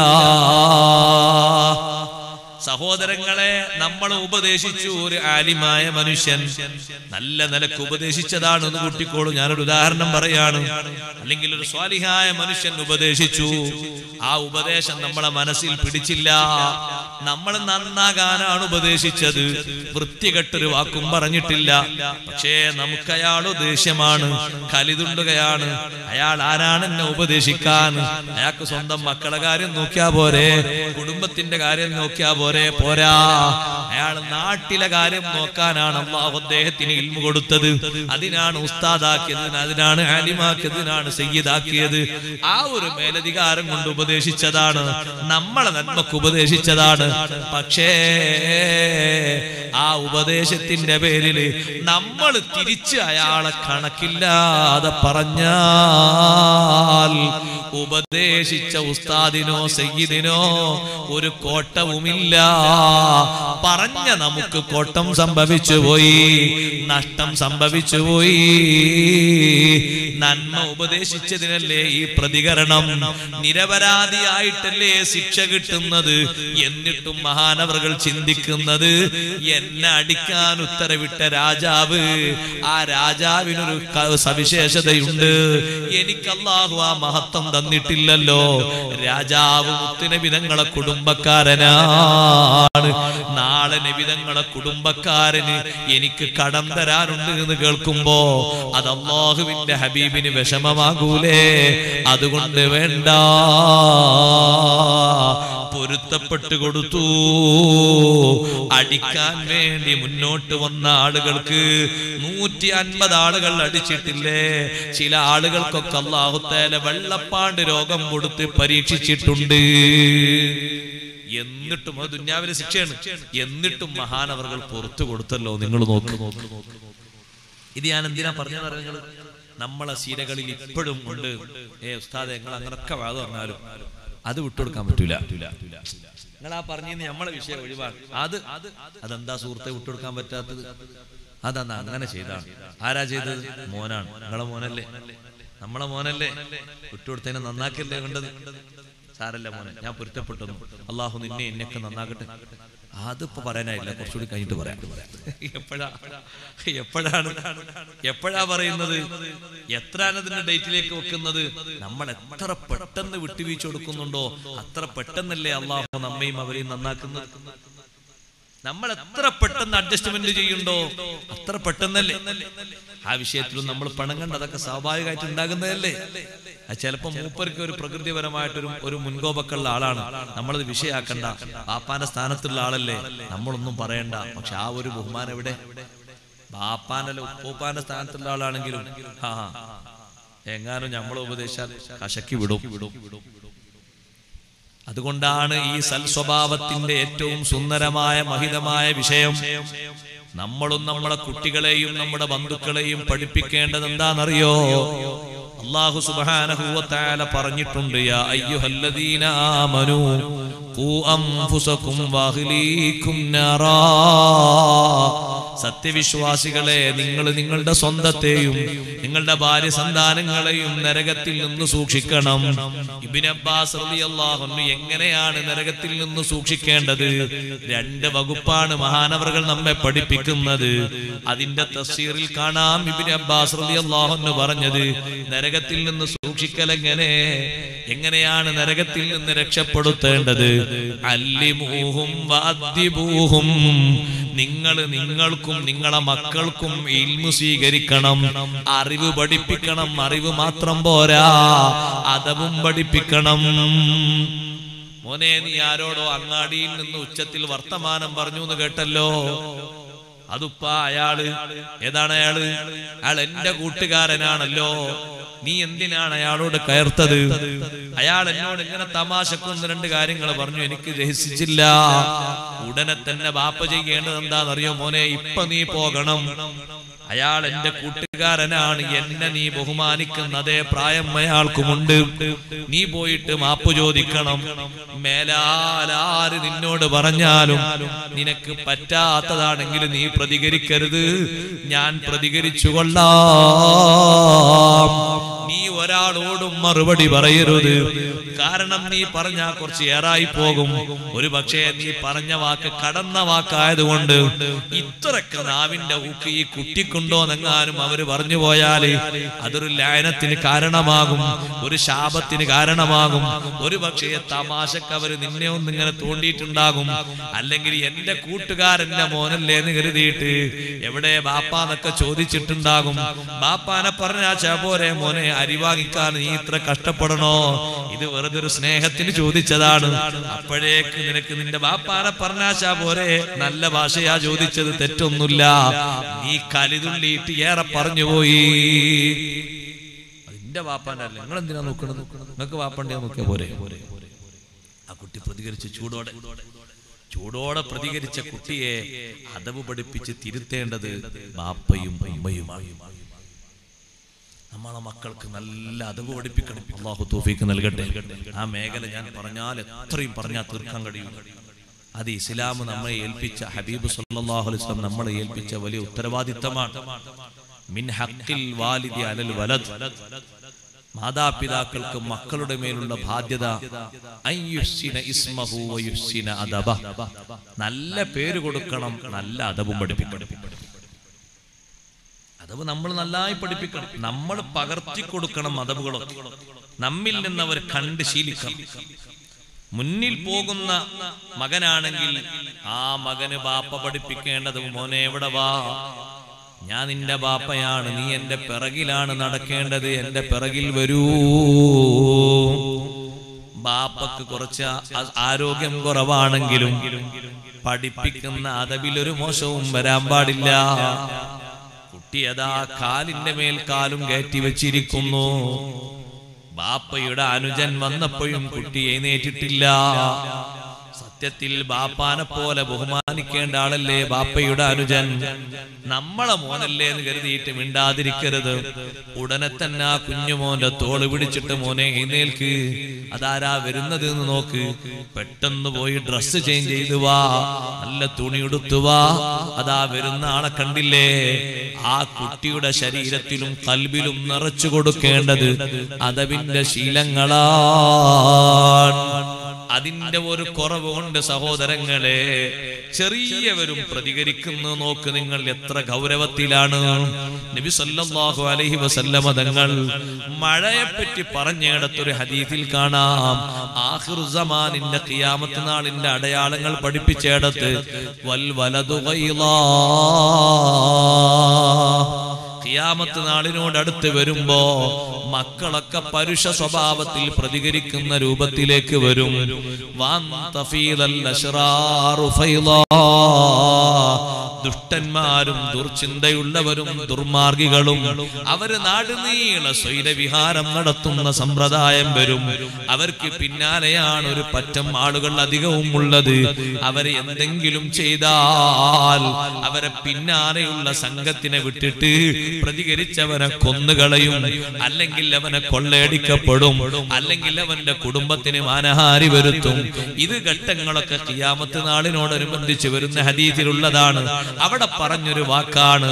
സഹോദരങ്ങളെ, നമ്മൾ ഉപദേശിച്ചു ഒരു ആലിമായ മനുഷ്യൻ നല്ല നിലക്ക് ഉപദേശിച്ചതാണ് എന്ന് കൂട്ടിക്കോളൂ. ഞാനൊരു ഉദാഹരണം പറയാണ്. അല്ലെങ്കിൽ ഒരു സ്വാലിഹായ മനുഷ്യൻ ഉപദേശിച്ചു, ആ ഉപദേശം നമ്മളെ മനസ്സിൽ പിടിച്ചില്ല, നമ്മൾ നന്നാകാനാണ് ഉപദേശിച്ചത്, വൃത്തികെട്ടൊരു വാക്കും പറഞ്ഞിട്ടില്ല. പക്ഷേ നമുക്ക് അയാളോ ദേഷ്യമാണ്, കലിതുണ്ടുകയാണ്. അയാൾ ആരാണ് എന്നെ ഉപദേശിക്കാൻ? അയാൾക്ക് സ്വന്തം മക്കളെ കാര്യം നോക്കിയാ പോരെ, കുടുംബത്തിന്റെ കാര്യം നോക്കിയാ പോരെ? പോരാ, അയാൾ നാട്ടിലെ കാര്യം നോക്കാനാണ് അല്ലാഹു അദ്ദേഹത്തിന് ഇൽമു കൊടുത്തത്. അതിനാണ് ഉസ്താദാക്കിയത്, അതിനാണ് ആലിമാക്കിയത്, അതിനാണ് സയ്യിദാക്കിയത്. ആ ഒരു മേലധികാരം കൊണ്ട് ഉപദേശിച്ചതാണ്, നമ്മളെ നന്മക്ക് ഉപദേശിച്ചതാണ്. പക്ഷേ ആ ഉപദേശത്തിന്റെ പേരിൽ നമ്മൾ തിരിച്ച് അയാളെ കണക്കില്ലാതെ പറഞ്ഞാൽ ഉപദേശിച്ച ഉസ്താദിനോ സയ്യിദിനോ ഒരു കോട്ടവുമില്ല. പറഞ്ഞ നമുക്ക് കോട്ടം സംഭവിച്ചു പോയി, നഷ്ടം സംഭവിച്ചു പോയി. നന്മ ഉപദേശിച്ചതിനല്ലേ ഈ പ്രതികരണം, നിരപരാധിയായിട്ടല്ലേ ശിക്ഷ കിട്ടുന്നത്. എന്നിട്ടും മഹാനവറുകൾ ചിന്തിക്കുന്നത്, എന്നെ അടിക്കാൻ ഉത്തരവിട്ട രാജാവ്, ആ രാജാവിനൊരു സവിശേഷതയുണ്ട്, എനിക്ക് അല്ലാഹു ആ മഹത്വം തന്നിട്ടില്ലല്ലോ. രാജാവ് മുത്തുനബി തങ്ങളെ കുടുംബക്കാരനാ. നാളെ നബി തങ്ങളെ കുടുംബക്കാരന് എനിക്ക് കടം തരാനുണ്ട് എന്ന് കേൾക്കുമ്പോ അത് അല്ലാഹുവിന്റെ ഹബീബിന് വിഷമമാകൂലേ? അതുകൊണ്ട് വേണ്ട, പൊരുത്തപ്പെട്ടു കൊടുത്തു. അടിക്കാൻ വേണ്ടി മുന്നോട്ട് വന്ന ആളുകൾക്ക് നൂറ്റി അൻപത് ആളുകൾ അടിച്ചിട്ടില്ലേ? ചില ആളുകൾക്കൊക്കെ അല്ലാഹു തആല വെള്ളപ്പാണ്ട് രോഗം കൊടുത്ത് പരീക്ഷിച്ചിട്ടുണ്ട്. എന്നിട്ടും അത് ദുന്യാവിലെ ശിക്ഷയാണ്. എന്നിട്ടും മഹാനവറുകൾ പുറത്തു കൊടുത്തല്ലോ. നിങ്ങൾ നോക്ക്. ഇത് ഞാൻ എന്തിനാ പറഞ്ഞത്? നമ്മളെ ശീലകളിൽ ഇപ്പോഴും ഉണ്ട്. ഏ ഉസ്താദെ, നിങ്ങൾ അങ്ങനൊക്കെ വാദ പറഞ്ഞാലും അത് വിട്ടുകൊടുക്കാൻ പറ്റൂല. നിങ്ങൾ ആ പറഞ്ഞിന്ന് നമ്മളെ വിഷയം ഒഴിവാണ്. അത് അതെന്താ സുഹൃത്തെ വിട്ടുകൊടുക്കാൻ പറ്റാത്തത്? അതെന്നാ അങ്ങനെ ചെയ്താണ്. ആരാ ചെയ്തത്? മോനാണ്. നിങ്ങളെ മോനല്ലേ, നമ്മളെ മോനല്ലേ. വിട്ടുകൊടുത്തതിനെ നന്നാക്കല്ലേ വേണ്ടത്? സാരല്ല മോനെ, ഞാൻ പൊരുത്തപ്പെട്ടു, അള്ളാഹു നിന്നെ എന്നെയൊക്കെ നന്നാക്കട്ടെ. അതിപ്പോ പറയാനായില്ല, കുറച്ചുകൂടി കഴിഞ്ഞിട്ട് പറയാം. എപ്പോഴാ എപ്പോഴാണ് എപ്പോഴാ പറയുന്നത്? എത്രയാണ് അതിന്റെ ഡേറ്റിലേക്ക് വെക്കുന്നത്? നമ്മൾ എത്ര പെട്ടെന്ന് വിട്ടുവീഴ്ച കൊടുക്കുന്നുണ്ടോ അത്ര പെട്ടെന്നല്ലേ അള്ളാഹു നമ്മയും അവരെയും നന്നാക്കുന്നത്. നമ്മൾ എത്ര പെട്ടെന്ന് അഡ്ജസ്റ്റ്മെന്റ് ചെയ്യുന്നുണ്ടോ അത്ര പെട്ടെന്നല്ലേ. ആ വിഷയത്തിലും നമ്മൾ പണം കണ്ട് അതൊക്കെ സ്വാഭാവികമായിട്ട് ഉണ്ടാകുന്നതല്ലേ. അത് ചിലപ്പോ മൂപ്പർക്ക് ഒരു പ്രകൃതിപരമായിട്ടൊരു ഒരു മുൻകോപക്കുള്ള ആളാണ്, നമ്മളത് വിഷയാക്കണ്ട. ബാപ്പാന്റെ സ്ഥാനത്തുള്ള ആളല്ലേ, നമ്മളൊന്നും പറയണ്ട. പക്ഷെ ആ ഒരു ബഹുമാനം എവിടെ? ബാപ്പാന്റെ ഉപ്പൂപ്പാന്റെ സ്ഥാനത്തുള്ള ആളാണെങ്കിലും ആ എങ്ങാനും നമ്മളെ ഉപദേശിച്ചാൽ കശക്കി വിടും. അതുകൊണ്ടാണ് ഈ സൽ സ്വഭാവത്തിന്റെ ഏറ്റവും സുന്ദരമായ മഹിതമായ വിഷയം നമ്മളും നമ്മളെ കുട്ടികളെയും നമ്മുടെ ബന്ധുക്കളെയും പഠിപ്പിക്കേണ്ടത് എന്താണെന്നറിയോ? അല്ലാഹു സുബ്ഹാനഹു വ തആല പറഞ്ഞിട്ടുണ്ട്, യാ അയ്യുഹല്ലദീന ആമനൂ ഖൂ അൻഫുസകും വഅഹ്ലീകും നാറാ. സത്യവിശ്വാസികളെ, നിങ്ങൾ നിങ്ങളുടെ സ്വന്തത്തെയും നിങ്ങളുടെ ഭാര്യ സന്താനങ്ങളെയും നരകത്തിൽ നിന്ന് സൂക്ഷിക്കണം. ഇബ്നു അബ്ബാസ് റളിയല്ലാഹു അൻഹു എങ്ങനെയാണ് നരകത്തിൽ നിന്ന് സൂക്ഷിക്കേണ്ടത്? രണ്ട് വകുപ്പാണ് മഹാനവറുകൾ നമ്മെ പഠിപ്പിക്കുന്നത്. അതിന്റെ തഫ്സീറിൽ കാണാം ഇബ്നു അബ്ബാസ് റളിയല്ലാഹു അൻഹു പറഞ്ഞത്, നരകത്തിൽ നിന്ന് സൂക്ഷിക്കൽ എങ്ങനെ എങ്ങനെയാണ് നരകത്തിൽ നിന്ന് രക്ഷപ്പെടുത്തേണ്ടത്? അല്ലിമൂഹും വഅദ്ദിബൂഹും. നിങ്ങൾ നിങ്ങൾക്കും നിങ്ങളെ മക്കൾക്കും ഇൽമു സ്വീകരിക്കണം, അറിവ് പഠിപ്പിക്കണം. അറിവ് മാത്രം പോരാ, അദബും പഠിപ്പിക്കണം. മോനെ, നീ ആരോടോ അങ്ങാടിയിൽ നിന്ന് ഉച്ചത്തിൽ വർത്തമാനം പറഞ്ഞു എന്ന് കേട്ടല്ലോ. അതുപ്പ അയാള് ഏതാണ്? അയാള് അയാൾ എന്റെ കൂട്ടുകാരനാണല്ലോ. നീ എന്തിനാണ് അയാളോട് കയർത്തത്? അയാൾ എന്നോട് ഇങ്ങനെ തമാശക്കൊന്ന് രണ്ട് കാര്യങ്ങൾ പറഞ്ഞു, എനിക്ക് രഹസിച്ചില്ല. ഉടനെ തന്നെ ബാപ്പ ചെയ്യേണ്ടത് എന്താണെന്നറിയോ? മോനെ, ഇപ്പൊ നീ പോകണം. അയാൾ എന്റെ കൂട്ടുകാരനാണ്, എന്നെ നീ ബഹുമാനിക്കുന്ന അതേ പ്രായം അയാൾക്കുമുണ്ട്. നീ പോയിട്ട് മാപ്പ് ചോദിക്കണം. മേലാലാര് നിന്നോട് പറഞ്ഞാലും നിനക്ക് പറ്റാത്തതാണെങ്കിൽ നീ പ്രതികരിക്കരുത്, ഞാൻ പ്രതികരിച്ചു കൊള്ളാം. നീ ഒരാളോടും മറുപടി പറയരുത്. കാരണം നീ പറഞ്ഞാ കുറച്ച് ഏറായി പോകും. ഒരു പക്ഷേ നീ പറഞ്ഞ വാക്ക് കടന്ന വാക്കായതുകൊണ്ട് ഇത്രക്ക് നാവിന്റെ ഊക്ക് ഈ കുട്ടിക്കുണ്ടോന്നെങ്ങാനും അവര് പറഞ്ഞു പോയാല് അതൊരു ലയനത്തിന് കാരണമാകും, ഒരു ശാപത്തിന് കാരണമാകും. ഒരു പക്ഷേ തമാശക്ക് അവര് നിന്നെ ഒന്നിങ്ങനെ തോണ്ടിയിട്ടുണ്ടാകും. അല്ലെങ്കിൽ എന്റെ കൂട്ടുകാരന്റെ മോനല്ലേ എന്ന് കരുതിയിട്ട് എവിടെ ബാപ്പാന്നൊക്കെ ചോദിച്ചിട്ടുണ്ടാകും. ബാപ്പാനെ പറഞ്ഞാച്ചാ പോരെ മോനെ, അരി വാങ്ങിക്കാൻ നീ ഇത്ര കഷ്ടപ്പെടണോ? ഇത് വെറുതെ ഒരു സ്നേഹത്തിന് ചോദിച്ചതാണ്. അപ്പോഴേക്ക് നിനക്ക് നിന്റെ ബാപ്പാനെ പറഞ്ഞാച്ചാ പോരെ, നല്ല ഭാഷയാ ചോദിച്ചത്, തെറ്റൊന്നുമില്ല. നീ കലിതുള്ളിയിട്ട് ഏറെ പറഞ്ഞുപോയി. അതിന്റെ ബാപ്പാന്റെ അല്ലേ, നിങ്ങൾ എന്തിനാ നോക്കണത്? നിങ്ങൾക്ക് ബാപ്പണ്ടേ നോക്കിയാ പോരെ. ആ കുട്ടി പ്രതികരിച്ച് ചൂടോടെ ചൂടോടെ പ്രതികരിച്ച കുട്ടിയെ അദബ് പഠിപ്പിച്ച് തിരുത്തേണ്ടത് ബാപ്പയും ഉമ്മയുമാണ്. നമ്മളെ മക്കൾക്ക് നല്ല അദബ് പഠിപ്പിക്കണം. അല്ലാഹു തൗഫീഖ് നൽകട്ടെ. ആ മേഖല ഞാൻ പറഞ്ഞാൽ എത്രയും പറഞ്ഞാൽ തീർക്കാൻ കഴിയും. അത് ഇസ്ലാം നമ്മളെ ഏൽപ്പിച്ച, ഹബീബ് സല്ലല്ലാഹു അലൈഹി വസല്ലം നമ്മളെ ഏൽപ്പിച്ച വലിയ ഉത്തരവാദിത്തമാണ്. മിൻ ഹഖ്ഖിൽ വാലിദി അലൽ വലദ്. മാതാപിതാക്കൾക്ക് മക്കളുടെ മേലുള്ള ബാധ്യത അയ്യുഹ്സിന ഇസ്മഹു വയുഹ്സിന അദബ. നല്ല പേര് കൊടുക്കണം, നല്ല അദബും പഠിപ്പിക്കണം. അതവ് നമ്മൾ നന്നായി പഠിപ്പിക്കണം. നമ്മൾ പകർത്തി കൊടുക്കണം. അതവുകളൊക്കെ നമ്മിൽ നിന്ന് അവർ കണ്ട് ശീലിക്കണം. മുന്നിൽ പോകുന്ന മകനാണെങ്കിൽ ആ മകന് ബാപ്പ പഠിപ്പിക്കേണ്ടത്, മോനെ എവിടെ വാ, ഞാൻ നിന്റെ ബാപ്പയാണ്, നീ എന്റെ പിറകിലാണ് നടക്കേണ്ടത്, എന്റെ പിറകിൽ വരൂ. ബാപ്പക്ക് കുറച്ച് ആരോഗ്യം കുറവാണെങ്കിലും പഠിപ്പിക്കുന്ന അദബിലൊരു മോശവും വരാൻ പാടില്ല. കുട്ടി അതാ കാലിന്റെ മേൽ കാലും കയറ്റി വെച്ചിരിക്കുന്നു. ബാപ്പയുടെ അനുജൻ വന്നപ്പോഴും കുട്ടി എഴുന്നേറ്റിട്ടില്ല. സത്യത്തിൽ ബാപ്പാനെ പോലെ ബഹുമാനിക്കേണ്ട ആളല്ലേ ബാപ്പയുടെ അനുജൻ. നമ്മളെ മോനല്ലേ എന്ന് കരുതിയിട്ട് മിണ്ടാതിരിക്കരുത്. ഉടനെ തന്നെ ആ കുഞ്ഞുമോന്റെ തോള് പിടിച്ചിട്ട്, മോനെ എഴുന്നേൽക്ക്, അതാരാ വരുന്നത് എന്ന് നോക്ക്, പെട്ടെന്ന് പോയി ഡ്രസ്സ് ചേഞ്ച് ചെയ്തു വാ, നല്ല തുണി ഉടുത്തു വാ, അതാ വരുന്ന ആളെ കണ്ടില്ലേ. ആ കുട്ടിയുടെ ശരീരത്തിലും കൽബിലും നിറച്ചു കൊടുക്കേണ്ടത് അദബിന്റെ ശീലങ്ങളാണ്. അതിന്റെ ഒരു കുറവ് കൊണ്ട് സഹോദരങ്ങളെ ചെറിയവരും പ്രതികരിക്കുന്നു. നോക്ക് നിങ്ങൾ എത്ര ഗൗരവത്തിലാണ്. നബി സല്ലല്ലാഹു അലൈഹി വസല്ലമ തങ്ങൾ മഴയെപ്പറ്റി പറഞ്ഞിടത്തൊരു ഹദീസിൽ കാണാം, ആഖിറു സമാനിന്റെ ഖിയാമത്ത് നാളിന്റെ അടയാളങ്ങൾ പഠിപ്പിച്ചിടത്ത് വൽ വലദു ഗൈളാ, ഖിയാമത്ത് നാളിനോട് അടുത്ത് വരുമ്പോ മക്കളൊക്കെ പരുഷ സ്വഭാവത്തിൽ പ്രതികരിക്കുന്ന രൂപത്തിലേക്ക് വരും. ദുഷ്ടന്മാരും ദുർചിന്തയുള്ളവരും ദുർമാർഗികളും അവര് നാടുനീള സ്വൈരവിഹാരം നടത്തുന്ന സമ്പ്രദായം വരും. അവർക്ക് പിന്നാലെയാണ് ഒരു പറ്റം ആളുകൾ അധികവും ഉള്ളത്. അവരെ എന്തെങ്കിലും ചെയ്താൽ അവരെ പിന്നാലെയുള്ള സംഘത്തിനെ വിട്ടിട്ട് പ്രതികരിച്ചവനെ കൊന്നുകളയും, അല്ലെങ്കിൽ അവനെ കൊള്ളയടിക്കപ്പെടും, അല്ലെങ്കിൽ അവന്റെ കുടുംബത്തിന് മാനഹാനി വരുത്തും. ഇത് ഘട്ടങ്ങളൊക്കെ ഖിയാമത്ത് നാളിനോടനുബന്ധിച്ച് വരുന്ന ഹദീസിലുള്ളതാണ്. അവിടെ പറഞ്ഞൊരു വാക്കാണ്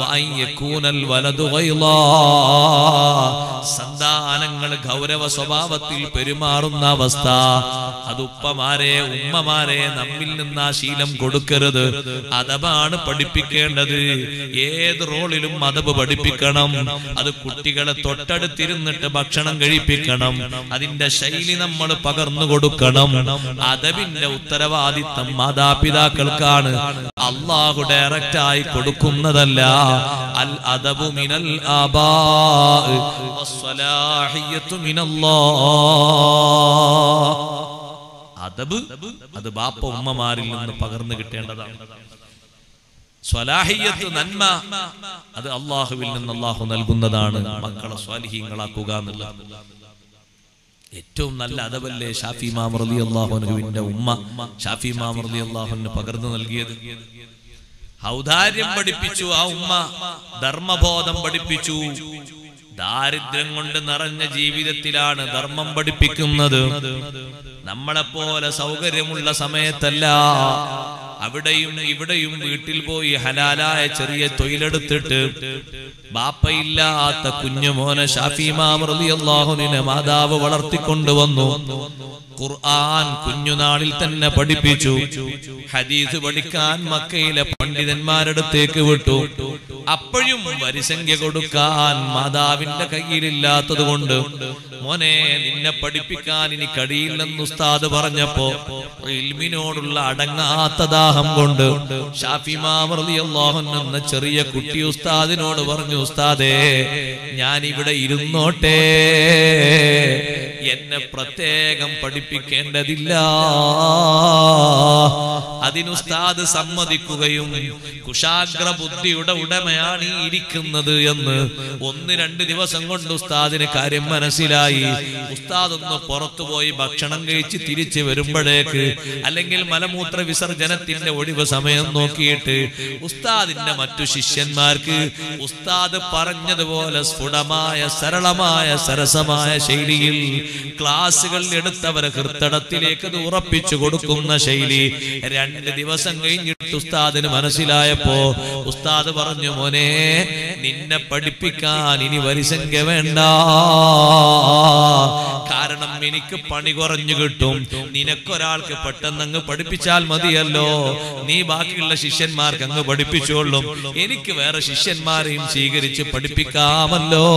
സന്താനങ്ങൾ ഗൗരവ സ്വഭാവത്തിൽ പെരുമാറുന്ന അവസ്ഥ. അത് ഉപ്പമാരെ ഉമ്മമാരെ നമ്മിൽ നിന്ന് ആ ശീലം കൊടുക്കരുത്. അദബാണ് പഠിപ്പിക്കേണ്ടത്. ഏത് റോളിലും അദബ് പഠിപ്പിക്കണം. അത് കുട്ടികളെ തൊട്ടടുത്തിരുന്നിട്ട് ഭക്ഷണം കഴിപ്പിക്കണം. അതിന്റെ ശൈലി നമ്മൾ പകർന്നു കൊടുക്കണം. അദബിന്റെ ഉത്തരവാദിത്തം മാതാപിതാക്കൾക്കാണ്. അള്ളാഹു ഡയറക്റ്റ് ആയി കൊടുക്കുന്നതല്ല. അൽ അദബു മിനൽ ആബാ വസ്സലാഹിയത്തു മിനല്ലാഹ്. അദബ് അത് ബാപ്പ ഉമ്മമാരിൽ നിന്ന് പകർന്നു കിട്ടേണ്ടതാണ്. സ്വലാഹിയത്ത് നന്മ അത് അള്ളാഹുവിൽ നിന്ന് അള്ളാഹു നൽകുന്നതാണ്. മക്കളെ സ്വാലിഹീങ്ങളാക്കുക എന്നുള്ളത് ഏറ്റവും നല്ല അദബല്ലേ ഷാഫി ഇമാം റളിയല്ലാഹു അൻഹുവിന്റെ ഉമ്മ ഷാഫി ഇമാം റളിയല്ലാഹു അൻഹു പകർന്നു നൽകിയത്. ഔദാര്യം പഠിപ്പിച്ചു ആ ഉമ്മ, ധർമ്മബോധം പഠിപ്പിച്ചു. ദാരിദ്ര്യം കൊണ്ട് നിറഞ്ഞ ജീവിതത്തിലാണ് ധർമ്മം പഠിപ്പിക്കുന്നത്. നമ്മളെപ്പോലെ സൗകര്യമുള്ള സമയത്തല്ല. അവിടെയും ഇവിടെയും വീട്ടിൽ പോയി ഹലാലായ ചെറിയ തൊഴിലെടുത്തിട്ട് ബാപ്പയില്ലാത്ത കുഞ്ഞുമോനെ ഷാഫി ഇമാം റളിയല്ലാഹു അൻഹു മാതാവ് വളർത്തിക്കൊണ്ടുവന്നു. ഖുർആൻ കുഞ്ഞുനാളിൽ തന്നെ പഠിപ്പിച്ചു. ഹദീസ് പഠിക്കാൻ മക്കയിലെ പണ്ഡിതന്മാരടുത്തേക്ക് വിട്ടു. അപ്പോഴും വരിസംഖ്യ കൊടുക്കാൻ മാതാവിന്റെ കയ്യിലില്ലാത്തത് കൊണ്ട് മോനെ നിന്നെ പഠിപ്പിക്കാൻ ഇനി കഴിയില്ലെന്ന് ഉസ്താദ് പറഞ്ഞപ്പോ ഇൽമിനോടുള്ള അടങ്ങാത്ത ദാഹം കൊണ്ട് ഷാഫി ഇമാം റളിയല്ലാഹു അൻഹു എന്ന ചെറിയ കുട്ടി ഉസ്താദിനോട് പറഞ്ഞു, ഉസ്താദേ ഞാൻ ഇവിടെ ഇരുന്നോട്ടെ, എന്നെ പ്രത്യേകം പഠിപ്പിക്കേണ്ടതില്ല. അതിന് ഉസ്താദ് സമ്മതിക്കുകയും കുശാഗ്ര ബുദ്ധിയുടെ ഉടമയാണ് ഈ ഇരിക്കുന്നത് എന്ന് ഒന്ന് രണ്ട് ദിവസം കൊണ്ട് ഉസ്താദിന് കാര്യം മനസ്സിലായി. ഉസ്താദ് ഒന്ന് പുറത്തുപോയി ഭക്ഷണം കഴിച്ച് തിരിച്ചു വരുമ്പോഴേക്ക് അല്ലെങ്കിൽ മലമൂത്ര വിസർജനത്തിന്റെ ഒഴിവ് സമയം നോക്കിയിട്ട് ഉസ്താദിന്റെ മറ്റു ശിഷ്യന്മാർക്ക് ഉസ്താദ് പറഞ്ഞതുപോലെ സ്ഫുടമായ സരളമായ സരസമായ ശൈലിയിൽ ക്ലാസുകൾ എടുത്തവരെ ഹൃദയത്തിലേക്ക് അത് ഉറപ്പിച്ചു കൊടുക്കുന്ന ശൈലി രണ്ട് ദിവസം കഴിഞ്ഞിട്ട് ഉസ്താദിന് മനസ്സിലായപ്പോ ഉസ്താദ് പറഞ്ഞു, മോനെ നിന്നെ പഠിപ്പിക്കാൻ ഇനി വരിസംഖ്യ വേണ്ട. കാരണം എനിക്ക് പണി കുറഞ്ഞു കിട്ടും. നിനക്കൊരാൾക്ക് പെട്ടെന്ന് അങ്ങ് പഠിപ്പിച്ചാൽ മതിയല്ലോ, നീ ബാക്കിയുള്ള ശിഷ്യന്മാർക്ക് അങ്ങ് പഠിപ്പിച്ചോളും, എനിക്ക് വേറെ ശിഷ്യന്മാരെയും സ്വീകരിച്ച് പഠിപ്പിക്കാമല്ലോ.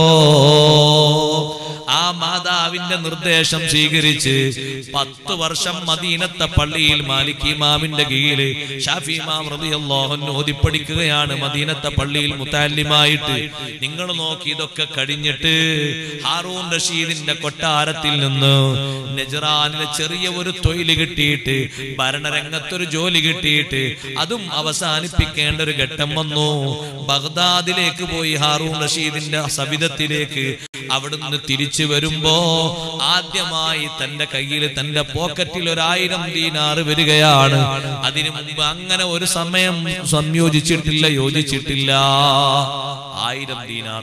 ആ മാതാവിന്റെ നിർദ്ദേശം സ്വീകരിച്ച് പത്ത് വർഷം മദീനത്തെ പള്ളിയിൽ മാലിക് ഇമാമിന്റെ കീഴിൽ ഷാഫി ഇമാം റളിയല്ലാഹു അൻഹു ഓതി പഠിക്കുകയാണ്. മദീനത്തെ പള്ളിയിൽ മുതല്ലിമായിട്ട്. നിങ്ങൾ നോക്കി, ഇതൊക്കെ കഴിഞ്ഞിട്ട് ഹാറൂൻ റഷീദിന്റെ കൊട്ടാരത്തിൽ നിന്ന് നജ്റാനിലെ ചെറിയ ഒരു തൊഴിൽ കിട്ടിയിട്ട്, ഭരണരംഗത്തൊരു ജോലി കിട്ടിയിട്ട് അതും അവസാനിപ്പിക്കേണ്ട ഒരു ഘട്ടം വന്നു. ബഗ്ദാദിലേക്ക് പോയി ഹാറൂൻ റഷീദിന്റെ സവിധത്തിലേക്ക്. അവിടുന്ന് തിരിച്ചു വരുമ്പോ ആദ്യമായി തന്റെ കയ്യിൽ, തന്റെ പോക്കറ്റിൽ ഒരായിരം ദീനാറ് വരികയാണ്. അതിനു മുമ്പ് അങ്ങനെ ഒരു സമയം സംയോജിച്ചിട്ടില്ല, യോജിച്ചിട്ടില്ല. ആയിരം ദീനാർ.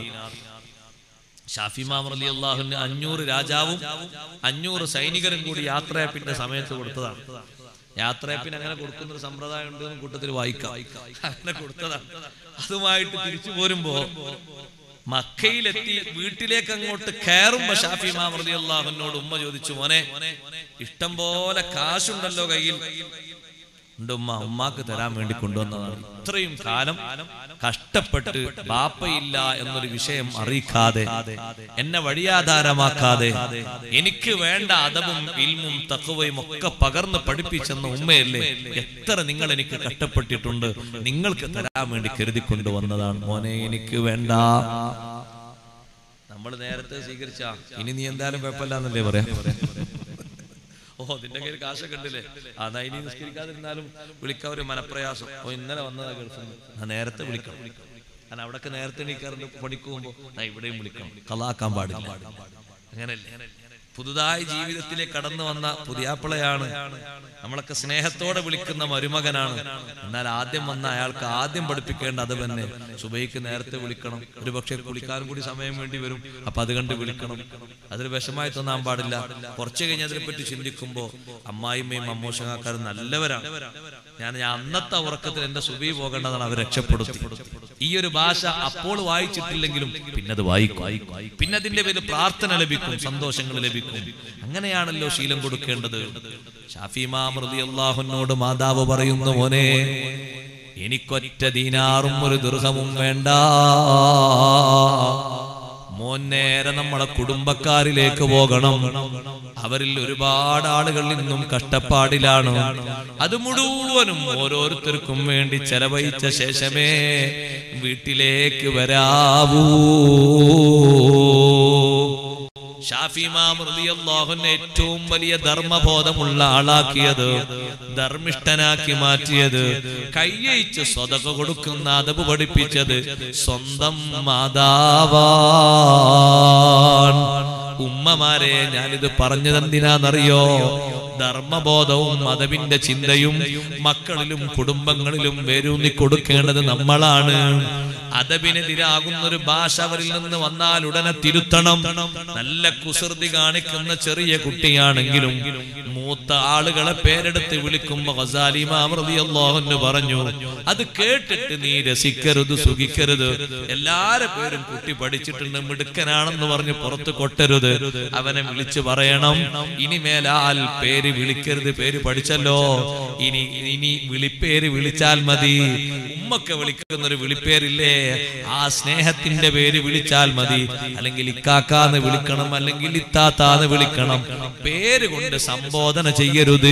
ഷാഫി ഇമാം റളിയല്ലാഹു അൻഹു അഞ്ഞൂറ് രാജാവും അഞ്ഞൂറ് സൈനികരും കൂടി യാത്രയപ്പിന്റെ സമയത്ത് കൊടുത്തതാണ്. യാത്രയപ്പിന് അങ്ങനെ കൊടുക്കുന്ന ഒരു സമ്പ്രദായം ഉണ്ട് എന്ന് കൂട്ടത്തിൽ വായിക്കാം. അങ്ങനെ കൊടുത്തതാണ്. അതുമായിട്ട് തിരിച്ചു പോരുമ്പോ മക്കയിലെത്തി വീട്ടിലേക്ക് അങ്ങോട്ട് കയറുമ്പോ ഷാഫി ഇമാം റളിയല്ലാഹു അൻഹുവോട് ഉമ്മ ചോദിച്ചു, മോനെ, ഇഷ്ടം പോലെ കാശുണ്ടല്ലോ കയ്യിൽ? ഉണ്ട് ഉമ്മ, ഉമ്മാക്ക് തരാൻ വേണ്ടി കൊണ്ടുവന്നതാണ്. ഇത്രയും കാലം കഷ്ടപ്പെട്ട് ബാപ്പയില്ല എന്നൊരു വിഷയം അറിയിക്കാതെ, എന്നെ വഴിയാധാരമാക്കാതെ, എനിക്ക് വേണ്ട അദബും ഇൽമും തഖ്വയും ഒക്കെ പകർന്ന് പഠിപ്പിച്ചെന്ന ഉമ്മയല്ലേ, എത്ര നിങ്ങൾ എനിക്ക് കഷ്ടപ്പെട്ടിട്ടുണ്ട്, നിങ്ങൾക്ക് തരാൻ വേണ്ടി കരുതി കൊണ്ടുവന്നതാണ്. മോനെ, എനിക്ക് വേണ്ട. നമ്മൾ നേരത്തെ സ്വീകരിച്ച ഇനി നീ എന്തായാലും കുഴപ്പമില്ലാന്നല്ലേ പറയാ. ഓ, അതിന്റെ കയ്യിൽ കാശൊക്കെ ഉണ്ടല്ലേ, അതാ ഇനി നിസ്കരിക്കാതിരുന്നാലും വിളിക്കാൻ ഒരു മനപ്രയാസം. ഓ, ഇന്നലെ വന്നതാ ഗൾഫിൽ നിന്ന്, നേരത്തെ വിളിക്കണം. കാരണം അവിടൊക്കെ നേരത്തെ എണീക്കാറുണ്ട് പഠിക്കുമ്പോ. ഇവിടെയും വിളിക്കണം, കളാക്കാൻ പാടില്ല. അങ്ങനല്ലേ? പുതുതായി ജീവിതത്തിലേക്ക് കടന്നു വന്ന പുതിയാപ്പിളയാണ്, നമ്മളൊക്കെ സ്നേഹത്തോടെ വിളിക്കുന്ന മരുമകനാണ്. എന്നാൽ ആദ്യം വന്ന അയാൾക്ക് ആദ്യം പഠിപ്പിക്കേണ്ട അത് തന്നെ. സുബൈക്ക് നേരത്തെ വിളിക്കണം, ഒരു പക്ഷെ കുളിക്കാനും കൂടി സമയം വേണ്ടി വരും, അപ്പൊ അത് കണ്ട് വിളിക്കണം. അതിൽ വിഷമായി തോന്നാൻ പാടില്ല. കുറച്ചു കഴിഞ്ഞ് അതിനെപ്പറ്റി ചിന്തിക്കുമ്പോ അമ്മായിമ്മയും അമ്മോശങ്ങാക്കാരും നല്ലവരാണ്. ഞാൻ അന്നത്തെ ഉറക്കത്തിൽ എന്റെ സുബൈ പോകേണ്ടതാണ്, അവർ രക്ഷപ്പെടുത്തി. ഈ ഒരു ഭാഷ അപ്പോൾ വായിച്ചിട്ടില്ലെങ്കിലും പിന്നത് വായിക്കും, പിന്നെ അതിന്റെ പേര് പ്രാർത്ഥന ലഭിക്കും, സന്തോഷങ്ങൾ ലഭിക്കും. അങ്ങനെയാണല്ലോ ശീലം കൊടുക്കേണ്ടത്. ഷാഫി ഇമാം റളിയല്ലാഹു അൻഹുവോട് മാതാവ് പറയുന്നു, മോനെ, എനിക്കൊറ്റ ദീനാറും ഒരു ദിർഹമും വേണ്ട. മോൻ നേരെ നമ്മളെ കുടുംബക്കാരിലേക്ക് പോകണം. അവരിൽ ഒരുപാട് ആളുകൾ ഇന്നും കഷ്ടപ്പാടിലാണ്. അത് മുഴുവനും ഓരോരുത്തർക്കും വേണ്ടി ചെലവഴിച്ച ശേഷമേ വീട്ടിലേക്ക് വരാവൂ. ഷാഫി ഇമാം റളിയല്ലാഹു അൻഹു ഏറ്റവും വലിയ ധർമ്മബോധമുള്ള ആളാക്കിയത്, ധർമ്മിഷ്ഠനാക്കി മാറ്റിയത്, കയ്യയിച്ച് സ്വതക കൊടുക്കുന്ന അദബ് പഠിപ്പിച്ചത് സ്വന്തം മാതാവാൻ. ഉമ്മമാരെ, ഞാനിത് പറഞ്ഞതെന്തിനാന്നറിയോ? ധർമ്മബോധവും അദബിന്റെ ചിന്തയും മക്കളിലും കുടുംബങ്ങളിലും വേരൂന്നി കൊടുക്കേണ്ടത് നമ്മളാണ്. അദബിനെതിരാകുന്ന ഒരു ഭാഷ അവരിൽ നിന്ന് വന്നാൽ ഉടനെ തിരുത്തണം. നല്ല കുസൃതി കാണിക്കുന്ന ചെറിയ കുട്ടിയാണെങ്കിലും മൂത്ത ആളുകളെ പേരെടുത്ത് വിളിക്കുമ്പോ ഗസാലി ഇമാം റളിയല്ലാഹു അൻഹു പറഞ്ഞു, അത് കേട്ടിട്ട് നീ രസിക്കരുത്, സുഖിക്കരുത്. എല്ലാരെ പേരും കുട്ടി പഠിച്ചിട്ടുണ്ട്, മിടുക്കനാണെന്ന് പറഞ്ഞ് പുറത്ത് കൊട്ടരുത്. അവനെ വിളിച്ചു പറയണം, ഇനി മേലാൽ പേര് വിളിക്കരുത്, പേര് പഠിച്ചല്ലോ, ഇനി ഇനി വിളിപ്പേര് വിളിച്ചാൽ മതി. ഉമ്മൊക്കെ വിളിക്കുന്ന ഒരു വിളിപ്പേരില്ലേ, ആ സ്നേഹത്തിന്റെ പേര് വിളിച്ചാൽ മതി. അല്ലെങ്കിൽ ഇക്കാക്കാന്ന് വിളിക്കണം, അല്ലെങ്കിൽ ഇത്താത്താന്ന് വിളിക്കണം. പേര് കൊണ്ട് സംബോധന ചെയ്യരുത്.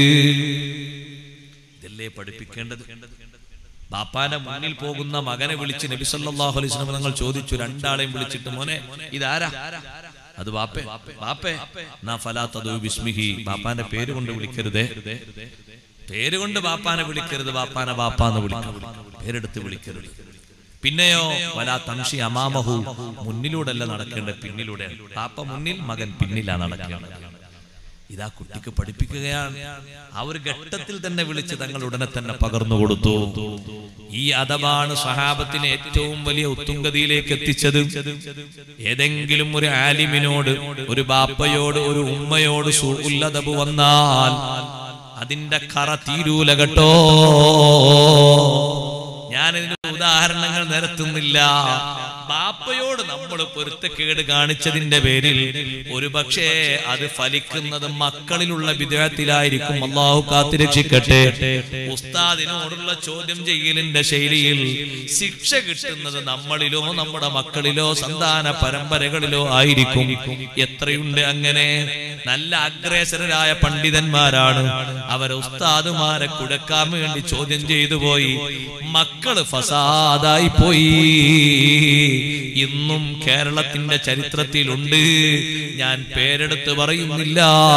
ഇതല്ലേ പഠിപ്പിക്കേണ്ടത്. ബാപ്പാന്റെ മുന്നിൽ പോകുന്ന മകനെ വിളിച്ച് നബി സല്ലല്ലാഹു അലൈഹി വസല്ലം തങ്ങൾ ചോദിച്ചു, രണ്ടാളെയും വിളിച്ചിട്ട്, മോനെ, ഇതാരാ? അത് ബാപ്പേ. ബാപ്പേ നാ ഫലാ തദു ബിസ്മിഹി, ബാപ്പാന്റെ പേര് കൊണ്ട് വിളിക്കരുതേ. പേര് കൊണ്ട് ബാപ്പാനെ വിളിക്കരുത്, ബാപ്പാനെ ബാപ്പാന്ന് വിളിക്കണം, പേരെടുത്ത് വിളിക്കരുത്. പിന്നെയോ വലാ തംശി അമാമഹു, മുന്നിലൂടെയല്ല നടക്കേണ്ടത്, പിന്നിലൂടെയാണ്. ബാപ്പ മുന്നിൽ, മകൻ പിന്നിലാണ് നടക്കേണ്ടത്. ഇതാ കുട്ടിക്ക് പഠിപ്പിക്കുകയാണ്. ആ ഒരു ഘട്ടത്തിൽ തന്നെ വിളിച്ച് തങ്ങൾ ഉടനെ തന്നെ പകർന്നു കൊടുത്തു. ഈ അദബാണ് സ്വഹാബത്തിനെ ഏറ്റവും വലിയ ഉത്തുംഗതിയിലേക്ക് എത്തിച്ചത്. ഏതെങ്കിലും ഒരു ആലിമിനോട്, ഒരു ബാപ്പയോട്, ഒരു ഉമ്മയോട് സൂഉൽ അദബ് വന്നാൽ അതിന്റെ കറ തീരൂല കേട്ടോ. ഞാൻ ഇതിന് ഉദാഹരണങ്ങൾ നിരത്തുന്നില്ല. ബാപ്പയോട് നമ്മൾ പൊരുത്തക്കേട് കാണിച്ചതിന്റെ പേരിൽ ഒരു പക്ഷേ അത് ഫലിക്കുന്നത് മക്കളിലുള്ള വിദേഹത്തിലായിരിക്കും. അള്ളാഹു കാത്തിരക്ഷിക്കട്ടെ. ഉസ്താദിനോടുള്ള ചോദ്യം ചെയ്യലിന്റെ ശൈലിയിൽ ശിക്ഷ കിട്ടുന്നത് നമ്മളിലോ നമ്മുടെ മക്കളിലോ സന്താന പരമ്പരകളിലോ ആയിരിക്കും. എത്രയുണ്ട് അങ്ങനെ. നല്ല അഗ്രേസരായ പണ്ഡിതന്മാരാണ്. അവരെ ഉസ്താദുമാരെ കുടക്കാൻ വേണ്ടി ചോദ്യം ചെയ്തു പോയി. മക്കള് ഫസാദായി പോയി. ഇന്നും കേരളത്തിന്റെ ചരിത്രത്തിലുണ്ട്. ഞാൻ പേരെടുത്ത് പറയുന്നില്ല.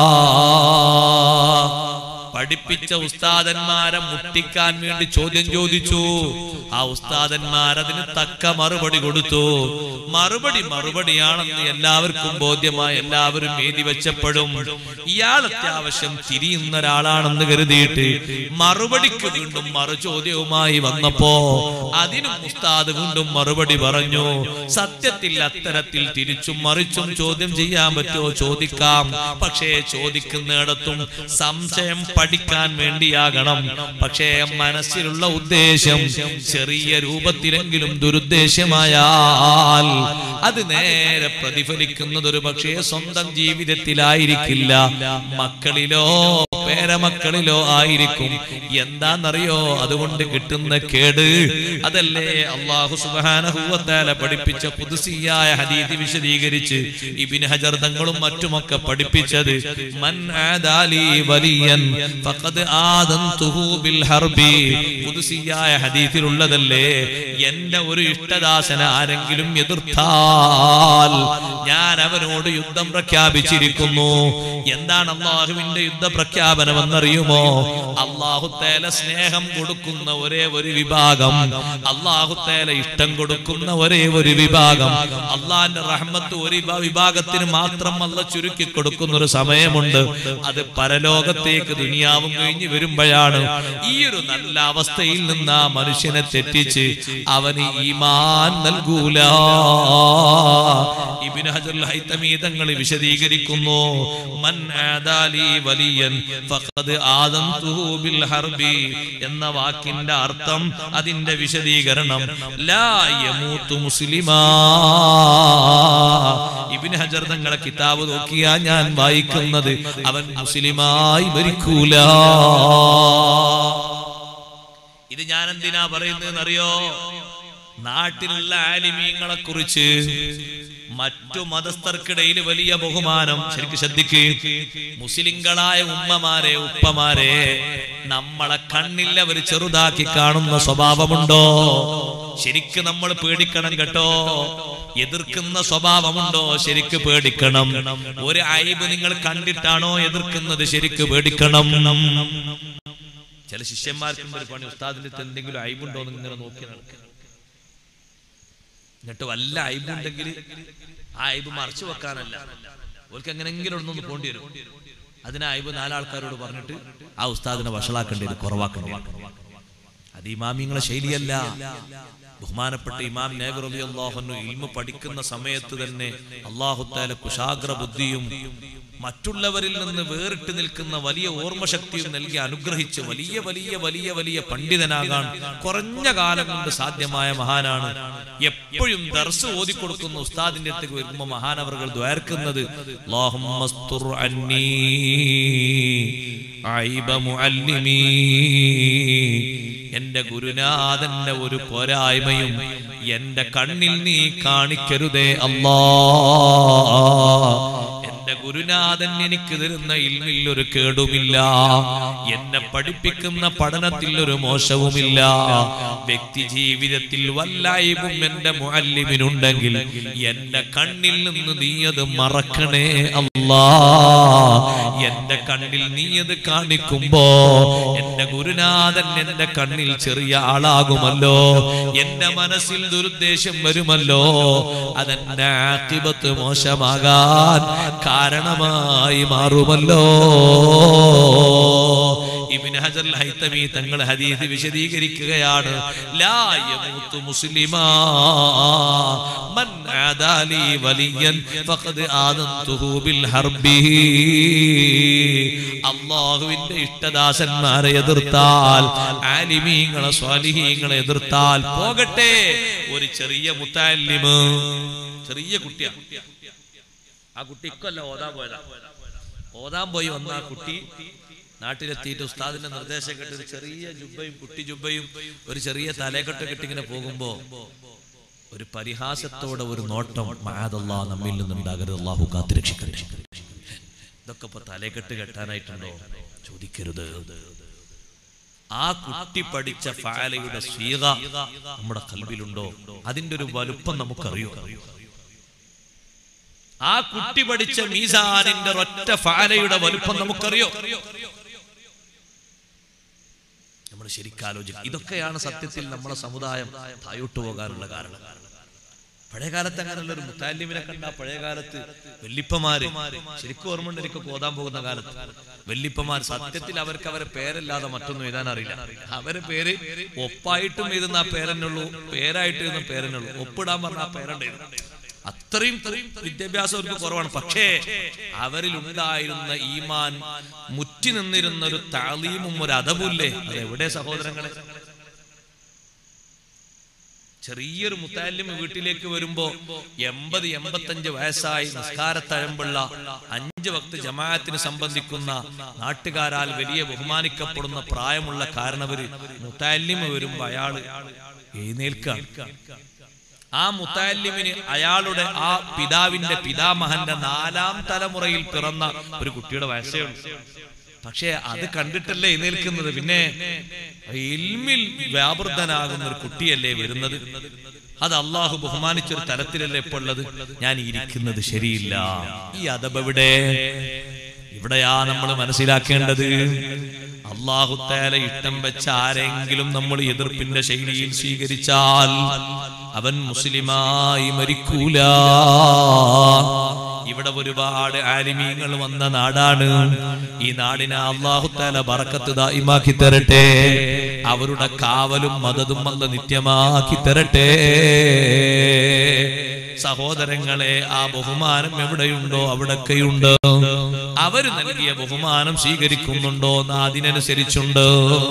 പഠിപ്പിച്ച ഉസ്താദന്മാരെ മുട്ടിക്കാൻ വേണ്ടി ചോദ്യം ചോദിച്ചു. ആ ഉസ്താദന്മാരതിന് തക്ക മറുപടി കൊടുത്തു. മറുപടി മറുപടിയാണെന്ന് എല്ലാവർക്കും ബോധ്യമായി. എല്ലാവരും എഴുതി വെച്ചപ്പോഴും ഇയാൾ അത്യാവശ്യം തിരിയുന്ന ഒരാളാണെന്ന് കരുതിയിട്ട് മറുപടിക്ക് വീണ്ടും മറു ചോദ്യവുമായി വന്നപ്പോ അതിനും ഉസ്താദ് വീണ്ടും മറുപടി പറഞ്ഞു. സത്യത്തിൽ അത്തരത്തിൽ തിരിച്ചും മറിച്ചും ചോദ്യം ചെയ്യാൻ പറ്റുമോ? ചോദിക്കാം. പക്ഷേ ചോദിക്കുന്നിടത്തും സംശയം പഠിക്കാൻ വേണ്ടിയാകണം. പക്ഷേ മനസ്സിലുള്ള ഉദ്ദേശം ചെറിയ രൂപത്തിലെങ്കിലും ദുരുദ്ദേശമായാൽ അത് നേരെ പ്രതിഫലിക്കുന്നത് ഒരു പക്ഷേ സ്വന്തം ജീവിതത്തിലായിരിക്കില്ല, മക്കളിലോ പേരമക്കളിലോ ആയിരിക്കും. എന്താന്നറിയോ? അതുകൊണ്ട് കിട്ടുന്ന കേട് അതല്ലേ അല്ലാഹു സുബ്ഹാനഹു വ തആല പഠിപ്പിച്ച ഖുദ്സിയായ ഹദീസ് വിശദീകരിച്ച് ഇബ്നു ഹജർ തങ്ങളും മറ്റുമൊക്കെ പഠിപ്പിച്ചത് മൻ ആദാലി വലിയൻ ഫഖദ് ആദൻതുഹു ബിൽ ഹർബി. ഖുദ്സിയായ ഹദീസിലുള്ളതല്ലേ, എന്റെ ഒരു ഇഷ്ടദാസനെ ആരെങ്കിലും എതിർത്താൽ ഞാൻ അവനോട് യുദ്ധം പ്രഖ്യാപിച്ചിരിക്കുന്നു. എന്താണ് അല്ലാഹുവിന്റെ യുദ്ധ പ്രഖ്യാപനം എന്നറിയുമോ? അല്ലാഹു തആല സ്നേഹം കൊടുക്കുന്ന ഒരേ ഒരു വിഭാഗം, അല്ലാഹു തആല ഇഷ്ടം കൊടുക്കുന്ന ഒരേ ഒരു വിഭാഗം, അല്ലാഹുവിന്റെ റഹ്മത്ത് ഒരു വിഭാഗത്തിന് മാത്രം അല്ലാഹു ചുരുക്കി കൊടുക്കുന്ന ഒരു സമയമുണ്ട്. അത് പരലോകത്തേക്ക് ദുനിയാവും കഴിഞ്ഞ് വരുമ്പോഴാണ്. ഈ ഒരു നല്ല അവസ്ഥയിൽ നിന്ന് ആ മനുഷ്യനെ തെറ്റിച്ച് അവന് ഈമാൻ നൽകൂല. ഇബ്നു ഹജർ അൽ ഹൈതമി തങ്ങൾ വിശദീകരിക്കുന്നു, മൻ ആദാലി വലിയൻ ഫഖദ് ആദൻതുഹു ബിൽ ഹർബി എന്ന വാക്കിന്റെ അർത്ഥം, അതിന്റെ വിശദീകരണം ലാ യമൂതു മുസ്ലിമാ. ഇബ്നു ഹജർ തങ്ങളുടെ കിതാബ് നോക്കിയാ ഞാൻ വായിക്കുന്നത് അവൻ മുസ്ലിമായി മരിക്കൂല. ഇത് ഞാൻ എന്തിനാ പറയുന്നതെന്നറിയോ? നാട്ടിലുള്ള ആലിമീങ്ങളെ കുറിച്ച് മറ്റു മതസ്ഥർക്കിടയിൽ വലിയ ബഹുമാനം. ശരിക്കും ശ്രദ്ധിക്ക്. മുസ്ലിങ്ങളായ ഉമ്മമാരെ ഉപ്പമാരെ നമ്മളെ കണ്ണിൽ അവർ ചെറുതാക്കി കാണുന്ന സ്വഭാവമുണ്ടോ? ശരിക്ക് നമ്മൾ പേടിക്കണം കേട്ടോ. എതിർക്കുന്ന സ്വഭാവമുണ്ടോ? ശരിക്ക് പേടിക്കണം. ഒരു അയ്ബ് നിങ്ങൾ കണ്ടിട്ടാണോ എതിർക്കുന്നത്? ശരിക്ക് പേടിക്കണം. ചില ശിഷ്യന്മാർക്കും ഒരു പണി, ഉസ്താദിന്റെ എന്തെങ്കിലും അയ്ബുണ്ടോ എന്ന് ഇങ്ങനെ നോക്കി നടക്കുക. എന്നിട്ട് വല്ല അയ്ബുണ്ടെങ്കിൽ ആ അയ്ബ് മറച്ചു വെക്കാനല്ല, അവർക്ക് എങ്ങനെങ്കിലും ഒന്നൊന്ന് പോണ്ടി വരും. അതിന് അയ്ബ് നാലാൾക്കാരോട് പറഞ്ഞിട്ട് ആ ഉസ്താദിനെ വഷളാക്കേണ്ടി വരും, കുറവാക്കേണ്ടി വരും. അത് ഇമാമിങ്ങളെ ശൈലിയല്ല. ബഹുമാനപ്പെട്ട ഇമാം നബി റളിയല്ലാഹു അൻഹു ഇൽമു പഠിക്കുന്ന സമയത്ത് തന്നെ അല്ലാഹു തആല കുശാഗ്ര ബുദ്ധിയും മറ്റുള്ളവരിൽ നിന്ന് വേറിട്ട് നിൽക്കുന്ന വലിയ ഓർമ്മശക്തിയും നൽകി അനുഗ്രഹിച്ച് വലിയ വലിയ വലിയ വലിയ പണ്ഡിതനാകാൻ കുറഞ്ഞ കാലം കൊണ്ട് സാധ്യമായ മഹാനാണ്. എപ്പോഴും ദർസ് ഓതിക്കൊടുക്കുന്ന ഉസ്താദിന്റെ അടുത്തേക്ക് വരുമ്പോൾ മഹാനവറുകൾ ദ്വാർക്കുന്നത് അല്ലാഹുമ്മസ്തുർ അന്നീ ഐബ മുഅല്ലിമീ. എന്റെ ഗുരുനാഥന്റെ ഒരു പോരായ്മയും എന്റെ കണ്ണിൽ നീ കാണിക്കരുതേ അല്ലാ. എന്റെ ഗുരുനാഥൻ എനിക്ക് തരുന്ന ഇൽമിൽ ഒരു കേടുമില്ല, എന്നെ പഠിപ്പിക്കുന്ന പഠനത്തിൽ ഒരു മോശവുമില്ല. വ്യക്തി ജീവിതത്തിൽ വല്ലൈബും എന്റെ മുഅല്ലിമിനുണ്ടെങ്കിൽ എന്റെ കണ്ണിൽ നിന്ന് നീ അത് മറക്കണേ അല്ലാ. എന്റെ കണ്ണിൽ നീ അത് കാണിക്കുമ്പോ എന്റെ ഗുരുനാഥൻ എന്റെ കണ്ണിൽ ചെറിയ ആളാകുമല്ലോ, എന്റെ മനസ്സിൽ ദുരുദ്ദേശം വരുമല്ലോ, അതെന്റെ ആഖിബത്ത് മോശമാകാൻ കാരണമായി മാറുമല്ലോ. ഇബ്നു ഹജർ അൽ ഹൈതമി തങ്ങൾ ഹദീസ് വിശദീകരിക്കുകയാണ്. ലാ യമൂതു മുസ്ലിമാ മൻ ആദാലി വലിയൻ ഫഖദ് ആദൻതുഹു ബിൽ ഹർബി. അല്ലാഹുവിന്റെ ഇഷ്ടദാസന്മാരെ എതിർത്താൽ, ആലിമീങ്ങളെ സ്വാലിഹീങ്ങളെ എതിർത്താൽ പോകട്ടെ. ഒരു ചെറിയ മുത്തഅല്ലിമ്, ചെറിയ കുട്ടിയാ, ആ കുട്ടിക്കല്ല ഓതാൻ പോയതാ. ഓതാൻ പോയി വന്ന ആ കുട്ടി നാട്ടിലെത്തിയിട്ട് ഉസ്താദിന്റെ നിർദ്ദേശം കേട്ട് ഒരു ചെറിയ ജുബ്ബയും കുട്ടി ജുബ്ബയും ഒരു ചെറിയ തലക്കെട്ട് കെട്ടിങ്ങനെ പോകുമ്പോ ഒരു പരിഹാസത്തോടെ ഒരു നോട്ടം, മഅദല്ലാഹ് നമ്മിൽ നിന്നുണ്ടാകരുത്, അല്ലാഹു കാത്തുരക്ഷിക്കട്ടെ. ഇതൊക്കെ ഇപ്പൊ തലക്കെട്ട് കെട്ടാനായിട്ടുണ്ടോ? ചോദിക്കരുത്. ആ കുട്ടി പഠിച്ച ഫഅലയുടെ സ്വീഗ നമ്മുടെ ഖൽബിലുണ്ടോ? അതിന്റെ ഒരു വലുപ്പം നമുക്കറിയോ? ആ കുട്ടി പഠിച്ച മീസാനിന്റെ ഒറ്റ ഫഅലയുടെ വലുപ്പം നമുക്കറിയോ? നമ്മൾ ശരിക്കാലോചിക്കും. ഇതൊക്കെയാണ് സത്യത്തിൽ നമ്മുടെ സമുദായം താഴോട്ട് പോകാനുള്ള കാരണം. പഴയ കാലത്ത് അങ്ങനെയുള്ള ഒരു മുത്തഅല്ലിമിനെ കണ്ട പഴയ കാലത്ത് വല്ലിപ്പമാര്, ശരിക്കും ഓർമ്മയുണ്ട് എനിക്കൊക്കെ ഓതാൻ പോകുന്ന കാലത്ത്, വല്ലിപ്പമാർ സത്യത്തിൽ അവർക്ക് അവരെ പേരല്ലാതെ മറ്റൊന്നും എഴുതാൻ അറിയില്ല. അവരെ പേര് ഒപ്പായിട്ടും എഴുതുന്ന ആ പേരെന്നുള്ളൂ, പേരായിട്ട് എഴുതുന്ന പേരെന്നുള്ളൂ. ഒപ്പിടാൻ പറഞ്ഞ ആ പേരുണ്ട്. അത്രയും വിദ്യാഭ്യാസം അവർക്ക് കുറവാണ്. പക്ഷേ അവരിൽ ഉണ്ടായിരുന്ന ഈമാൻ, മുറ്റി നിന്നിരുന്ന ഒരു തഅലീമും ഒരു അദബുല്ലേ, അതെവിടെ സഹോദരങ്ങളെ? ചെറിയൊരു മുത്തഅല്ലിം വീട്ടിലേക്ക് വരുമ്പോ എൺപത് എൺപത്തഞ്ച് വയസ്സായി നിസ്കാരത്തഴമ്പുള്ള അഞ്ച് വക്ത് ജമാഅത്തിന് സംബന്ധിക്കുന്ന നാട്ടുകാരാൽ വലിയ ബഹുമാനിക്കപ്പെടുന്ന പ്രായമുള്ള കാരണവര് മുത്തഅല്ലിം വരുമ്പോ അയാള് എഴുന്നേൽക്കാണ്. ആ മുത്തഅല്ലിമിന് അയാളുടെ ആ പിതാവിന്റെ പിതാമഹന്റെ നാലാം തലമുറയിൽ പിറന്ന ഒരു കുട്ടിയുടെ വയസ്സേ ഉള്ളൂ. പക്ഷെ അത് കണ്ടിട്ടല്ലേ എഴുന്നേൽക്കുന്നത്. പിന്നെ ഇൽമിൽ വ്യാപൃതനാകുന്ന ഒരു കുട്ടിയല്ലേ വരുന്നത്. അത് അള്ളാഹു ബഹുമാനിച്ചൊരു തലത്തിലല്ലേ ഇപ്പോൾ ഉള്ളത്. ഞാൻ ഇരിക്കുന്നത് ശരിയില്ല. ഈ അദബ് എവിടെ? ഇവിടെയാ നമ്മൾ മനസ്സിലാക്കേണ്ടത്. അല്ലാഹു തആല ഇഷ്ടം വെച്ച ആരെങ്കിലും നമ്മൾ എതിർപ്പിന്റെ ശൈലിയിൽ സ്വീകരിച്ചാൽ അവൻ മുസ്ലിമായി മരിക്കൂല. ഇവിടെ ഒരുപാട് ആലിമീങ്ങൾ വന്ന നാടാണ്. ഈ നാടിനെ അല്ലാഹു തആല ബറക്കത്ത് ദായിമാക്കി തരട്ടെ. അവരുടെ കാവലും മദതും അല്ലാഹു നിത്യമാക്കി തരട്ടെ. സഹോദരങ്ങളെ, ആ ബഹുമാനം എവിടെയുണ്ടോ അവിടൊക്കെയുണ്ട്. അവര് നൽകിയ ബഹുമാനം സ്വീകരിക്കുന്നുണ്ടോ എന്ന് അതിനനുസരിച്ചുണ്ട്.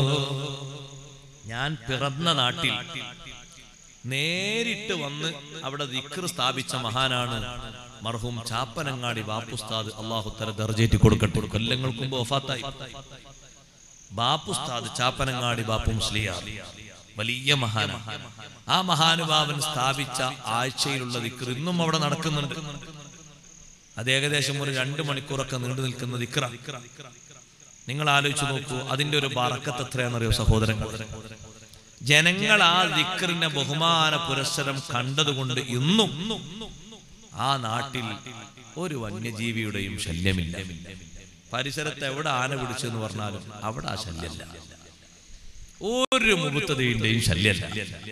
ഞാൻ പിറന്ന നാട്ടിൽ നേരിട്ട് വന്ന് അവിടെ ദിക്ർ സ്ഥാപിച്ച മഹാനാണ് മർഹൂം ചാപ്പനങ്ങാടി ബാപ്പുസ്താദ്. അല്ലാഹു തആല ദർജയേറ്റി കൊടുക്കട്ടെ. കൊല്ലങ്ങൾക്ക് മുമ്പ് വഫാത്തായി. ബാപ്പുസ്താദ് ചാപ്പനങ്ങാടി ബാപ്പു മുസ്ലിയാർ വലിയ മഹാനാണ്. ആ മഹാനുഭാവൻ സ്ഥാപിച്ച ആഴ്ചയിലുള്ള ദിക്ർ ഇന്നും അവിടെ നടക്കുന്നുണ്ട്. അത് ഏകദേശം ഒരു രണ്ട് മണിക്കൂറൊക്കെ നീണ്ടു നിൽക്കുന്ന ദിക്ര. നിങ്ങൾ ആലോചിച്ച് നോക്കൂ, അതിന്റെ ഒരു ബറക്കത്ത് എത്രയാണെന്നറിയോ സഹോദരങ്ങൾ? ജനങ്ങൾ ആ ദിക്റിന്റെ ബഹുമാന പുരസ്സരം കണ്ടതുകൊണ്ട് ഇന്നും ആ നാട്ടിൽ ഒരു വന്യജീവിയുടെയും ശല്യമില്ല. പരിസരത്ത് എവിടെ ആന പിടിച്ചെന്ന് പറഞ്ഞാലും അവിടെ ആ ശല്യമല്ല. ഒരു മുബത്തദീന്റെയും ശല്യമല്ല.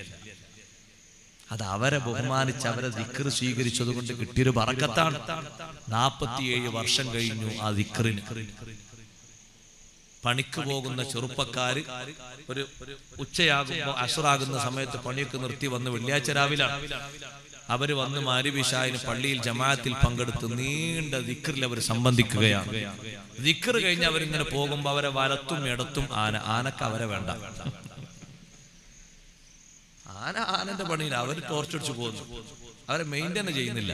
അത് അവരെ ബഹുമാനിച്ച് അവരെ ദിക്ർ സ്വീകരിച്ചത് കൊണ്ട് കിട്ടിയൊരു ബറക്കത്താണ്. നാൽപ്പത്തിയേഴ് വർഷം കഴിഞ്ഞു ആ ദിക്റിന്. പണിക്ക് പോകുന്ന ചെറുപ്പക്കാര് ഒരു ഉച്ചയാകുമ്പോ അസ്റാകുന്ന സമയത്ത് പണിയൊക്കെ നിർത്തി വന്ന് വെള്ളിയാഴ്ച രാവിലാണ് അവര് വന്ന് മാരിബിഷായിന് പള്ളിയിൽ ജമാഅത്തിൽ പങ്കെടുത്ത് നീണ്ട ദിക്റിൽ അവർ സംബന്ധിക്കുകയാണ്. ദിക്ർ കഴിഞ്ഞ് അവരിങ്ങനെ പോകുമ്പോ അവരെ വലത്തും ഇടത്തും ആന. ആനക്ക് അവരെ വേണ്ട. ആന ആനന്റെ പണിയിൽ അവർ ടോർച്ചടിച്ചു പോകുന്നു. അവരെ മെയിൻറ്റെയിൻ ചെയ്യുന്നില്ല.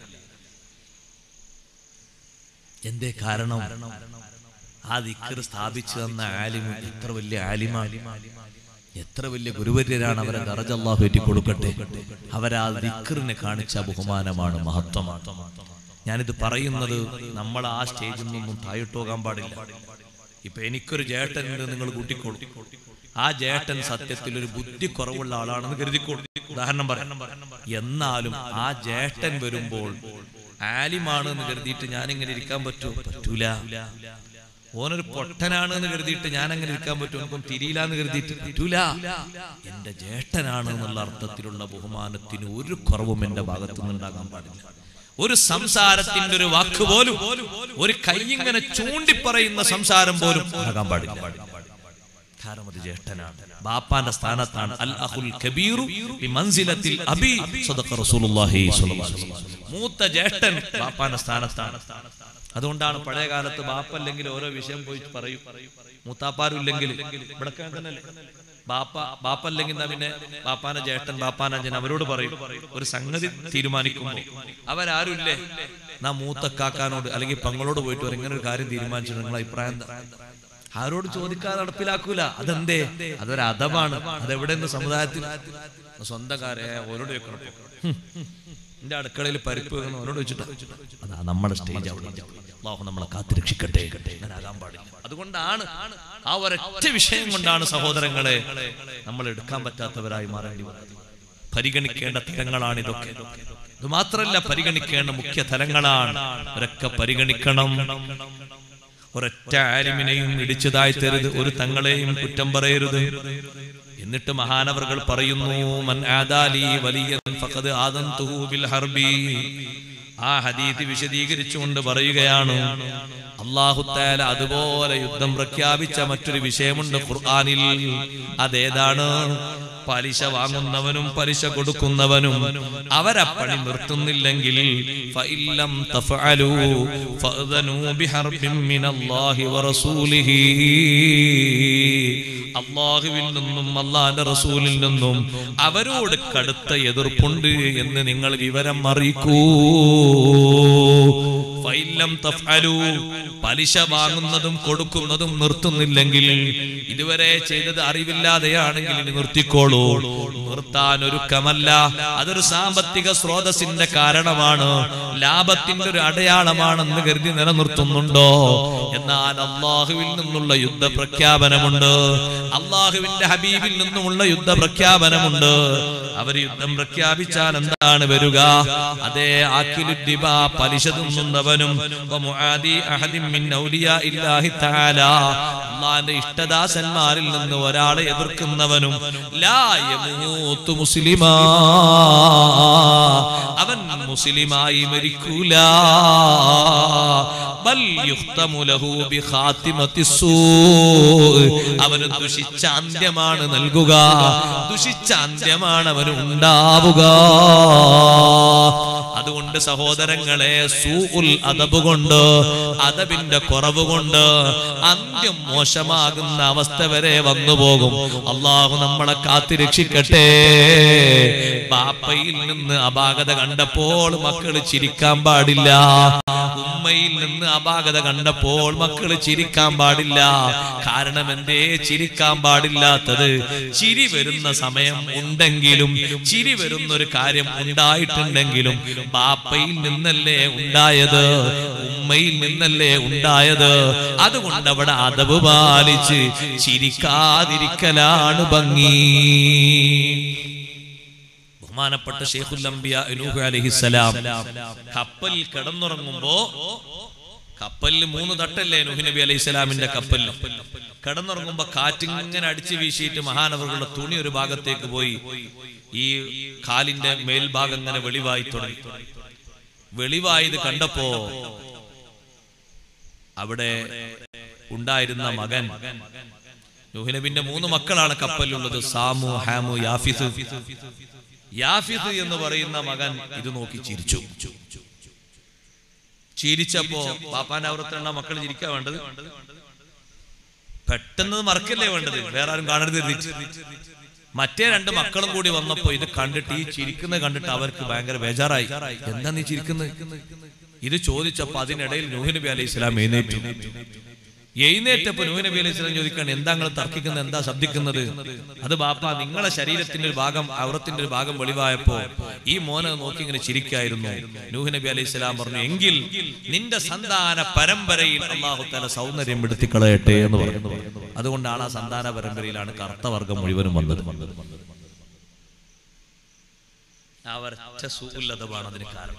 എന്തേ കാരണം? ആ ദിക്ർ സ്ഥാപിച്ചു തന്ന ആലിം എത്ര വലിയ ആലിമാണ്, എത്ര വലിയ ഗുരുവര്യരാണ്. അവരെ ദറജ അല്ലാഹു ഏറ്റി കൊടുക്കട്ടെ. അവരാ ദിക്റിനെ കാണിച്ച ബഹുമാനമാണ്, മഹത്വമാണ്. ഞാനിത് പറയുന്നത് നമ്മൾ ആ സ്റ്റേജിൽ നിന്നും താഴോട്ട് പോകാൻ പാടില്ല. ഇപ്പൊ എനിക്കൊരു ജേട്ടൻ ഉണ്ട്, നിങ്ങൾ കൂട്ടിക്കോളൂ. ആ ജേട്ടൻ സത്യത്തിൽ ഒരു ബുദ്ധി കുറവുള്ള ആളാണെന്ന് കരുതിക്കോളൂ, ഉദാഹരണം പറയാം. എന്നാലും ആ ജേട്ടൻ വരുമ്പോൾ ആലിമാണ് എന്ന് കരുതിയിട്ട് ഞാനിങ്ങനെ ഇരിക്കാൻ പറ്റുമോ? പറ്റൂല. ഓനൊരു പൊട്ടനാണ് എന്ന് കരുതിയിട്ട് ഞാൻ അങ്ങനെ ഇരിക്കാൻ പറ്റും? എനിക്കും തിരിയില്ല എന്ന് കരുതിയിട്ട് പറ്റൂല. എന്റെ ജ്യേഷ്ഠനാണ് എന്നുള്ള അർത്ഥത്തിലുള്ള ബഹുമാനത്തിന് ഒരു കുറവും എന്റെ ഭാഗത്തു നിന്നുണ്ടാകാൻ പാടില്ല. ഒരു സംസാരത്തിന്റെ ഒരു വാക്ക് പോലും, ഒരു കൈയിങ്ങനെ ചൂണ്ടിപ്പറയുന്ന സംസാരം പോലും ആകാൻ പാടില്ല. കാരണം അത് ജ്യേഷ്ഠനാണ്, ബാപ്പാന്റെ സ്ഥാനത്താണ്. അൽ അഖുൽ കബീറു ബിമൻസിലത്തിൽ അബി സദഖ റസൂലുള്ളാഹി സ്വല്ലല്ലാഹു അലൈഹി വസല്ലം. മൂത്ത ജ്യേഷ്ഠൻ ബാപ്പാന്റെ സ്ഥാനത്താണ്. അതുകൊണ്ടാണ് പഴയ കാലത്ത് ബാപ്പല്ലെങ്കിൽ ഓരോ വിഷയം പോയി പറയും, മൂത്താപ്പാരും ഇല്ലെങ്കിൽ ഇവിടെ തന്നെ ബാപ്പ ബാപ്പല്ലെങ്കിൽ പിന്നെ ബാപ്പാന്റെ ജ്യേഷ്ഠൻ ബാപ്പാന്റെ അഞ്ചൻ അവരോട് പറയും ഒരു സംഗതി തീരുമാനിക്കുമ്പോൾ അവരാരും ഇല്ലേ, നാ മൂത്ത കാക്കാനോട് അല്ലെങ്കിൽ പങ്ങളോട് പോയിട്ട് ഒരു ഇങ്ങനെ ഒരു കാര്യം തീരുമാനിച്ചു, നിങ്ങളെ അഭിപ്രായം എന്താ? ആരോട് ചോദിക്കാതെ നടപ്പിലാക്കൂല. അതെന്തേ? അതൊരു അദബാണ്. അതെവിടെന്ന് സമുദായത്തിൽ സ്വന്തം കാര്യം ഓരോട് വെക്കണം. എന്റെ അടുക്കളയിൽ പരിപ്പ് വെക്കണം ഓരോട് വെച്ചിട്ട് അതാ നമ്മുടെ സ്റ്റേജ്. അവിടെ അല്ലാഹു നമ്മളെ കാത്തുരക്ഷിക്കട്ടെ, ആകാൻ പാടില്ല. അതുകൊണ്ടാണ് ആ ഒരൊറ്റ വിഷയം കൊണ്ടാണ് സഹോദരങ്ങളെ നമ്മൾ എടുക്കാൻ പറ്റാത്തവരായി മാറേണ്ടി വന്നത്. പരിഗണിക്കേണ്ട തലങ്ങളാണ് ഇതൊക്കെ. ഇത് മാത്രല്ല, പരിഗണിക്കേണ്ട മുഖ്യ തലങ്ങളാണ്. അവരൊക്കെ പരിഗണിക്കണം. ഒരൊറ്റ ആലിമിനെയും ഇടിച്ചു താഴ്ത്തരുത്, ഒരു തങ്ങളെയും കുറ്റം പറയരുത്. എന്നിട്ട് മഹാനവറുകൾ പറയുന്നു, മൻ ആദാലി വലിയൻ ഫഖദ് ആദൻതുഹു ബിൽ ഹർബി. ആ ഹദീസ് വിശദീകരിച്ചുകൊണ്ട് പറയുകയാണ്, അല്ലാഹു തആല അതുപോലെ യുദ്ധം പ്രഖ്യാപിച്ച മറ്റൊരു വിഷയമുണ്ട് ഖുർആനിൽ. അതേതാണ്? പലിശ വാങ്ങുന്നവനും പലിശ കൊടുക്കുന്നവനും അവരെ പണി നിർത്തുന്നില്ലെങ്കിൽ ഫഇല്ലം തഫഅലു ഫഅദനു ബിഹർബിൻ മിനല്ലാഹി വറസൂലിഹി. അല്ലാഹുവിൽ നിന്നും അല്ലാഹുവിന്റെ റസൂലിൽ നിന്നും അവരോട് കടുത്ത എതിർപ്പുണ്ട് എന്ന് നിങ്ങൾ വിവരം അറിയിക്കൂ. ഫഇല്ലം തഫഅലു, പലിശ വാങ്ങുന്നതും കൊടുക്കുന്നതും നിർത്തുന്നില്ലെങ്കിൽ, ഇതുവരെ ചെയ്തത് അറിവില്ലാതെയാണെങ്കിൽ ഇനി നിർത്തിക്കോളൂ. നിർത്താൻ ഒരുക്കമല്ല, അതൊരു സാമ്പത്തിക സ്രോതസ്സിന്റെ കാരണമാണ്, ലാഭത്തിന്റെ ഒരു അടയാളമാണെന്ന് കരുതി നിലനിർത്തുന്നുണ്ടോ? എന്നാൽ അള്ളാഹുവിൽ നിന്നുള്ള യുദ്ധ പ്രഖ്യാപനമുണ്ട്, അള്ളാഹുവിന്റെ ഹബീബിൽ നിന്നുമുള്ള യുദ്ധ പ്രഖ്യാപനമുണ്ട്. അവർ യുദ്ധം പ്രഖ്യാപിച്ചാൽ എന്താണ് വരിക? അതേ ആക്കിലുദ്ദിബ, പലിശ തിന്നുന്നവനും അള്ളാന്റെ ഇഷ്ടദാസന്മാരിൽ നിന്ന് ഒരാളെ എതിർക്കുന്നവനും ലാ യമൂതു മുസ്ലിമാ, അവൻ മുസ്ലിമായി മരിക്കൂല. ബൽ യുഖ്തമു ലഹു ബിഖാതിമത്തിസ്സൂ, അവന് ദുഷിച്ച അന്ത്യമാണ് നൽകുക, ദുഷിച്ച അന്ത്യമാണ് അവന് ഉണ്ടാവുക. അതുകൊണ്ട് സഹോദരങ്ങളെ, സൂഉൽ അദബ് കൊണ്ട്, അദബിന്റെ കുറവ് കൊണ്ട് അന്ത്യം മോശമാകുന്ന അവസ്ഥ വരെ വന്നു പോകും. അള്ളാഹു നമ്മളെ കാത്തുരക്ഷിക്കട്ടെ. ബാപ്പയിൽ നിന്ന് അപാകത കണ്ടപ്പോൾ മക്കള് ചിരിക്കാൻ പാടില്ല, ഉമ്മയിൽ നിന്ന് അപാകത കണ്ടപ്പോൾ മക്കള് ചിരിക്കാൻ പാടില്ല. കാരണം എന്തേ ചിരിക്കാൻ പാടില്ലാത്തത്? ചിരി വരുന്ന സമയം ഉണ്ടെങ്കിലും, ചിരി വരുന്ന ഒരു കാര്യം ഉണ്ടായിട്ടുണ്ടെങ്കിലും ബാപ്പയിൽ നിന്നല്ലേ ഉണ്ടായത്, ഉമ്മയിൽ നിന്നല്ലേ ഉണ്ടായത്. അതുകൊണ്ട് അവിടെ അദബ് പാലിച്ച് ചിരിക്കാതിരിക്കലാണ് ഭംഗി. ബഹുമാനപ്പെട്ട ശൈഖുൽ അംബിയാ നൂഹ് അലൈഹിസ്സലാം കപ്പലിൽ കിടന്നുറങ്ങുമ്പോ, കപ്പലിൽ മൂന്ന് തട്ടല്ലേ നൂഹ് നബി അലൈഹിസ്സലാമിന്റെ കപ്പലിൽ. കിടന്നുറങ്ങുമ്പോ കാറ്റിങ്ങനെ അടിച്ചു വീശിയിട്ട് മഹാനവറുകളുടെ തുണി ഒരു ഭാഗത്തേക്ക് പോയി, ഈ കാലിന്റെ മേൽഭാഗം ഇങ്ങനെ വെളിവായി തുടങ്ങി. വെളിവായത് കണ്ടപ്പോ അവിടെ ഉണ്ടായിരുന്ന മകൻ, നൂഹ് നബിന്റെ മൂന്ന് മക്കളാണ് കപ്പലിലുള്ളത്, സാമു, ഹാമു, യാഫിസ്. യാഫിസ് എന്ന് പറയുന്ന മകൻ ഇത് നോക്കി ചിരിച്ചു. ചിരിച്ചപ്പോ പാപ്പാന്റെ അവർത്തുള്ള മക്കൾ ചിരിക്കാ വേണ്ടത്, പെട്ടെന്ന് മറക്കല്ലേ വേണ്ടത്, വേറെ ആരും കാണരുത്. മറ്റേ രണ്ട് മക്കളും കൂടി വന്നപ്പോ ഇത് കണ്ടിട്ട്, ഈ ചിരിക്കുന്നത് കണ്ടിട്ട് അവർക്ക് ഭയങ്കര ബേജാറായി. എന്താ നീ ചിരിക്കുന്നത്? ഇത് ചോദിച്ചപ്പോ അതിനിടയിൽ നൂഹ് നബി അലൈഹി സ്വലാം എഴുന്നേറ്റു. എഴുന്നേറ്റപ്പോ നൂഹ് നബി അലൈഹി സ്വലാം ചോദിക്കാണ്, എന്താ നിങ്ങൾ തർക്കിക്കുന്നത്, എന്താ ശബ്ദിക്കുന്നത്? അത് ബാപ്പ, നിങ്ങളെ ശരീരത്തിന്റെ ഒരു ഭാഗം, ഔറത്തിന്റെ ഒരു ഭാഗം വെളിവായപ്പോ ഈ മോനെ നോക്കി ഇങ്ങനെ ചിരിക്കായിരുന്നു. നൂഹ് നബി അലൈഹി സ്വലാം പറഞ്ഞു, എങ്കിൽ നിന്റെ സന്താന പരമ്പരയിൽ അല്ലാഹു തആല സൗന്ദര്യം എടുത്തി കളയട്ടെ എന്ന് പറഞ്ഞു. അതുകൊണ്ടാണ് ആ സന്താന പരമ്പരയിലാണ് കറുത്ത വർഗം മുഴുവനും വന്നത്. ആ ഒരൊറ്റ സൂഉൽ അദബാണ് അതിന് കാരണം.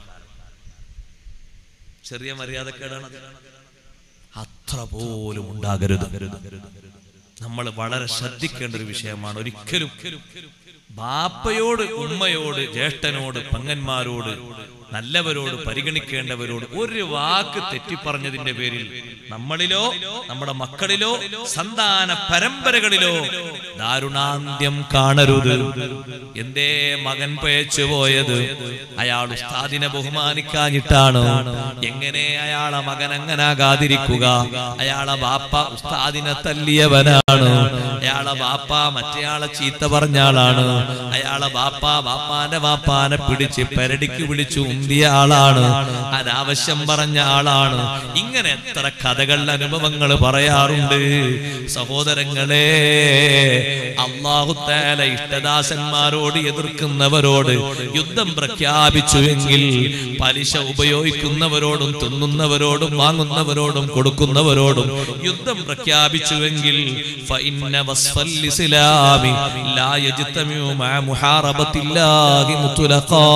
ചെറിയ മര്യാദക്കേടാണ്, അത്ര പോലും ഉണ്ടാകരുത്. നമ്മൾ വളരെ ശ്രദ്ധിക്കേണ്ട ഒരു വിഷയമാണ്. ഒരിക്കലും ബാപ്പയോട്, ഉമ്മയോട്, ജ്യേഷ്ഠനോട്, പെങ്ങന്മാരോട് നല്ലവരോട് പരിഗണിക്കേണ്ടവരോട് ഒരു വാക്ക് തെറ്റിപ്പറഞ്ഞതിന്റെ പേരിൽ നമ്മളിലോ നമ്മുടെ മക്കളിലോ സന്താന പരമ്പരകളിലോ ദാരുണാന്ത്യം കാണരുത്. എന്തേ മകൻ പയച്ചു പോയത്? അയാൾ ഉസ്താദിനെ ബഹുമാനിക്കാഞ്ഞിട്ടാണ്. എങ്ങനെ അയാളെ മകൻ അങ്ങനാകാതിരിക്കുക? അയാളെ ബാപ്പ ഉസ്താദിനെ തല്ലിയവനാണ്. അയാളെ ബാപ്പ മറ്റേയാളെ ചീത്ത പറഞ്ഞ ആളാണ്. അയാളെ ബാപ്പ ബാപ്പാന്റെ ബാപ്പാനെ പിടിച്ച് പെരടിക്ക് വിളിച്ചു ഉന്തിയ ആളാണ്. അനാവശ്യം പറഞ്ഞ ആളാണ്. ഇങ്ങനെ എത്ര കഥകൾ അനുഭവങ്ങൾ പറയാറുണ്ട്. സഹോദരങ്ങളെ, അല്ലാഹു തആല ഇഷ്ടദാസന്മാരോട് എതിർക്കുന്നവരോട് യുദ്ധം പ്രഖ്യാപിച്ചുവെങ്കിൽ പലിശ ഉപയോഗിക്കുന്നവരോടും തിന്നുന്നവരോടും വാങ്ങുന്നവരോടും കൊടുക്കുന്നവരോടും യുദ്ധം പ്രഖ്യാപിച്ചുവെങ്കിൽ ഫഇന്ന വസ്ഫൽ ഇസ്ലാമി ലാ യജ്തമിഉ മഅ മുഹാറബത്തില്ലാഹി മുത്ലഖാ.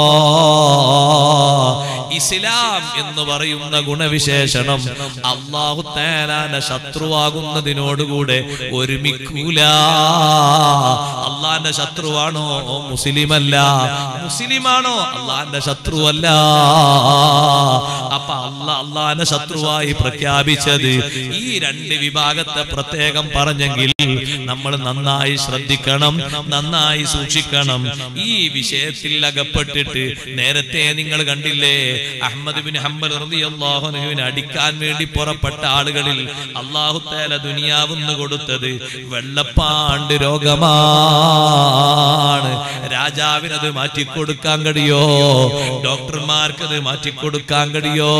ഇസ്ലാം എന്ന് പറയുന്ന ഗുണവിശേഷണം അല്ലാഹു തആലാന്റെ ശത്രുവാകുന്നതിനോടുകൂടെ ഒരുമിക്കൂല. അള്ളാന്റെ ശത്രുവാണോ മുസ്ലിമല്ല, മുസ്ലിമാണോ അള്ളാന്റെ ശത്രുവല്ല. അപ്പൊ അള്ളാ അള്ളാന്റെ ശത്രുവായി പ്രഖ്യാപിച്ചത് ഈ രണ്ട് വിഭാഗത്തെ പ്രത്യേകം പറഞ്ഞെങ്കിൽ നമ്മൾ നന്നായി ശ്രദ്ധിക്കണം, നന്നായി സൂക്ഷിക്കണം. ഈ വിഷയത്തിൽ അകപ്പെട്ടിട്ട് നേരത്തെ നിങ്ങൾ കണ്ടില്ലേ, അഹ്മദ് ബിൻ ഹംബൽ റളിയല്ലാഹു അൻഹുവിനെ അടിക്കാൻ വേണ്ടി പുറപ്പെട്ട ആളുകളിൽ അല്ലാഹു തആല ദുനിയാവെന്ന് കൊടുത്തത് വെള്ളപ്പാണ്ട് രോഗമാണ്. രാജാവിനത് മാറ്റിക്കൊടുക്കാൻ കഴിയോ? ഡോക്ടർമാർക്കത് മാറ്റിക്കൊടുക്കാൻ കഴിയോ?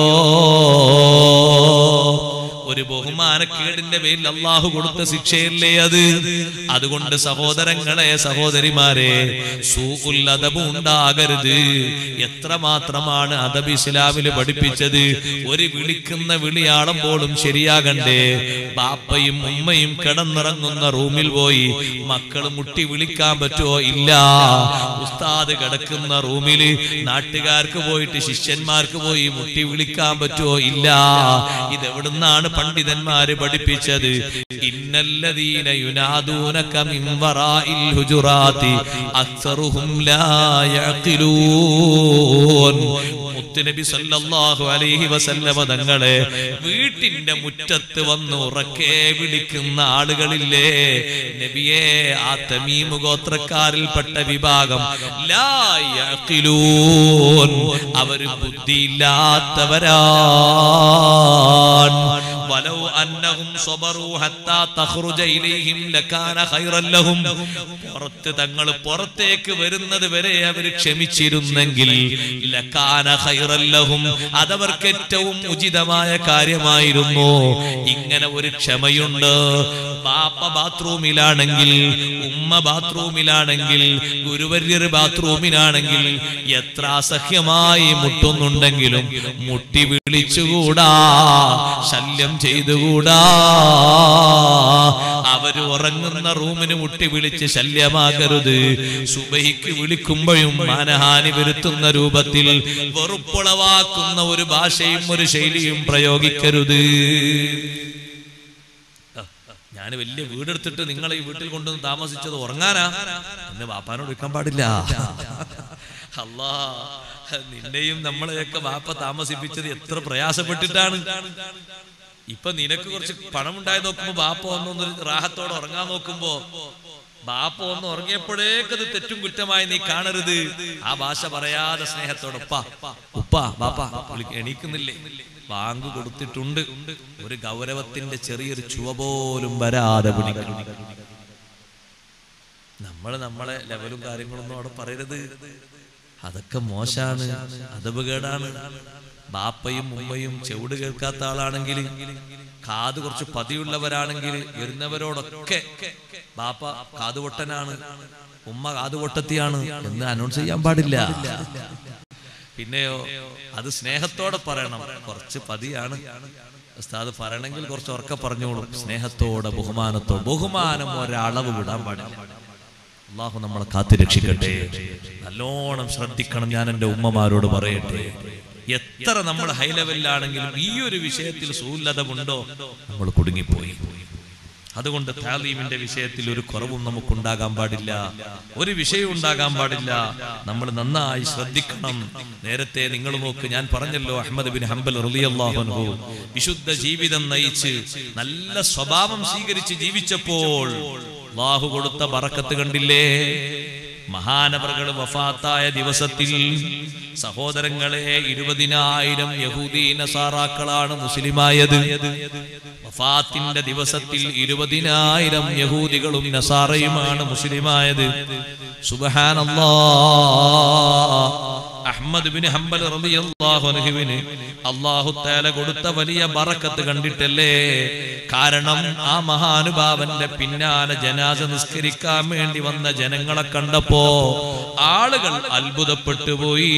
ഒരു ബഹുമാനക്കേടിന്റെ പേരിൽ അള്ളാഹു കൊടുത്ത ശിക്ഷയല്ലേ അത്? അതുകൊണ്ട് സഹോദരങ്ങളെ, സഹോദരിമാരെ, സൂഉൽ അദബ് ഉണ്ടാകരുത്. എത്രമാത്രമാണ് അദബ് ഇസ്ലാമില് പഠിപ്പിച്ചത്? ഒരു വിളിക്കുന്ന വിളിയാളം പോലും ശരിയാകണ്ടേ? ബാപ്പയും ഉമ്മയും കിടന്നിറങ്ങുന്ന റൂമിൽ പോയി മക്കൾ മുട്ടി വിളിക്കാൻ പറ്റുമോ? ഇല്ല. ഉസ്താദ് കിടക്കുന്ന റൂമില് നാട്ടുകാർക്ക് പോയിട്ട് ശിഷ്യന്മാർക്ക് പോയി മുട്ടി വിളിക്കാൻ പറ്റുമോ? ഇല്ല. ഇതെവിടുന്നാണ് പണ്ഡിതന്മാര് പഠിപ്പിച്ചത്? ഇന്നല്ലദീന യുനാദൂനക മിൻ വറാഇൽ ഹുജുറാതി അക്സറുഹും ലാ യഖിലൂൻ. മുത്തുനബി സല്ലല്ലാഹു അലൈഹി വസല്ലമ തങ്ങളെ വീട്ടിന്റെ മുറ്റത്ത് വന്ന് ഉറക്കെ വിളിക്കുന്ന ആളുകളില്ലേ നബിയേ, ആ തമീം ഗോത്രക്കാരിൽപ്പെട്ട വിഭാഗം ലാ യഖിലൂൻ, അവർ ബുദ്ധിയില്ലാത്തവരാണ്. വലൗ അന്നഹും സബറു ഹത്താ തഖ്റുജ ഇലൈഹിം ലകാന ഖൈറൻ ലഹും, പുറത്ത് തങ്ങൾ പുറത്തേക്ക് വരുന്നത് വരെ അവർ ക്ഷമിച്ചിരുന്നെങ്കിൽ ലകാന ഖൈറൻ ലഹും, അതവർക്ക് ഏറ്റവും ഉചിതമായ കാര്യമായിരുന്നു. ഇങ്ങനെ ഒരു ക്ഷമയുണ്ട്. ബാപ്പ ബാത്റൂമിലാണെങ്കിൽ, ഉമ്മ ബാത്റൂമിലാണെങ്കിൽ, ഗുരുവര്യർ ബാത്റൂമിലാണെങ്കിൽ എത്ര അസഹ്യമായി മുട്ടുന്നുണ്ടെങ്കിലും മുട്ടി വിളിച്ചുകൂടാ, ശല്യം ചെയ്തുകൂടാ. അവര് ഉറങ്ങുന്ന റൂമിന് മുട്ടി വിളിച്ച് ശല്യമാകരുത്. സുബഹിക്ക് വിളിക്കുമ്പോഴും മാനഹാനി വരുത്തുന്ന രൂപത്തിൽ വെറുപ്പുളവാക്കുന്ന ഒരു ഭാഷയും ഒരു ശൈലിയും പ്രയോഗിക്കരുത്. ഞാൻ വലിയ വീടെടുത്തിട്ട് നിങ്ങളെ ഈ വീട്ടിൽ കൊണ്ടുവന്ന് താമസിച്ചത് ഉറങ്ങാനാ എന്ന് ബാപ്പാനോട് വെക്കാൻ പാടില്ല. അല്ലാ, നിന്നെയും നമ്മളെയൊക്കെ ബാപ്പ താമസിപ്പിച്ചത് എത്ര പ്രയാസപ്പെട്ടിട്ടാണ്. ഇപ്പൊ നിനക്ക് കുറച്ച് പണം ഉണ്ടായി നോക്കുമ്പോ ബാപ്പ ഒന്നൊന്ന് റാഹത്തോടെ ഉറങ്ങാൻ നോക്കുമ്പോ ബാപ്പ ഒന്ന് ഉറങ്ങിയപ്പോഴേക്കത് തെറ്റും കുറ്റമായി നീ കാണരുത്. ആ ഭാഷ പറയാതെ സ്നേഹത്തോടെ ഉപ്പ ഉപ്പ ബാപ്പ എണീക്കുന്നില്ലേ, ബാങ്ക് കൊടുത്തിട്ടുണ്ട്, ഒരു ഗൗരവത്തിന്റെ ചെറിയൊരു ചുവ പോലും വരാതെ പിടിക്കണം. നമ്മൾ നമ്മളെ ലെവലും കാര്യങ്ങളൊന്നും അവിടെ പറയരുത്. അതൊക്കെ മോശാണ്, അതപകേടാണ്. ബാപ്പയും ഉമ്മയും ചെവിട് കേൾക്കാത്ത ആളാണെങ്കിൽ, കാത് കുറച്ച് പതിയുള്ളവരാണെങ്കിൽ വരുന്നവരോടൊക്കെ ബാപ്പ കാതുപൊട്ടനാണ്, ഉമ്മ കാതുപൊട്ടത്തിയാണ് എന്ന് അനൗൺസ് ചെയ്യാൻ പാടില്ല. പിന്നെയോ അത് സ്നേഹത്തോടെ പറയണം. കുറച്ച് പതിയാണ് ഉസ്താദ് പറയണമെങ്കിൽ കുറച്ച് ഉറക്കെ പറഞ്ഞോളൂ. സ്നേഹത്തോടെ, ബഹുമാനത്തോടെ. ബഹുമാനം ഒരളവ് വിടാൻ പാടില്ല. അള്ളാഹു നമ്മളെ കാത്തുരക്ഷിക്കട്ടെ. നല്ലോണം ശ്രദ്ധിക്കണം. ഞാൻ എൻ്റെ ഉമ്മമാരോട് പറയട്ടെ, എത്ര നമ്മൾ ഹൈ ലെവലിലാണെങ്കിലും ഈ ഒരു വിഷയത്തിൽ സൂലതമുണ്ടോ നമ്മൾ കുടുങ്ങിപ്പോയി. അതുകൊണ്ട് താലീമിന്റെ വിഷയത്തിൽ ഒരു കുറവും നമുക്കുണ്ടാകാൻ പാടില്ല, ഒരു വിഷയം ഉണ്ടാകാൻ പാടില്ല. നമ്മൾ നന്നായി ശ്രദ്ധിക്കണം. നേരത്തെ നിങ്ങൾ നോക്ക്, ഞാൻ പറഞ്ഞല്ലോ അഹ്മദ് ബിൻ ഹംബൽ റളിയല്ലാഹു അൻഹു വിശുദ്ധ ജീവിതം നയിച്ച് നല്ല സ്വഭാവം സ്വീകരിച്ച് ജീവിച്ചപ്പോൾ അല്ലാഹു കൊടുത്ത ബറക്കത്ത് കണ്ടില്ലേ? മഹാനവറുകൾ വഫാത്തായ ദിവസത്തിൽ സഹോദരങ്ങളെ ഇരുപതിനായിരം യഹൂദി നസാറാക്കളാണ് മുസ്ലിമായത്. വഫാത്തിന്റെ ദിവസത്തിൽ ഇരുപതിനായിരം യഹൂദികളും നസാറയുമാണ് മുസ്ലിമായത്. സുബ്ഹാനല്ലാഹ്. അഹ്മദ് ബിൻ ഹംബൽ റളിയല്ലാഹു അൻഹുവിന് അല്ലാഹു തആല കൊടുത്ത വലിയ ബറക്കത്ത് കണ്ടിട്ടല്ലേ? കാരണം ആ മഹാനുഭാവന്റെ പിന്നാലെ ജനാസ നിസ്കരിക്കാൻ വേണ്ടി വന്ന ജനങ്ങളെ കണ്ടപ്പോ ആളുകൾ അത്ഭുതപ്പെട്ടു പോയി.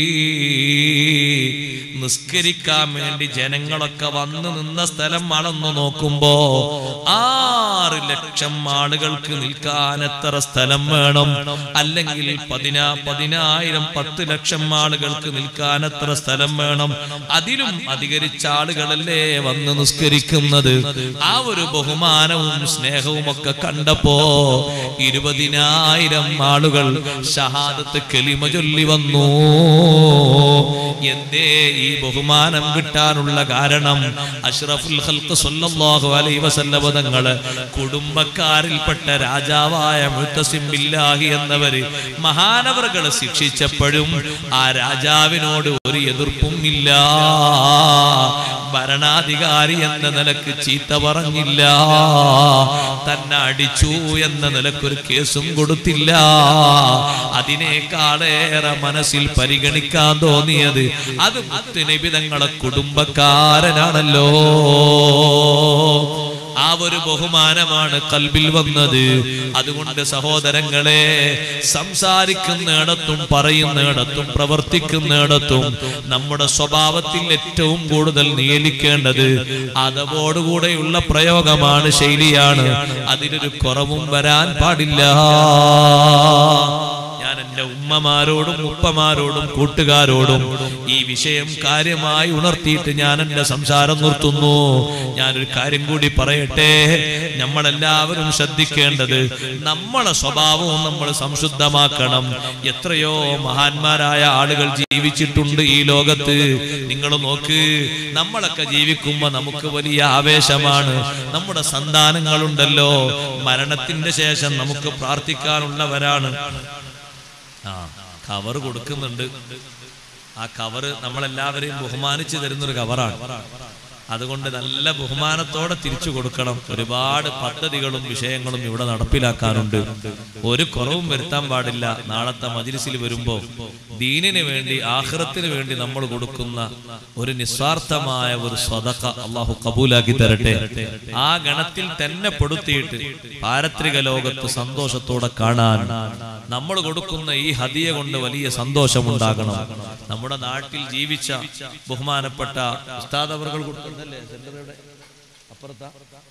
നിസ്കരിക്കാൻ വേണ്ടി ജനങ്ങളൊക്കെ വന്നു നിന്ന സ്ഥലം അളന്നു നോക്കുമ്പോ ആറ് ലക്ഷം ആളുകൾക്ക് നിൽക്കാൻ എത്ര സ്ഥലം വേണം? അല്ലെങ്കിൽ പതിനാ പതിനായിരം പത്ത് ലക്ഷം ആളുകൾക്ക് നിൽക്കാൻ എത്ര സ്ഥലം വേണം? അതിലും അധികരിച്ച ആളുകളല്ലേ വന്ന് നിസ്കരിക്കുന്നത്. ആ ഒരു ബഹുമാനവും സ്നേഹവും ഒക്കെ കണ്ടപ്പോ ഇരുപതിനായിരം ആളുകൾ ഷഹാദത്ത് കലിമ ചൊല്ലി വന്നു. എന്തേ ഈ ബഹുമാനം കിട്ടാനുള്ള കാരണം? അഷ്റഫുൽ ഖൽഖ് സ്വല്ലല്ലാഹു അലൈഹി വസല്ലം തങ്ങള് കുടുംബക്കാരിൽപ്പെട്ട രാജാവായ മുഅ്തസിം ബില്ലാഹി എന്നവര് മഹാനവറുകളെ ശിക്ഷിച്ചപ്പോഴും ആ രാജാവിനോട് ഒരു എതിർപ്പും ഇല്ല. ഭരണാധികാരി എന്ന നിലക്ക് ചീത്ത പറഞ്ഞില്ല, തന്നെ അടിച്ചു എന്ന നിലക്കൊരു കേസും കൊടുത്തില്ല. അതിനേക്കാളേറെ മനസ്സിൽ പരിഗണിക്കാൻ തോന്നിയത് അത് മുത്തുനബി തങ്ങളെ കുടുംബക്കാരനാണല്ലോ. ആ ഒരു ബഹുമാനമാണ് കൽബിൽ വന്നത്. അതുകൊണ്ട് സഹോദരങ്ങളെ, സംസാരിക്കുന്നിടത്തും പറയുന്നിടത്തും പ്രവർത്തിക്കുന്നിടത്തും നമ്മുടെ സ്വഭാവത്തിൽ ഏറ്റവും കൂടുതൽ നിയലിക്കേണ്ടത് അതവോടുകൂടെയുള്ള പ്രയോഗമാണ്, ശൈലിയാണ്. അതിനൊരു കുറവും വരാൻ പാടില്ല. ഞാൻ എന്റെ ഉമ്മമാരോടും ഉപ്പമാരോടും കൂട്ടുകാരോടും ഈ വിഷയം കാര്യമായി ഉണർത്തിയിട്ട് ഞാൻ എന്റെ സംസാരം നിർത്തുന്നു. ഞാനൊരു കാര്യം കൂടി പറയട്ടെ. നമ്മളെല്ലാവരും ശ്രദ്ധിക്കേണ്ടത് നമ്മളെ സ്വഭാവവും നമ്മൾ സംശുദ്ധമാക്കണം. എത്രയോ മഹാന്മാരായ ആളുകൾ ജീവിച്ചിട്ടുണ്ട് ഈ ലോകത്ത്. നിങ്ങൾ നോക്ക്, നമ്മളൊക്കെ ജീവിക്കുമ്പോ നമുക്ക് വലിയ ആവേശമാണ്. നമ്മുടെ സന്താനങ്ങളുണ്ടല്ലോ, മരണത്തിന്റെ ശേഷം നമുക്ക് പ്രാർത്ഥിക്കാനുള്ളവരാണ്. ആ കവറ് കൊടുക്കുന്നുണ്ട്. ആ കവറ് നമ്മളെല്ലാവരെയും ബഹുമാനിച്ചു തരുന്നൊരു കവറാണ്. അതുകൊണ്ട് നല്ല ബഹുമാനത്തോടെ തിരിച്ചു കൊടുക്കണം. ഒരുപാട് പദ്ധതികളും വിഷയങ്ങളും ഇവിടെ നടപ്പിലാക്കാനുണ്ട്. ഒരു കുറവും വരുത്താൻ പാടില്ല. നാളത്തെ മജ്‌ലിസിൽ വരുമ്പോ ദീനിന് വേണ്ടി ആഖിറത്തിന് വേണ്ടി നമ്മൾ കൊടുക്കുന്ന ഒരു നിസ്വാർത്ഥമായ ഒരു സദഖ അല്ലാഹു കബൂലാക്കി തരട്ടെ. ആ ഗണത്തിൽ തന്നെ പെടുത്തിയിട്ട് പാരത്രിക ലോകത്ത് സന്തോഷത്തോടെ കാണാൻ നമ്മൾ കൊടുക്കുന്ന ഈ ഹദിയ കൊണ്ട് വലിയ സന്തോഷമുണ്ടാകണം. നമ്മുടെ നാട്ടിൽ ജീവിച്ച ബഹുമാനപ്പെട്ട ഉസ്താദ് അവർകൾ കൊടുക്കുന്നല്ലേ സെന്ററുടെ അപ്പുറത്താ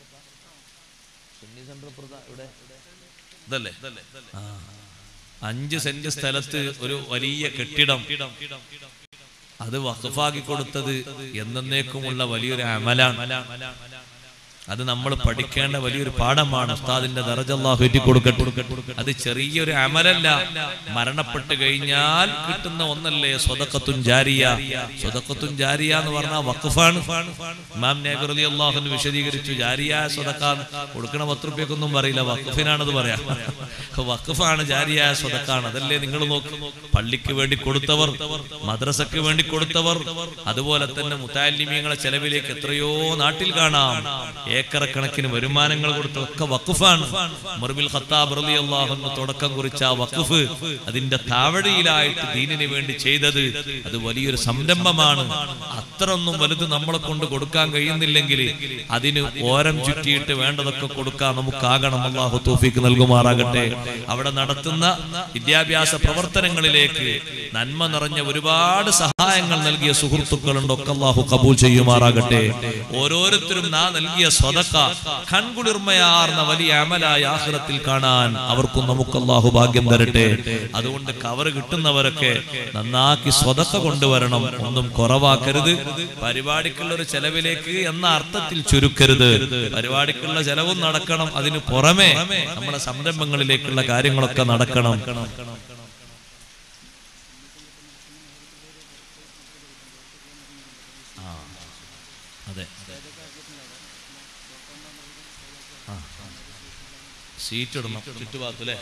ഇവിടെ ഇതല്ലേ അഞ്ച് സെന്റ് സ്ഥലത്ത് ഒരു വലിയ കെട്ടിടം അത് വഖഫാക്കി കൊടുത്തത് എന്നേക്കുമുള്ള വലിയൊരു അമലാണ്. അത് നമ്മൾ പഠിക്കേണ്ട വലിയൊരു പാഠമാണ്. ഉസ്താദിന്റെ ദറജ അല്ലാഹു ഏറ്റി കൊടുക്കട്ടെ. അത് ചെറിയൊരു അമലല്ല. മരണപ്പെട്ട് കഴിഞ്ഞാൽ കിട്ടുന്ന ഒന്നല്ലേ സ്വദഖത്തുൻ ജാരിയ. സ്വദഖത്തുൻ ജാരിയ എന്ന് പറഞ്ഞാൽ വഖഫാണ്. ഇമാം നബി റളിയല്ലാഹു അൻഹു വിശദീകരിച്ചു, ജാരിയ സ്വദഖ കൊടുക്കണ പത്ത് റുപ്യക്കൊന്നും പറയില്ല, വഖഫിനാണത് പറയാ. വഖഫാണ്, ജാരിയ സ്വദഖാണ്. അതല്ലേ നിങ്ങൾ നോക്ക്, പള്ളിക്ക് വേണ്ടി കൊടുത്തവർ, മദ്രസക്ക് വേണ്ടി കൊടുത്തവർ, അതുപോലെ തന്നെ മുതഅല്ലിമീങ്ങളെ ചെലവിലേക്ക് എത്രയോ നാട്ടിൽ കാണാം ഏക്കറക്കണക്കിന് വരുമാനങ്ങൾ കൊടുത്തൊക്കെ വഖഫാണ്. ഉമർ ബിൻ ഖത്താബ് റളിയല്ലാഹു അൻഹു തുടക്കം കുറിച്ച ആ വഖഫ് അതിന്റെ താവഴിയിലായിട്ട് ദീനിന് വേണ്ടി ചെയ്തത് അത് വലിയൊരു സംരംഭമാണ്. അത്രയൊന്നും വലുത് നമ്മളെ കൊണ്ട് കൊടുക്കാൻ കഴിയുന്നില്ലെങ്കിൽ അതിന് ഓരം ചുറ്റിയിട്ട് വേണ്ടതൊക്കെ കൊടുക്കാൻ നമുക്കാകണം. അല്ലാഹു തൗഫീഖ് നൽകുമാറാകട്ടെ. അവിടെ നടത്തുന്ന വിദ്യാഭ്യാസ പ്രവർത്തനങ്ങളിലേക്ക് നന്മ നിറഞ്ഞ ഒരുപാട് സഹായങ്ങൾ നൽകിയ സുഹൃത്തുക്കളുണ്ട്. ഒക്കെ അല്ലാഹു കബൂൽ ചെയ്യുമാറാകട്ടെ. ഓരോരുത്തരും നാ നൽകിയ സ്വതക്ക കൺകുളിർമയാർന്ന വലിയ അമലായ ആഖിറത്തിൽ കാണാൻ അവർക്കും നമുക്ക് അല്ലാഹു ഭാഗ്യം തരട്ടെ. അതുകൊണ്ട് കവർ കിട്ടുന്നവരൊക്കെ നന്നാക്കി സ്വതക്ക കൊണ്ടുവരണം. ഒന്നും കുറവാക്കരുത്. പരിപാടിക്കുള്ള ഒരു ചെലവിലേക്ക് എന്ന അർത്ഥത്തിൽ ചുരുക്കരുത്. പരിപാടിക്കുള്ള ചെലവും നടക്കണം, അതിന് പുറമെ നമ്മുടെ സംരംഭങ്ങളിലേക്കുള്ള കാര്യങ്ങളൊക്കെ നടക്കണം. അതെ, സീറ്റ് ഇടണം ചുറ്റുഭാഗത്ത് അല്ലേ,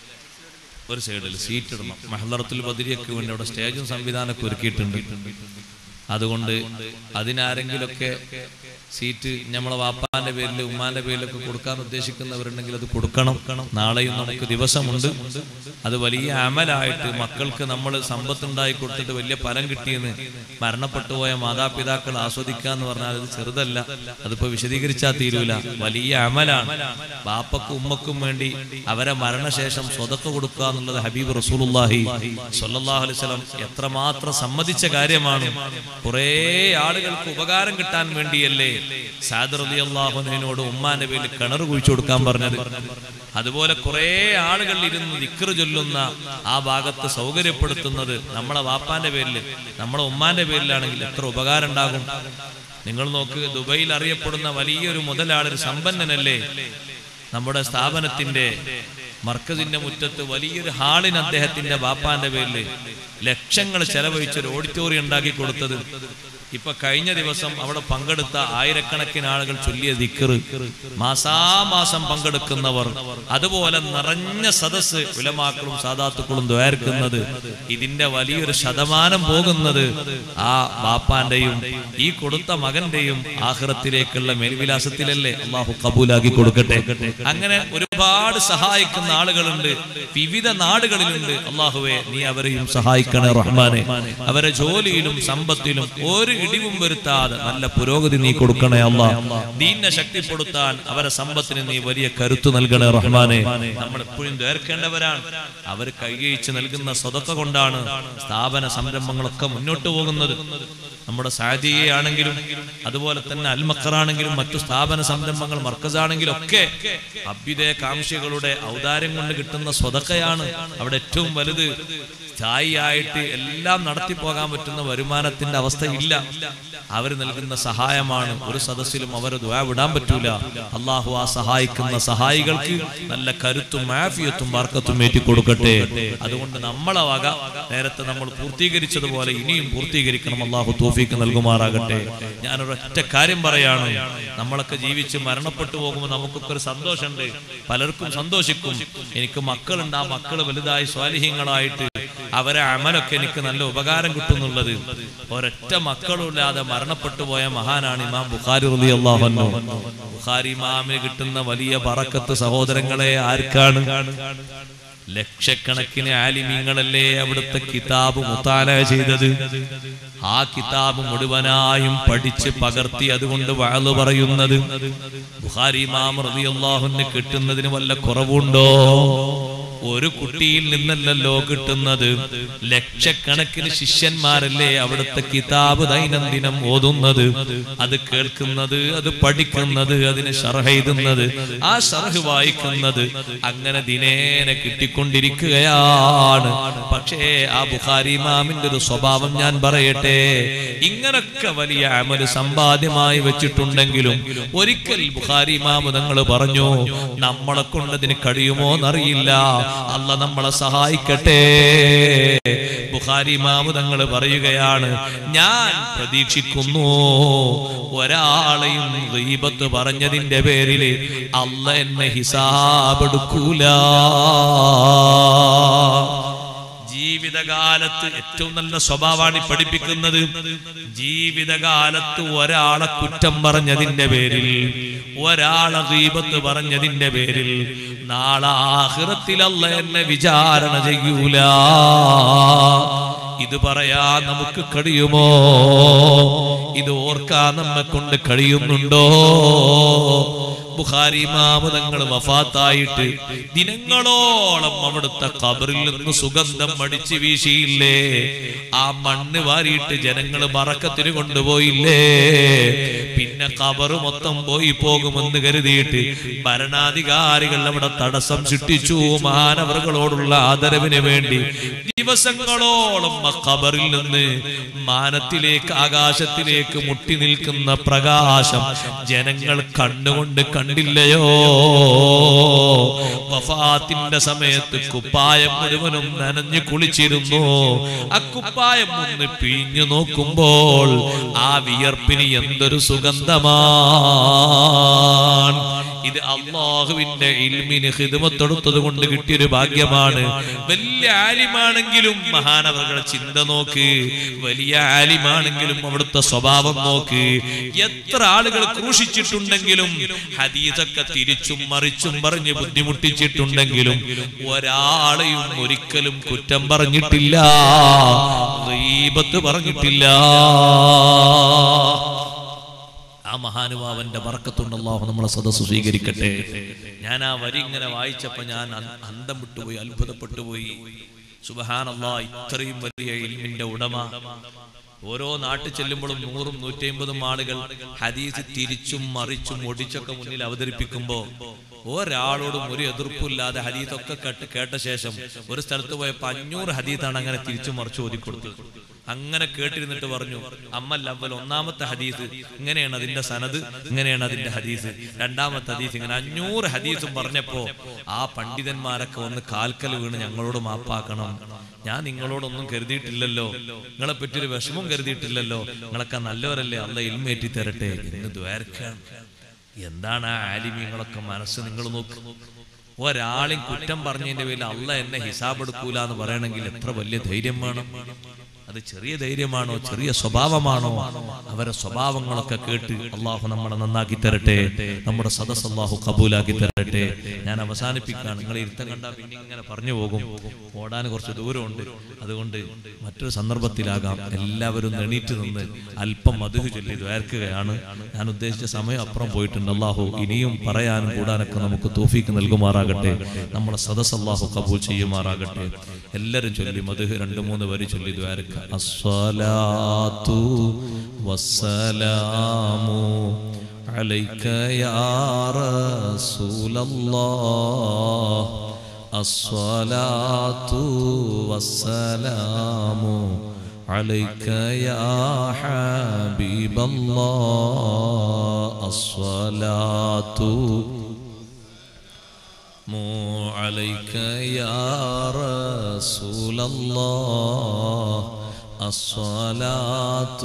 ഒരു സൈഡിൽ സീറ്റ് ഇടണം. മഹ്ലറത്തുൽ ബദരിയക്ക് വേണ്ടി അവിടെ സ്റ്റേജും സംവിധാനമൊക്കെ ഒരുക്കിയിട്ടുണ്ട്. അതുകൊണ്ട് അതിനാരെങ്കിലൊക്കെ സീറ്റ് നമ്മളെ വാപ്പാന്റെ പേരിൽ ഉമ്മാന്റെ പേരിലൊക്കെ കൊടുക്കാൻ ഉദ്ദേശിക്കുന്നവരുണ്ടെങ്കിൽ അത് കൊടുക്കണം. നാളെയും നമുക്ക് ദിവസമുണ്ട്. അത് വലിയ അമലായിട്ട് മക്കൾക്ക് നമ്മൾ സമ്പത്തുണ്ടായി കൊടുത്തിട്ട് വലിയ ഫലം കിട്ടിയെന്ന് മരണപ്പെട്ടു പോയ മാതാപിതാക്കൾ ആസ്വദിക്കുക എന്ന് പറഞ്ഞാൽ അത് ചെറുതല്ല. അതിപ്പോ വിശദീകരിച്ചാൽ തീരൂല. വലിയ അമലാണ്. ബാപ്പക്കും ഉമ്മക്കും വേണ്ടി അവരെ മരണശേഷം സ്വതക്ക കൊടുക്കുക എന്നുള്ളത് ഹബീബ് റസൂലുള്ളാഹി സ്വല്ലല്ലാഹു അലൈഹി വസല്ലം എത്രമാത്രം സമ്മതിച്ച കാര്യമാണ്. കുറെ ആളുകൾക്ക് ഉപകാരം കിട്ടാൻ വേണ്ടിയല്ലേ സഅദ് റളിയല്ലാഹു അൻഹുവിനോട് ഉമ്മാന്റെ പേരിൽ കിണർ കുഴിച്ചു കൊടുക്കാൻ പറഞ്ഞത്. അതുപോലെ കുറെ ആളുകൾ ഇരുന്ന് ദിക്ർ ചൊല്ലുന്ന ആ ഭാഗത്ത് സൗകര്യപ്പെടുത്തുന്നത് നമ്മളെ വാപ്പാന്റെ പേരിൽ നമ്മളെ ഉമ്മാന്റെ പേരിലാണെങ്കിൽ എത്ര ഉപകാരം ഉണ്ടാകും. നിങ്ങൾ നോക്ക്, ദുബൈയിൽ അറിയപ്പെടുന്ന വലിയൊരു മുതലാളൊരു സമ്പന്നനല്ലേ, നമ്മുടെ സ്ഥാപനത്തിന്റെ മർക്കസിന്റെ മുറ്റത്ത് വലിയൊരു ഹാളിന് അദ്ദേഹത്തിന്റെ ബാപ്പാന്റെ പേരിൽ ലക്ഷങ്ങൾ ചെലവഴിച്ചൊരു ഓഡിറ്റോറിയം ഉണ്ടാക്കി കൊടുത്തത്. ഇപ്പൊ കഴിഞ്ഞ ദിവസം അവിടെ പങ്കെടുത്ത ആയിരക്കണക്കിന് ആളുകൾ ചൊല്ലിയ ദിക്ർ, മാസാമാസം പങ്കെടുക്കുന്നവർ, അതുപോലെ നിറഞ്ഞ സദസ് ഉലമാക്കളും സാദാത്തുക്കളും ദ്വാരക്കുന്നത്, ഇതിന്റെ വലിയൊരു ശതമാനം പോകുന്നത് ആ ബാപ്പാന്റെയും ഈ കൊടുത്ത മകന്റെയും ആഖിറത്തിലേക്കുള്ള മേൽവിലാസത്തിലല്ലേ. അള്ളാഹു കബൂലാക്കി കൊടുക്കട്ടെ. അങ്ങനെ ഒരുപാട് സഹായിക്കുന്ന ആളുകളുണ്ട്, വിവിധ നാടുകളിലുണ്ട്. അള്ളാഹുവേ, നീ അവരെയും സഹായിക്കണേ റഹ്മാനെ. അവരെ ജോലിയിലും സമ്പത്തിലും ഒരു ഇടിവും വരുത്താതെ നല്ല പുരോഗതി നീ കൊടുക്കണേ അല്ലാഹ്. ദീനിനെ ശക്തിപ്പെടുത്താൻ അവരെ സമ്പത്തിന് നീ വലിയ കരുത്തു നൽകണേ റഹ്മാനെ. നമ്മൾ എപ്പോഴും ദ്വാരക്കേണ്ടവരാണ്. അവർ കൈകഴിച്ച് നൽകുന്ന സ്വതക്ക കൊണ്ടാണ് സ്ഥാപന സംരംഭങ്ങളൊക്കെ മുന്നോട്ട് പോകുന്നത്. നമ്മുടെ സാദിയെ ആണെങ്കിലും അതുപോലെ തന്നെ അൽമഖറാണെങ്കിലും മറ്റു സ്ഥാപന സംരംഭങ്ങൾ മർക്കസാണെങ്കിലും ഒക്കെ അഭ്യുദയ കാംക്ഷികളുടെ ഔദാര്യം കൊണ്ട് കിട്ടുന്ന സ്വതക്കയാണ് അവിടെ ഏറ്റവും വലുത്. സ്ഥായിയായിട്ട് എല്ലാം നടത്തി പോകാൻ പറ്റുന്ന വരുമാനത്തിന്റെ അവസ്ഥ ഇല്ല. അവർ നൽകുന്ന സഹായമാണ്. ഒരു സദസ്സിലും അവരെ ദുആ വിടാൻ പറ്റൂല. അള്ളാഹു ആ സഹായിക്കുന്ന സഹായികൾക്ക് നല്ല കരുത്തും ആഫിയത്തും ബർക്കത്തും ഏറ്റി കൊടുക്കട്ടെ. അതുകൊണ്ട് നമ്മളെ വക നേരത്തെ നമ്മൾ പൂർത്തീകരിച്ചതുപോലെ ഇനിയും പൂർത്തീകരിക്കണം. അള്ളാഹു തൗഫീഖ് നൽകുമാറാകട്ടെ. ഞാനൊരൊറ്റ കാര്യം പറയാണ്. നമ്മളൊക്കെ ജീവിച്ച് മരണപ്പെട്ടു പോകുമ്പോൾ നമുക്കൊക്കെ ഒരു സന്തോഷമുണ്ട്. പലർക്കും സന്തോഷിക്കും, എനിക്ക് മക്കളുണ്ട്, ആ മക്കൾ വലുതായി സ്വാലിഹീങ്ങളായിട്ട് അവരെ അമലൊക്കെ എനിക്ക് നല്ല ഉപകാരം കിട്ടുന്നുള്ളത്. ഒരൊറ്റ മക്കളുമില്ലാതെ മരണപ്പെട്ടു പോയ മഹാനാണ് ഇമാം ബുഖാരി റളിയല്ലാഹു അൻഹു. ബുഖാരി ഇമാമിന് കിട്ടുന്ന വലിയ ബറക്കത്ത് സഹോദരങ്ങളെ ആർക്കാണ്? ലക്ഷക്കണക്കിന് ആലിമീങ്ങളല്ലേ അവിടുത്തെ കിതാബ് മുതാല ചെയ്തത്. ആ കിതാബ് മുഴുവനായും പഠിച്ച് പകർത്തി അതുകൊണ്ട് വഅള് പറയുന്നത്. ബുഖാരി ഇമാം റളിയല്ലാഹു അൻഹു കിട്ടുന്നതിന് വല്ല കുറവുണ്ടോ? ഒരു കുട്ടിയിൽ നിന്നല്ലല്ലോ കിട്ടുന്നത്. ലക്ഷക്കണക്കിന് ശിഷ്യന്മാരല്ലേ അവിടുത്തെ കിതാബ് ദൈനംദിനം ഓതുന്നത്, അത് കേൾക്കുന്നത്, അത് പഠിക്കുന്നത്, അതിന് ശർഹ് എഴുതുന്നത്, ആ ശർഹ് വായിക്കുന്നത്. അങ്ങനെ ദിനേന കിട്ടിക്കൊണ്ടിരിക്കുകയാണ്. പക്ഷേ ആ ബുഖാരി ഇമാമിന്റെ ഒരു സ്വഭാവം ഞാൻ പറയട്ടെ. ഇങ്ങനൊക്കെ വലിയ അമല് സമ്പാദ്യമായി വെച്ചിട്ടുണ്ടെങ്കിലും ഒരിക്കൽ ബുഖാരി ഇമാം തങ്ങൾ പറഞ്ഞു, നമ്മളെ കൊണ്ടതിന് കഴിയുമോ എന്നറിയില്ല, അല്ലാഹ് നമ്മളെ സഹായിക്കട്ടെ. ബുഖാരി ഇമാം തങ്ങൾ പറയുകയാണ്, ഞാൻ പ്രതീക്ഷിക്കുന്നു ഒരാളെയും ഗീബത്ത് പറഞ്ഞതിന്റെ പേരിൽ അല്ലാഹ് എന്നെ ഹിസാബ് എടുക്കൂല. ജീവിതകാലത്ത് ഏറ്റവും നല്ല സ്വഭാവമാണ് പഠിപ്പിക്കുന്നത്. ജീവിതകാലത്ത് ഒരാളെ കുറ്റം പറഞ്ഞതിന്റെ പേരിൽ, ഒരാളെ ഗീബത്ത് പറഞ്ഞതിന്റെ പേരിൽ നാളെ ആഖിറത്തിൽ അല്ലാഹ് എന്നെ വിചാരണ ചെയ്യൂല. ഇത് പറയാൻ നമുക്ക് കഴിയുമോ? ഇത് ഓർക്കാൻ നമ്മെ കൊണ്ട് കഴിയുന്നുണ്ടോ? ബുഖാരി ഇമാം തങ്ങൾ വഫാത്തായിട്ട് ദിനങ്ങളോളം അവിടുത്തെ ഖബറിൽ നിന്ന് സുഗന്ധം അടിച്ചു വീശിയില്ലേ? ആ മണ്ണ് വാരിയിട്ട് ജനങ്ങൾ ബറക്കത്തിന് കൊണ്ടുപോയില്ലേ? പിന്നെ ഖബർ മൊത്തം പോയി പോകുമെന്ന് കരുതിയിട്ട് ഭരണാധികാരികൾ അവിടെ തടസ്സം സൃഷ്ടിച്ചു. മാനവറുകളോടുള്ള ആദരവിന് വേണ്ടി ദിവസങ്ങളോളം ആ ഖബറിൽ നിന്ന് മാനത്തിലേക്ക് ആകാശത്തിലേക്ക് മുട്ടി നിൽക്കുന്ന പ്രകാശം ജനങ്ങൾ കണ്ണുകൊണ്ട് കണ്ടില്ലയോ? വഫാത്തിന്റെ സമയത്ത് കുപ്പായം മുഴുവനും നനഞ്ഞു കുളിച്ചിരുന്നു. ആ കുപ്പായം ഒന്ന് പിഴിഞ്ഞു നോക്കുമ്പോൾ ആ വിയർപ്പിന് എന്തൊരു സുഗന്ധമാണ്! ഇത് അല്ലാഹുവിന്റെ ഇൽമിന് ഖിദ്മത്തെടുത്തത് കൊണ്ട് കിട്ടിയൊരു ഭാഗ്യമാണ്. വലിയ ആലിമാണെങ്കിലും മഹാനവറുകളുടെ ചിന്ത നോക്ക്, വലിയ ആലിമാണെങ്കിലും അവിടുത്തെ സ്വഭാവം നോക്ക്. എത്ര ആളുകൾ ക്രൂശിച്ചിട്ടുണ്ടെങ്കിലും ഹദീസൊക്കെ തിരിച്ചും മറിച്ചും പറഞ്ഞ് ബുദ്ധിമുട്ടിച്ചിട്ടുണ്ടെങ്കിലും ഒരാളെയും ഒരിക്കലും കുറ്റം പറഞ്ഞിട്ടില്ല, ഗീബത്ത് പറഞ്ഞിട്ടില്ല. ആ മഹാനുഭാവന്റെ ബർക്കത്തുണ്ട്. അല്ലാഹു നമ്മളെ സദസ്സ് സ്വീകരിക്കട്ടെ. ഞാൻ ആ വരി ഇങ്ങനെ വായിച്ചപ്പോ ഞാൻ അന്തം വിട്ടുപോയി, അത്ഭുതപ്പെട്ടുപോയി. സുബ്ഹാനല്ലാഹ്, ഇത്രയും വലിയ ഇൽമിന്റെ ഉടമ. ഓരോ നാട്ടിൽ ചെല്ലുമ്പോഴും നൂറും നൂറ്റി അമ്പതും ആളുകൾ ഹദീസ് തിരിച്ചും മറിച്ചും ഒടിച്ചൊക്കെ മുന്നിൽ അവതരിപ്പിക്കുമ്പോ ഒരാളോടും ഒരു എതിർപ്പില്ലാതെ ഹദീസൊക്കെ കേട്ട് കേട്ട ശേഷം ഒരു സ്ഥലത്ത് പോയപ്പോ അഞ്ഞൂറ് ഹദീസാണ് അങ്ങനെ തിരിച്ചും മറിച്ചു ഓതിക്കൊടുത്തത്. അങ്ങനെ കേട്ടിരുന്നിട്ട് പറഞ്ഞു, അമ്മൽ അവൽ ഒന്നാമത്തെ ഹദീസ് ഇങ്ങനെയാണ് അതിന്റെ സനത്, ഇങ്ങനെയാണ് അതിന്റെ ഹദീസ്, രണ്ടാമത്തെ ഹദീസ് ഇങ്ങനെ അഞ്ഞൂറ് ഹദീസും പറഞ്ഞപ്പോ ആ പണ്ഡിതന്മാരൊക്കെ ഒന്ന് കാൽക്കൽ വീണ് ഞങ്ങളോട് മാപ്പാക്കണം, ഞാൻ നിങ്ങളോടൊന്നും കരുതിയിട്ടില്ലല്ലോ, നിങ്ങളെ പറ്റിയൊരു വിഷമം കരുതിയിട്ടില്ലല്ലോ, നിങ്ങളൊക്കെ നല്ലവരല്ലേ, അല്ലാഹ് ഇൽമേറ്റി തരട്ടെ എന്ന് ദ്വാരക്കാണ്. എന്താണ് ആ ആലിമീങ്ങളൊക്കെ മനസ്സ് നിങ്ങൾ നോക്ക്. ഒരാളെയും കുറ്റം പറഞ്ഞതിന്റെ പേരിൽ അല്ലാഹ് എന്നെ ഹിസാബ് എടുക്കൂല എന്ന് പറയണമെങ്കിൽ എത്ര വലിയ ധൈര്യം വേണം. അത് ചെറിയ ധൈര്യമാണോ, ചെറിയ സ്വഭാവമാണോ? അവരെ സ്വഭാവങ്ങളൊക്കെ കേട്ട് അള്ളാഹു നമ്മളെ നന്നാക്കി തരട്ടെ, നമ്മുടെ സദസ് അള്ളാഹു കബൂലാക്കി തരട്ടെ. ഞാൻ അവസാനിപ്പിക്കുകയാണ്. നിങ്ങൾ ഇരുത്തം കണ്ടാൽ പിന്നെ ഇങ്ങനെ പറഞ്ഞു പോകും, ഓടാൻ കുറച്ച് ദൂരമുണ്ട്. അതുകൊണ്ട് മറ്റൊരു സന്ദർഭത്തിലാകാം. എല്ലാവരും എണീറ്റ് നിന്ന് അല്പം മദ്ഹ് ചൊല്ലി ദ്വാരക്കുകയാണ്. ഞാൻ ഉദ്ദേശിച്ച സമയം അപ്പുറം പോയിട്ടുണ്ട്. അള്ളാഹു ഇനിയും പറയാനും കൂടാനൊക്കെ നമുക്ക് തൗഫീക്ക് നൽകുമാറാകട്ടെ. നമ്മുടെ സദസ് അള്ളാഹു കബൂൽ ചെയ്യുമാറാകട്ടെ. എല്ലാവരും ചൊല്ലി മദ്ഹ് രണ്ട് മൂന്ന് വരി ചൊല്ലി ദ്വാരക്ക. അസ്സലാത്തു വസ്സലാമു അലൈക യാ റസൂലല്ലാഹ്, അസ്സലാത്തു വസ്സലാമു അലൈക യാ ഹബീബല്ലാഹ്, അസ്സലാത്തു عليك يا رسول الله، الصلاة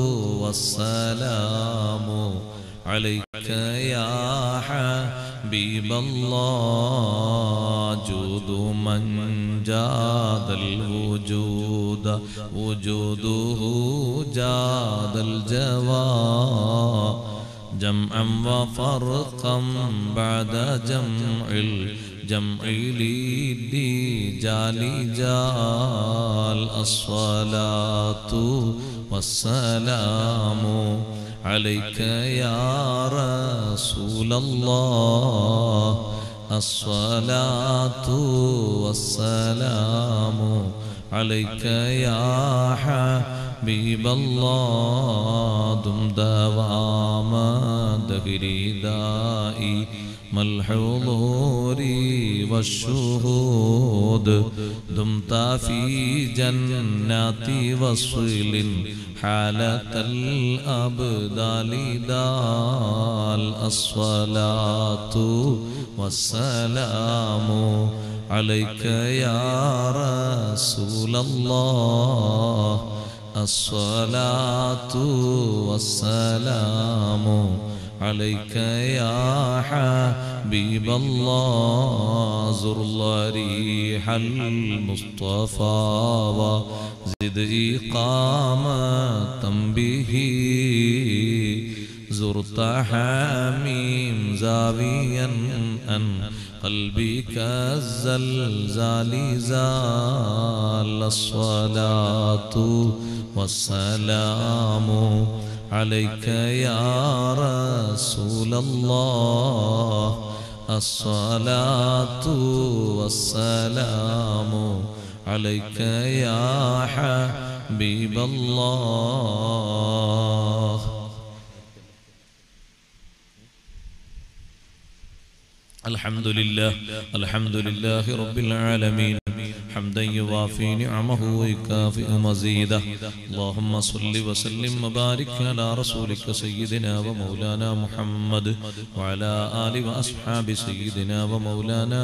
والسلام عليك يا حبيب الله. جود من جاد الوجود وجوده جاد الجواد، جمعا وفرقا بعد جمع الجمع للرجال جال. الصلاة والسلام عليك يا رسول الله، الصلاة والسلام عليك يا حبيب الله. دم دوام دهر دائي الحضور والشهود، دمت في جنات وصل حالة الأبدال دال. الصلاة والسلام عليك يا رسول الله، الصلاة والسلام عليك يا حبيب الله. زر ريح المصطفى وزد إقامة به، زرت حميم زاويا أن قلبك الزلزال زال. الصلاة والسلام عليك يا رسول റസൂലല്ലാഹ് അസ്സലാത്തു വസ്സലാമു അലൈക യാ ഹബീബല്ലാഹ്. അൽഹംദുലില്ലാഹ് അൽഹംദുലില്ലാഹി റബ്ബിൽ ആലമീൻ حمدا يوافي نعمه ويكافئ مزيده. اللهم صل وسلم وبارك على رسولك سيدنا ومولانا محمد وعلى آل وأصحاب سيدنا ومولانا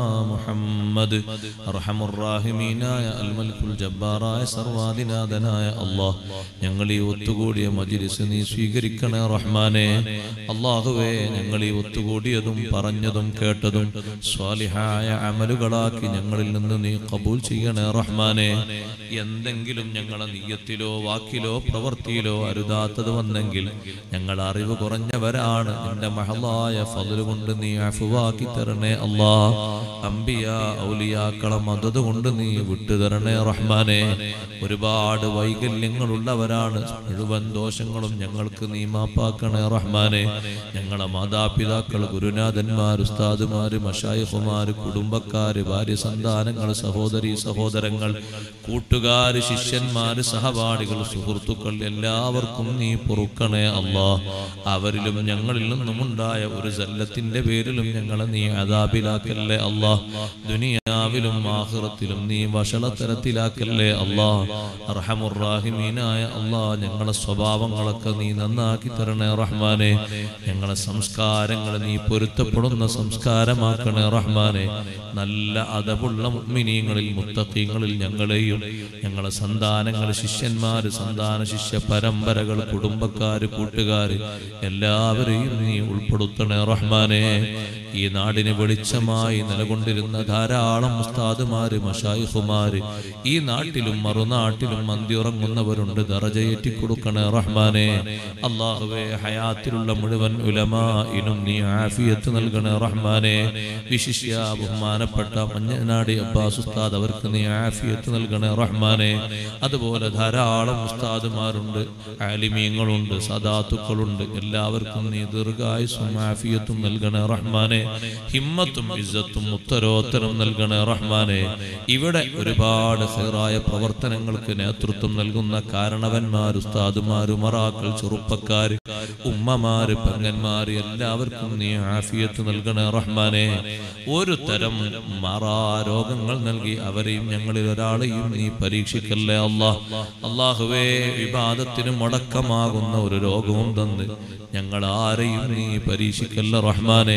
محمد. أرحم الراحمين يا الملك الجبار يا സർവാധിനാഥനായ അല്ലാഹ്, ഞങ്ങൾ ഈ ഒത്തുകൂടിയ മജ്‌ലിസ് നീ സ്വീകരിക്കണേ റഹ്മാനേ. അല്ലാഹുവേ, ഞങ്ങൾ ഈ ഒത്തുകൂടിയതും പറഞ്ഞതും കേട്ടതും സ്വാലിഹായ അമലുകളാക്കി ഞങ്ങളിൽ നിന്ന് നീ ഖബൂൽ ചെയ്യണേ റഹ്മാനേ. എന്തെങ്കിലും ഞങ്ങളെ നിയ്യത്തിലോ വാക്കിലോ പ്രവൃത്തിയിലോ അരുതാത്തത് വന്നെങ്കിൽ ഞങ്ങൾ അറിവ് കുറഞ്ഞവരാണ്. നിന്റെ മഹളായ ഫദ്ല് കൊണ്ട് നീ അഫ്വാക്കി തരണേ അല്ലാഹ്. അംബിയ ഔലിയാക്കളെ മദദ് കൊണ്ട് നീ വിട്ടുതരണേ റഹ്മാനേ. ഒരുപാട് വൈകല്യങ്ങളുള്ളവരാണ്. മുഴുവൻ ദോഷങ്ങളും ഞങ്ങൾക്ക് നീ മാപ്പാക്കണേ റഹ്മാനേ. ഞങ്ങളെ മാതാപിതാക്കൾ, ഗുരുനാഥന്മാർ, ഉസ്താദുമാര്, മശായിഖുമാര്, കുടുംബക്കാര്, ഭാര്യ സന്താനങ്ങൾ, സഹോദരി സഹോദരങ്ങൾ, കൂട്ടുകാര്, ശിഷ്യന്മാര്, സഹപാഠികൾ, സുഹൃത്തുക്കൾ എല്ലാവർക്കും നീ പൊറുക്കണേ അല്ലാഹ്. അവരിലും ഞങ്ങളിൽ നിന്നുമുണ്ടായ ഒരു സല്ലത്തിന്റെ പേരിലും ഞങ്ങളെ നീ അദാബിലാക്കല്ലേ അല്ലാഹ്. ദുനിയാവിലും ആഖിറത്തിലും നീ വഷളത്തരത്തിലാക്കല്ലേ അല്ലാഹ്. അർഹമുർ റഹീമീനായ അല്ലാഹ്, ഞങ്ങളെ സ്വഭാവങ്ങളൊക്കെ നീ നന്നാക്കി തരണേ റഹ്മാനേ. ഞങ്ങളെ സംസ്കാരങ്ങൾ നീ പൊരുത്തപ്പെടുന്ന സംസ്കാരമാക്കണേ റഹ്മാനേ. നല്ല അദബുള്ള മുഅ്മിനീങ്ങളിൽ മുത്തഖീങ്ങളിൽ ഞങ്ങളെയും ഞങ്ങളെ സന്താനങ്ങൾ, ശിഷ്യന്മാര്, സന്താന ശിഷ്യ പരമ്പരകൾ, കുടുംബക്കാര്, കൂട്ടുകാര് എല്ലാവരെയും നീ ഉൾപ്പെടുത്തണേ റഹ്മാനേ. ഈ നാടിന് വെളിച്ചമായി നിലകൊണ്ടിരുന്ന ധാരാളം ഉസ്താദുമാര്, മശായിഖുമാര് ഈ നാട്ടിലും മറുനാട്ടിലും മന്തിയുറങ്ങുന്നവരുണ്ട്. ദറജയേറ്റി കൊടുക്കണേ റഹ്മാനേ. അല്ലാഹുവേ, ഹയാത്തിലുള്ള മുഴുവൻ ഉലമാഇനും നീ ആഫിയത്ത് നൽകണേ റഹ്മാനേ. വിശിഷ്യ ബഹുമാനപ്പെട്ട മഞ്ഞനാടി അബ്ബാസ് ഉസ്താദ്, അവർക്ക് നീ ആഫിയത്ത് നൽകണേ റഹ്മാനേ. അതുപോലെ ധാരാളം ഉസ്താദുമാരുണ്ട്, ആലിമീങ്ങളുണ്ട്, സദാത്തുക്കളുണ്ട്. എല്ലാവർക്കും നീ ദീർഘായുസ്സും ആഫിയത്തും നൽകണേ റഹ്മാനേ. ഹിമ്മത്തും ഇസ്സത്തും ഉത്തരോത്തരം നൽകണേ റഹ്മാനേ. ഇവിടെ ഒരുപാട് ഖൈറായ പ്രവർത്തനങ്ങൾക്ക് നേതൃത്വം നൽകുന്ന കാരണവന്മാർ, ഉസ്താദുമാര്, ഉമറാക്കൾ, ചെറുപ്പക്കാര്, ഉമ്മമാര്, പെങ്ങന്മാര് എല്ലാവർക്കും നീ ആഫിയത്ത് നൽകണേ റഹ്മാനേ. ഒരു തരം മാറാരോഗങ്ങൾ നൽകി അവരെയും ഞങ്ങളിൽ ഒരാളെയും നീ പരീക്ഷിക്കല്ലേ അല്ലാഹ്. അല്ലാഹുവേ, ഇബാദത്തിന് മുടക്കമാകുന്ന ഒരു രോഗവും തന്ന് ഞങ്ങൾ ആരെയും നീ പരീക്ഷിക്കല്ല റഹ്മാനേ.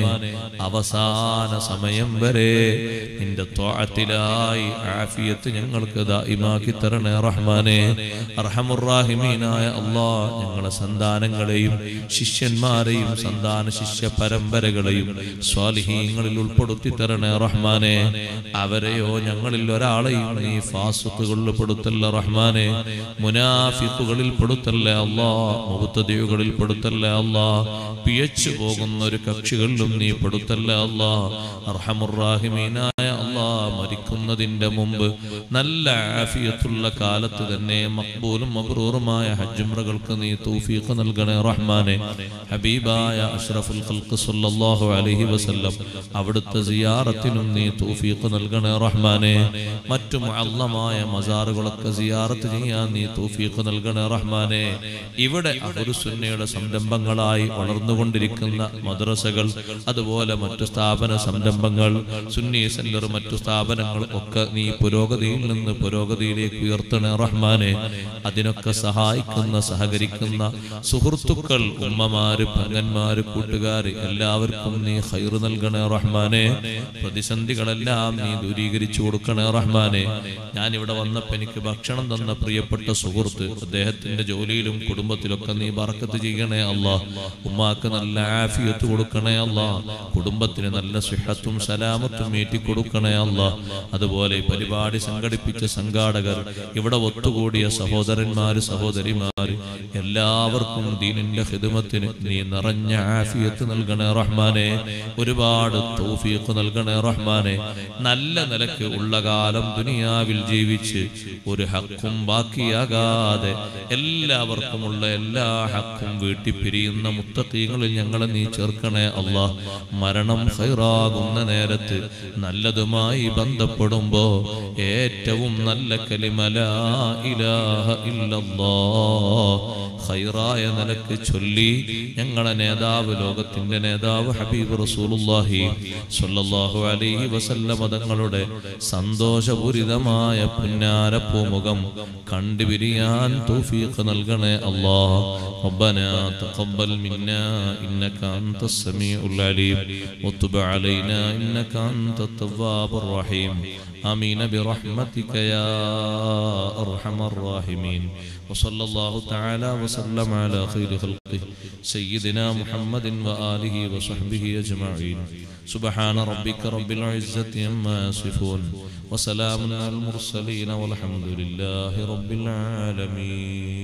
അവസാന സമയം വരെ നിന്റെ ത്വഅത്തിലായി ആഫിയത്ത് ഞങ്ങൾക്ക് ദായിമാക്കി തരണേ റഹ്മാനേ. അർഹമുർ റഹീമീനായ അല്ലാഹ്, ഞങ്ങളെ സന്താനങ്ങളെയും ശിഷ്യന്മാരെയും സന്താന ശിഷ്യ പരമ്പരകളെയും സ്വാലിഹീങ്ങളിൽ ഉൾപ്പെടുത്തി തരണേ റഹ്മാനേ. അവരെയോ ഞങ്ങളിൽ ഒരാളെയും നീ ഫാസിഖുകളിൽ പെടുത്തല്ല റഹ്മാനേ. മുനാഫിഖുകളിൽ പെടുത്തല്ല അല്ലാഹ്. മുബ്തദിഉകളിൽ പെടുത്തല്ല അല്ലാഹ്. പിഴച്ചു പോകുന്ന ഒരു കക്ഷികളിലും നീ പെടുത്തല്ല അല്ലാഹ്. അർഹമുർ റഹീമീനായ അല്ലാഹ്, മരിക്കുന്നതിന്റെ മുമ്പ് നല്ല ആഫിയത്തുള്ള കാലത്ത് തന്നെ മഖ്ബൂലും മബ്റൂറുമായ ഹജ്ജ് ഉംറകൾക്ക് നീ തൗഫീഖ് നൽകണേ റഹ്മാനേ. ഹബീബായ അഷ്റഫുൽ ഖൽഖ് സ്വല്ലല്ലാഹു അലൈഹി വസല്ലം അവിടുത്തെ സിയാറത്തിനും നീ തൗഫീഖ് നൽകണേ റഹ്മാനേ. മറ്റു മുഅല്ലമായ മസാറുകളൊക്കെ സിയാറത്ത് ചെയ്യാൻ നീ തൗഫീഖ് നൽകണേ റഹ്മാനേ. ഇവിടെ അഹ്ലു സുന്നയുടെ സംരംഭങ്ങളായി വളർന്നുകൊണ്ടിരിക്കുന്ന മദ്രസകൾ, അതുപോലെ മറ്റു സ്ഥാപന സംരംഭങ്ങൾ, സുന്നി സെന്റർ, മറ്റു സ്ഥാപനങ്ങൾ ഒക്കെ നീ പുരോഗതിയിൽ നിന്ന് പുരോഗതിയിലേക്ക് ഉയർത്തണേ റഹ്മാനെ. അതിനൊക്കെ സഹായിക്കുന്ന സഹകരിക്കുന്ന സുഹൃത്തുക്കൾ, ഉമ്മമാര്, പെങ്ങന്മാര്, കൂട്ടുകാര് എല്ലാവർക്കും നീ ഖൈർ നൽകണേ റഹ്മാനെ. പ്രതിസന്ധികളെല്ലാം നീ ദൂരീകരിച്ചു കൊടുക്കണേ റഹ്മാനെ. ഞാനിവിടെ വന്നപ്പോൾ എനിക്ക് ഭക്ഷണം തന്ന പ്രിയപ്പെട്ട സുഹൃത്ത്, അദ്ദേഹത്തിന്റെ ജോലിയിലും കുടുംബത്തിലൊക്കെ നീ ബർക്കത്ത് ചെയ്യണേ അല്ലാഹ്. ഉമ്മാക്ക് നല്ല ആഫിയത്ത് കൊടുക്കണേ അല്ലാഹ്. കുടുംബത്തിന് നല്ല സിഹത്തും സലാമത്തും ഏറ്റി കൊടുക്കണേ നൽകണേ അല്ലാഹ്. അതുപോലെ ഈ പരിപാടി സംഘടിപ്പിച്ച സംഘാടകർ, ഇവിടെ ഒത്തുകൂടിയ സഹോദരന്മാര് സഹോദരിമാര് എല്ലാവർക്കും ദീനിന്റെ ഖിദ്മത്തിന് നീ നിറഞ്ഞ ആഫിയത്ത് നൽകണേ റഹ്മാനെ. ഒരുപാട് തൗഫീഖ് നൽകണേ റഹ്മാനെ. നല്ല നിലക്ക് ഉള്ള കാലം ദുനിയാവിൽ ജീവിച്ച് ഒരു ഹക്കും ബാക്കിയാകാതെ എല്ലാവർക്കുമുള്ള എല്ലാ ഹക്കും വീട്ടി പിരിയുന്ന മുത്തഖീങ്ങളിൽ ഞങ്ങളെ നീ ചേർക്കണേ അല്ലാഹ്. മരണം ഖൈറാകുന്ന നേരത്ത് നല്ലതുമായി ബന്ധപ്പെടുമ്പോ ഏറ്റവും നല്ല കലിമ ലാ ഇലാഹ ഇല്ലല്ലാഹ് ഖൈറായ നിലക്ക് ചൊല്ലി ഞങ്ങളെ നേതാവ്, ലോകത്തിന്റെ നേതാവ് ഹബീബ് റസൂലുള്ളാഹി സ്വല്ലല്ലാഹു അലൈഹി വസല്ലം തങ്ങളുടെ സന്തോഷപൂരിതമായ പുന്നാരപ്പൂമുഖം കണ്ടുപിരിയാൻ തൗഫീഖ് നൽകണേ അല്ലാഹ്. റബ്ബനാ തഖബ്ബൽ മിന്നാ ഇന്നക അൻതസ് സമീഉൽ അലീം വതുബ് അലൈനാ ഇന്നക അൻതത് തവ്വാബുർ റഹീം. آمين برحمتك يا أرحم الراحمين. وصلى الله تعالى وسلم على خير خلقه سيدنا محمد وآله وصحبه أجمعين. سبحان ربك رب العزة عما يصفون وسلام على المرسلين والحمد لله رب العالمين.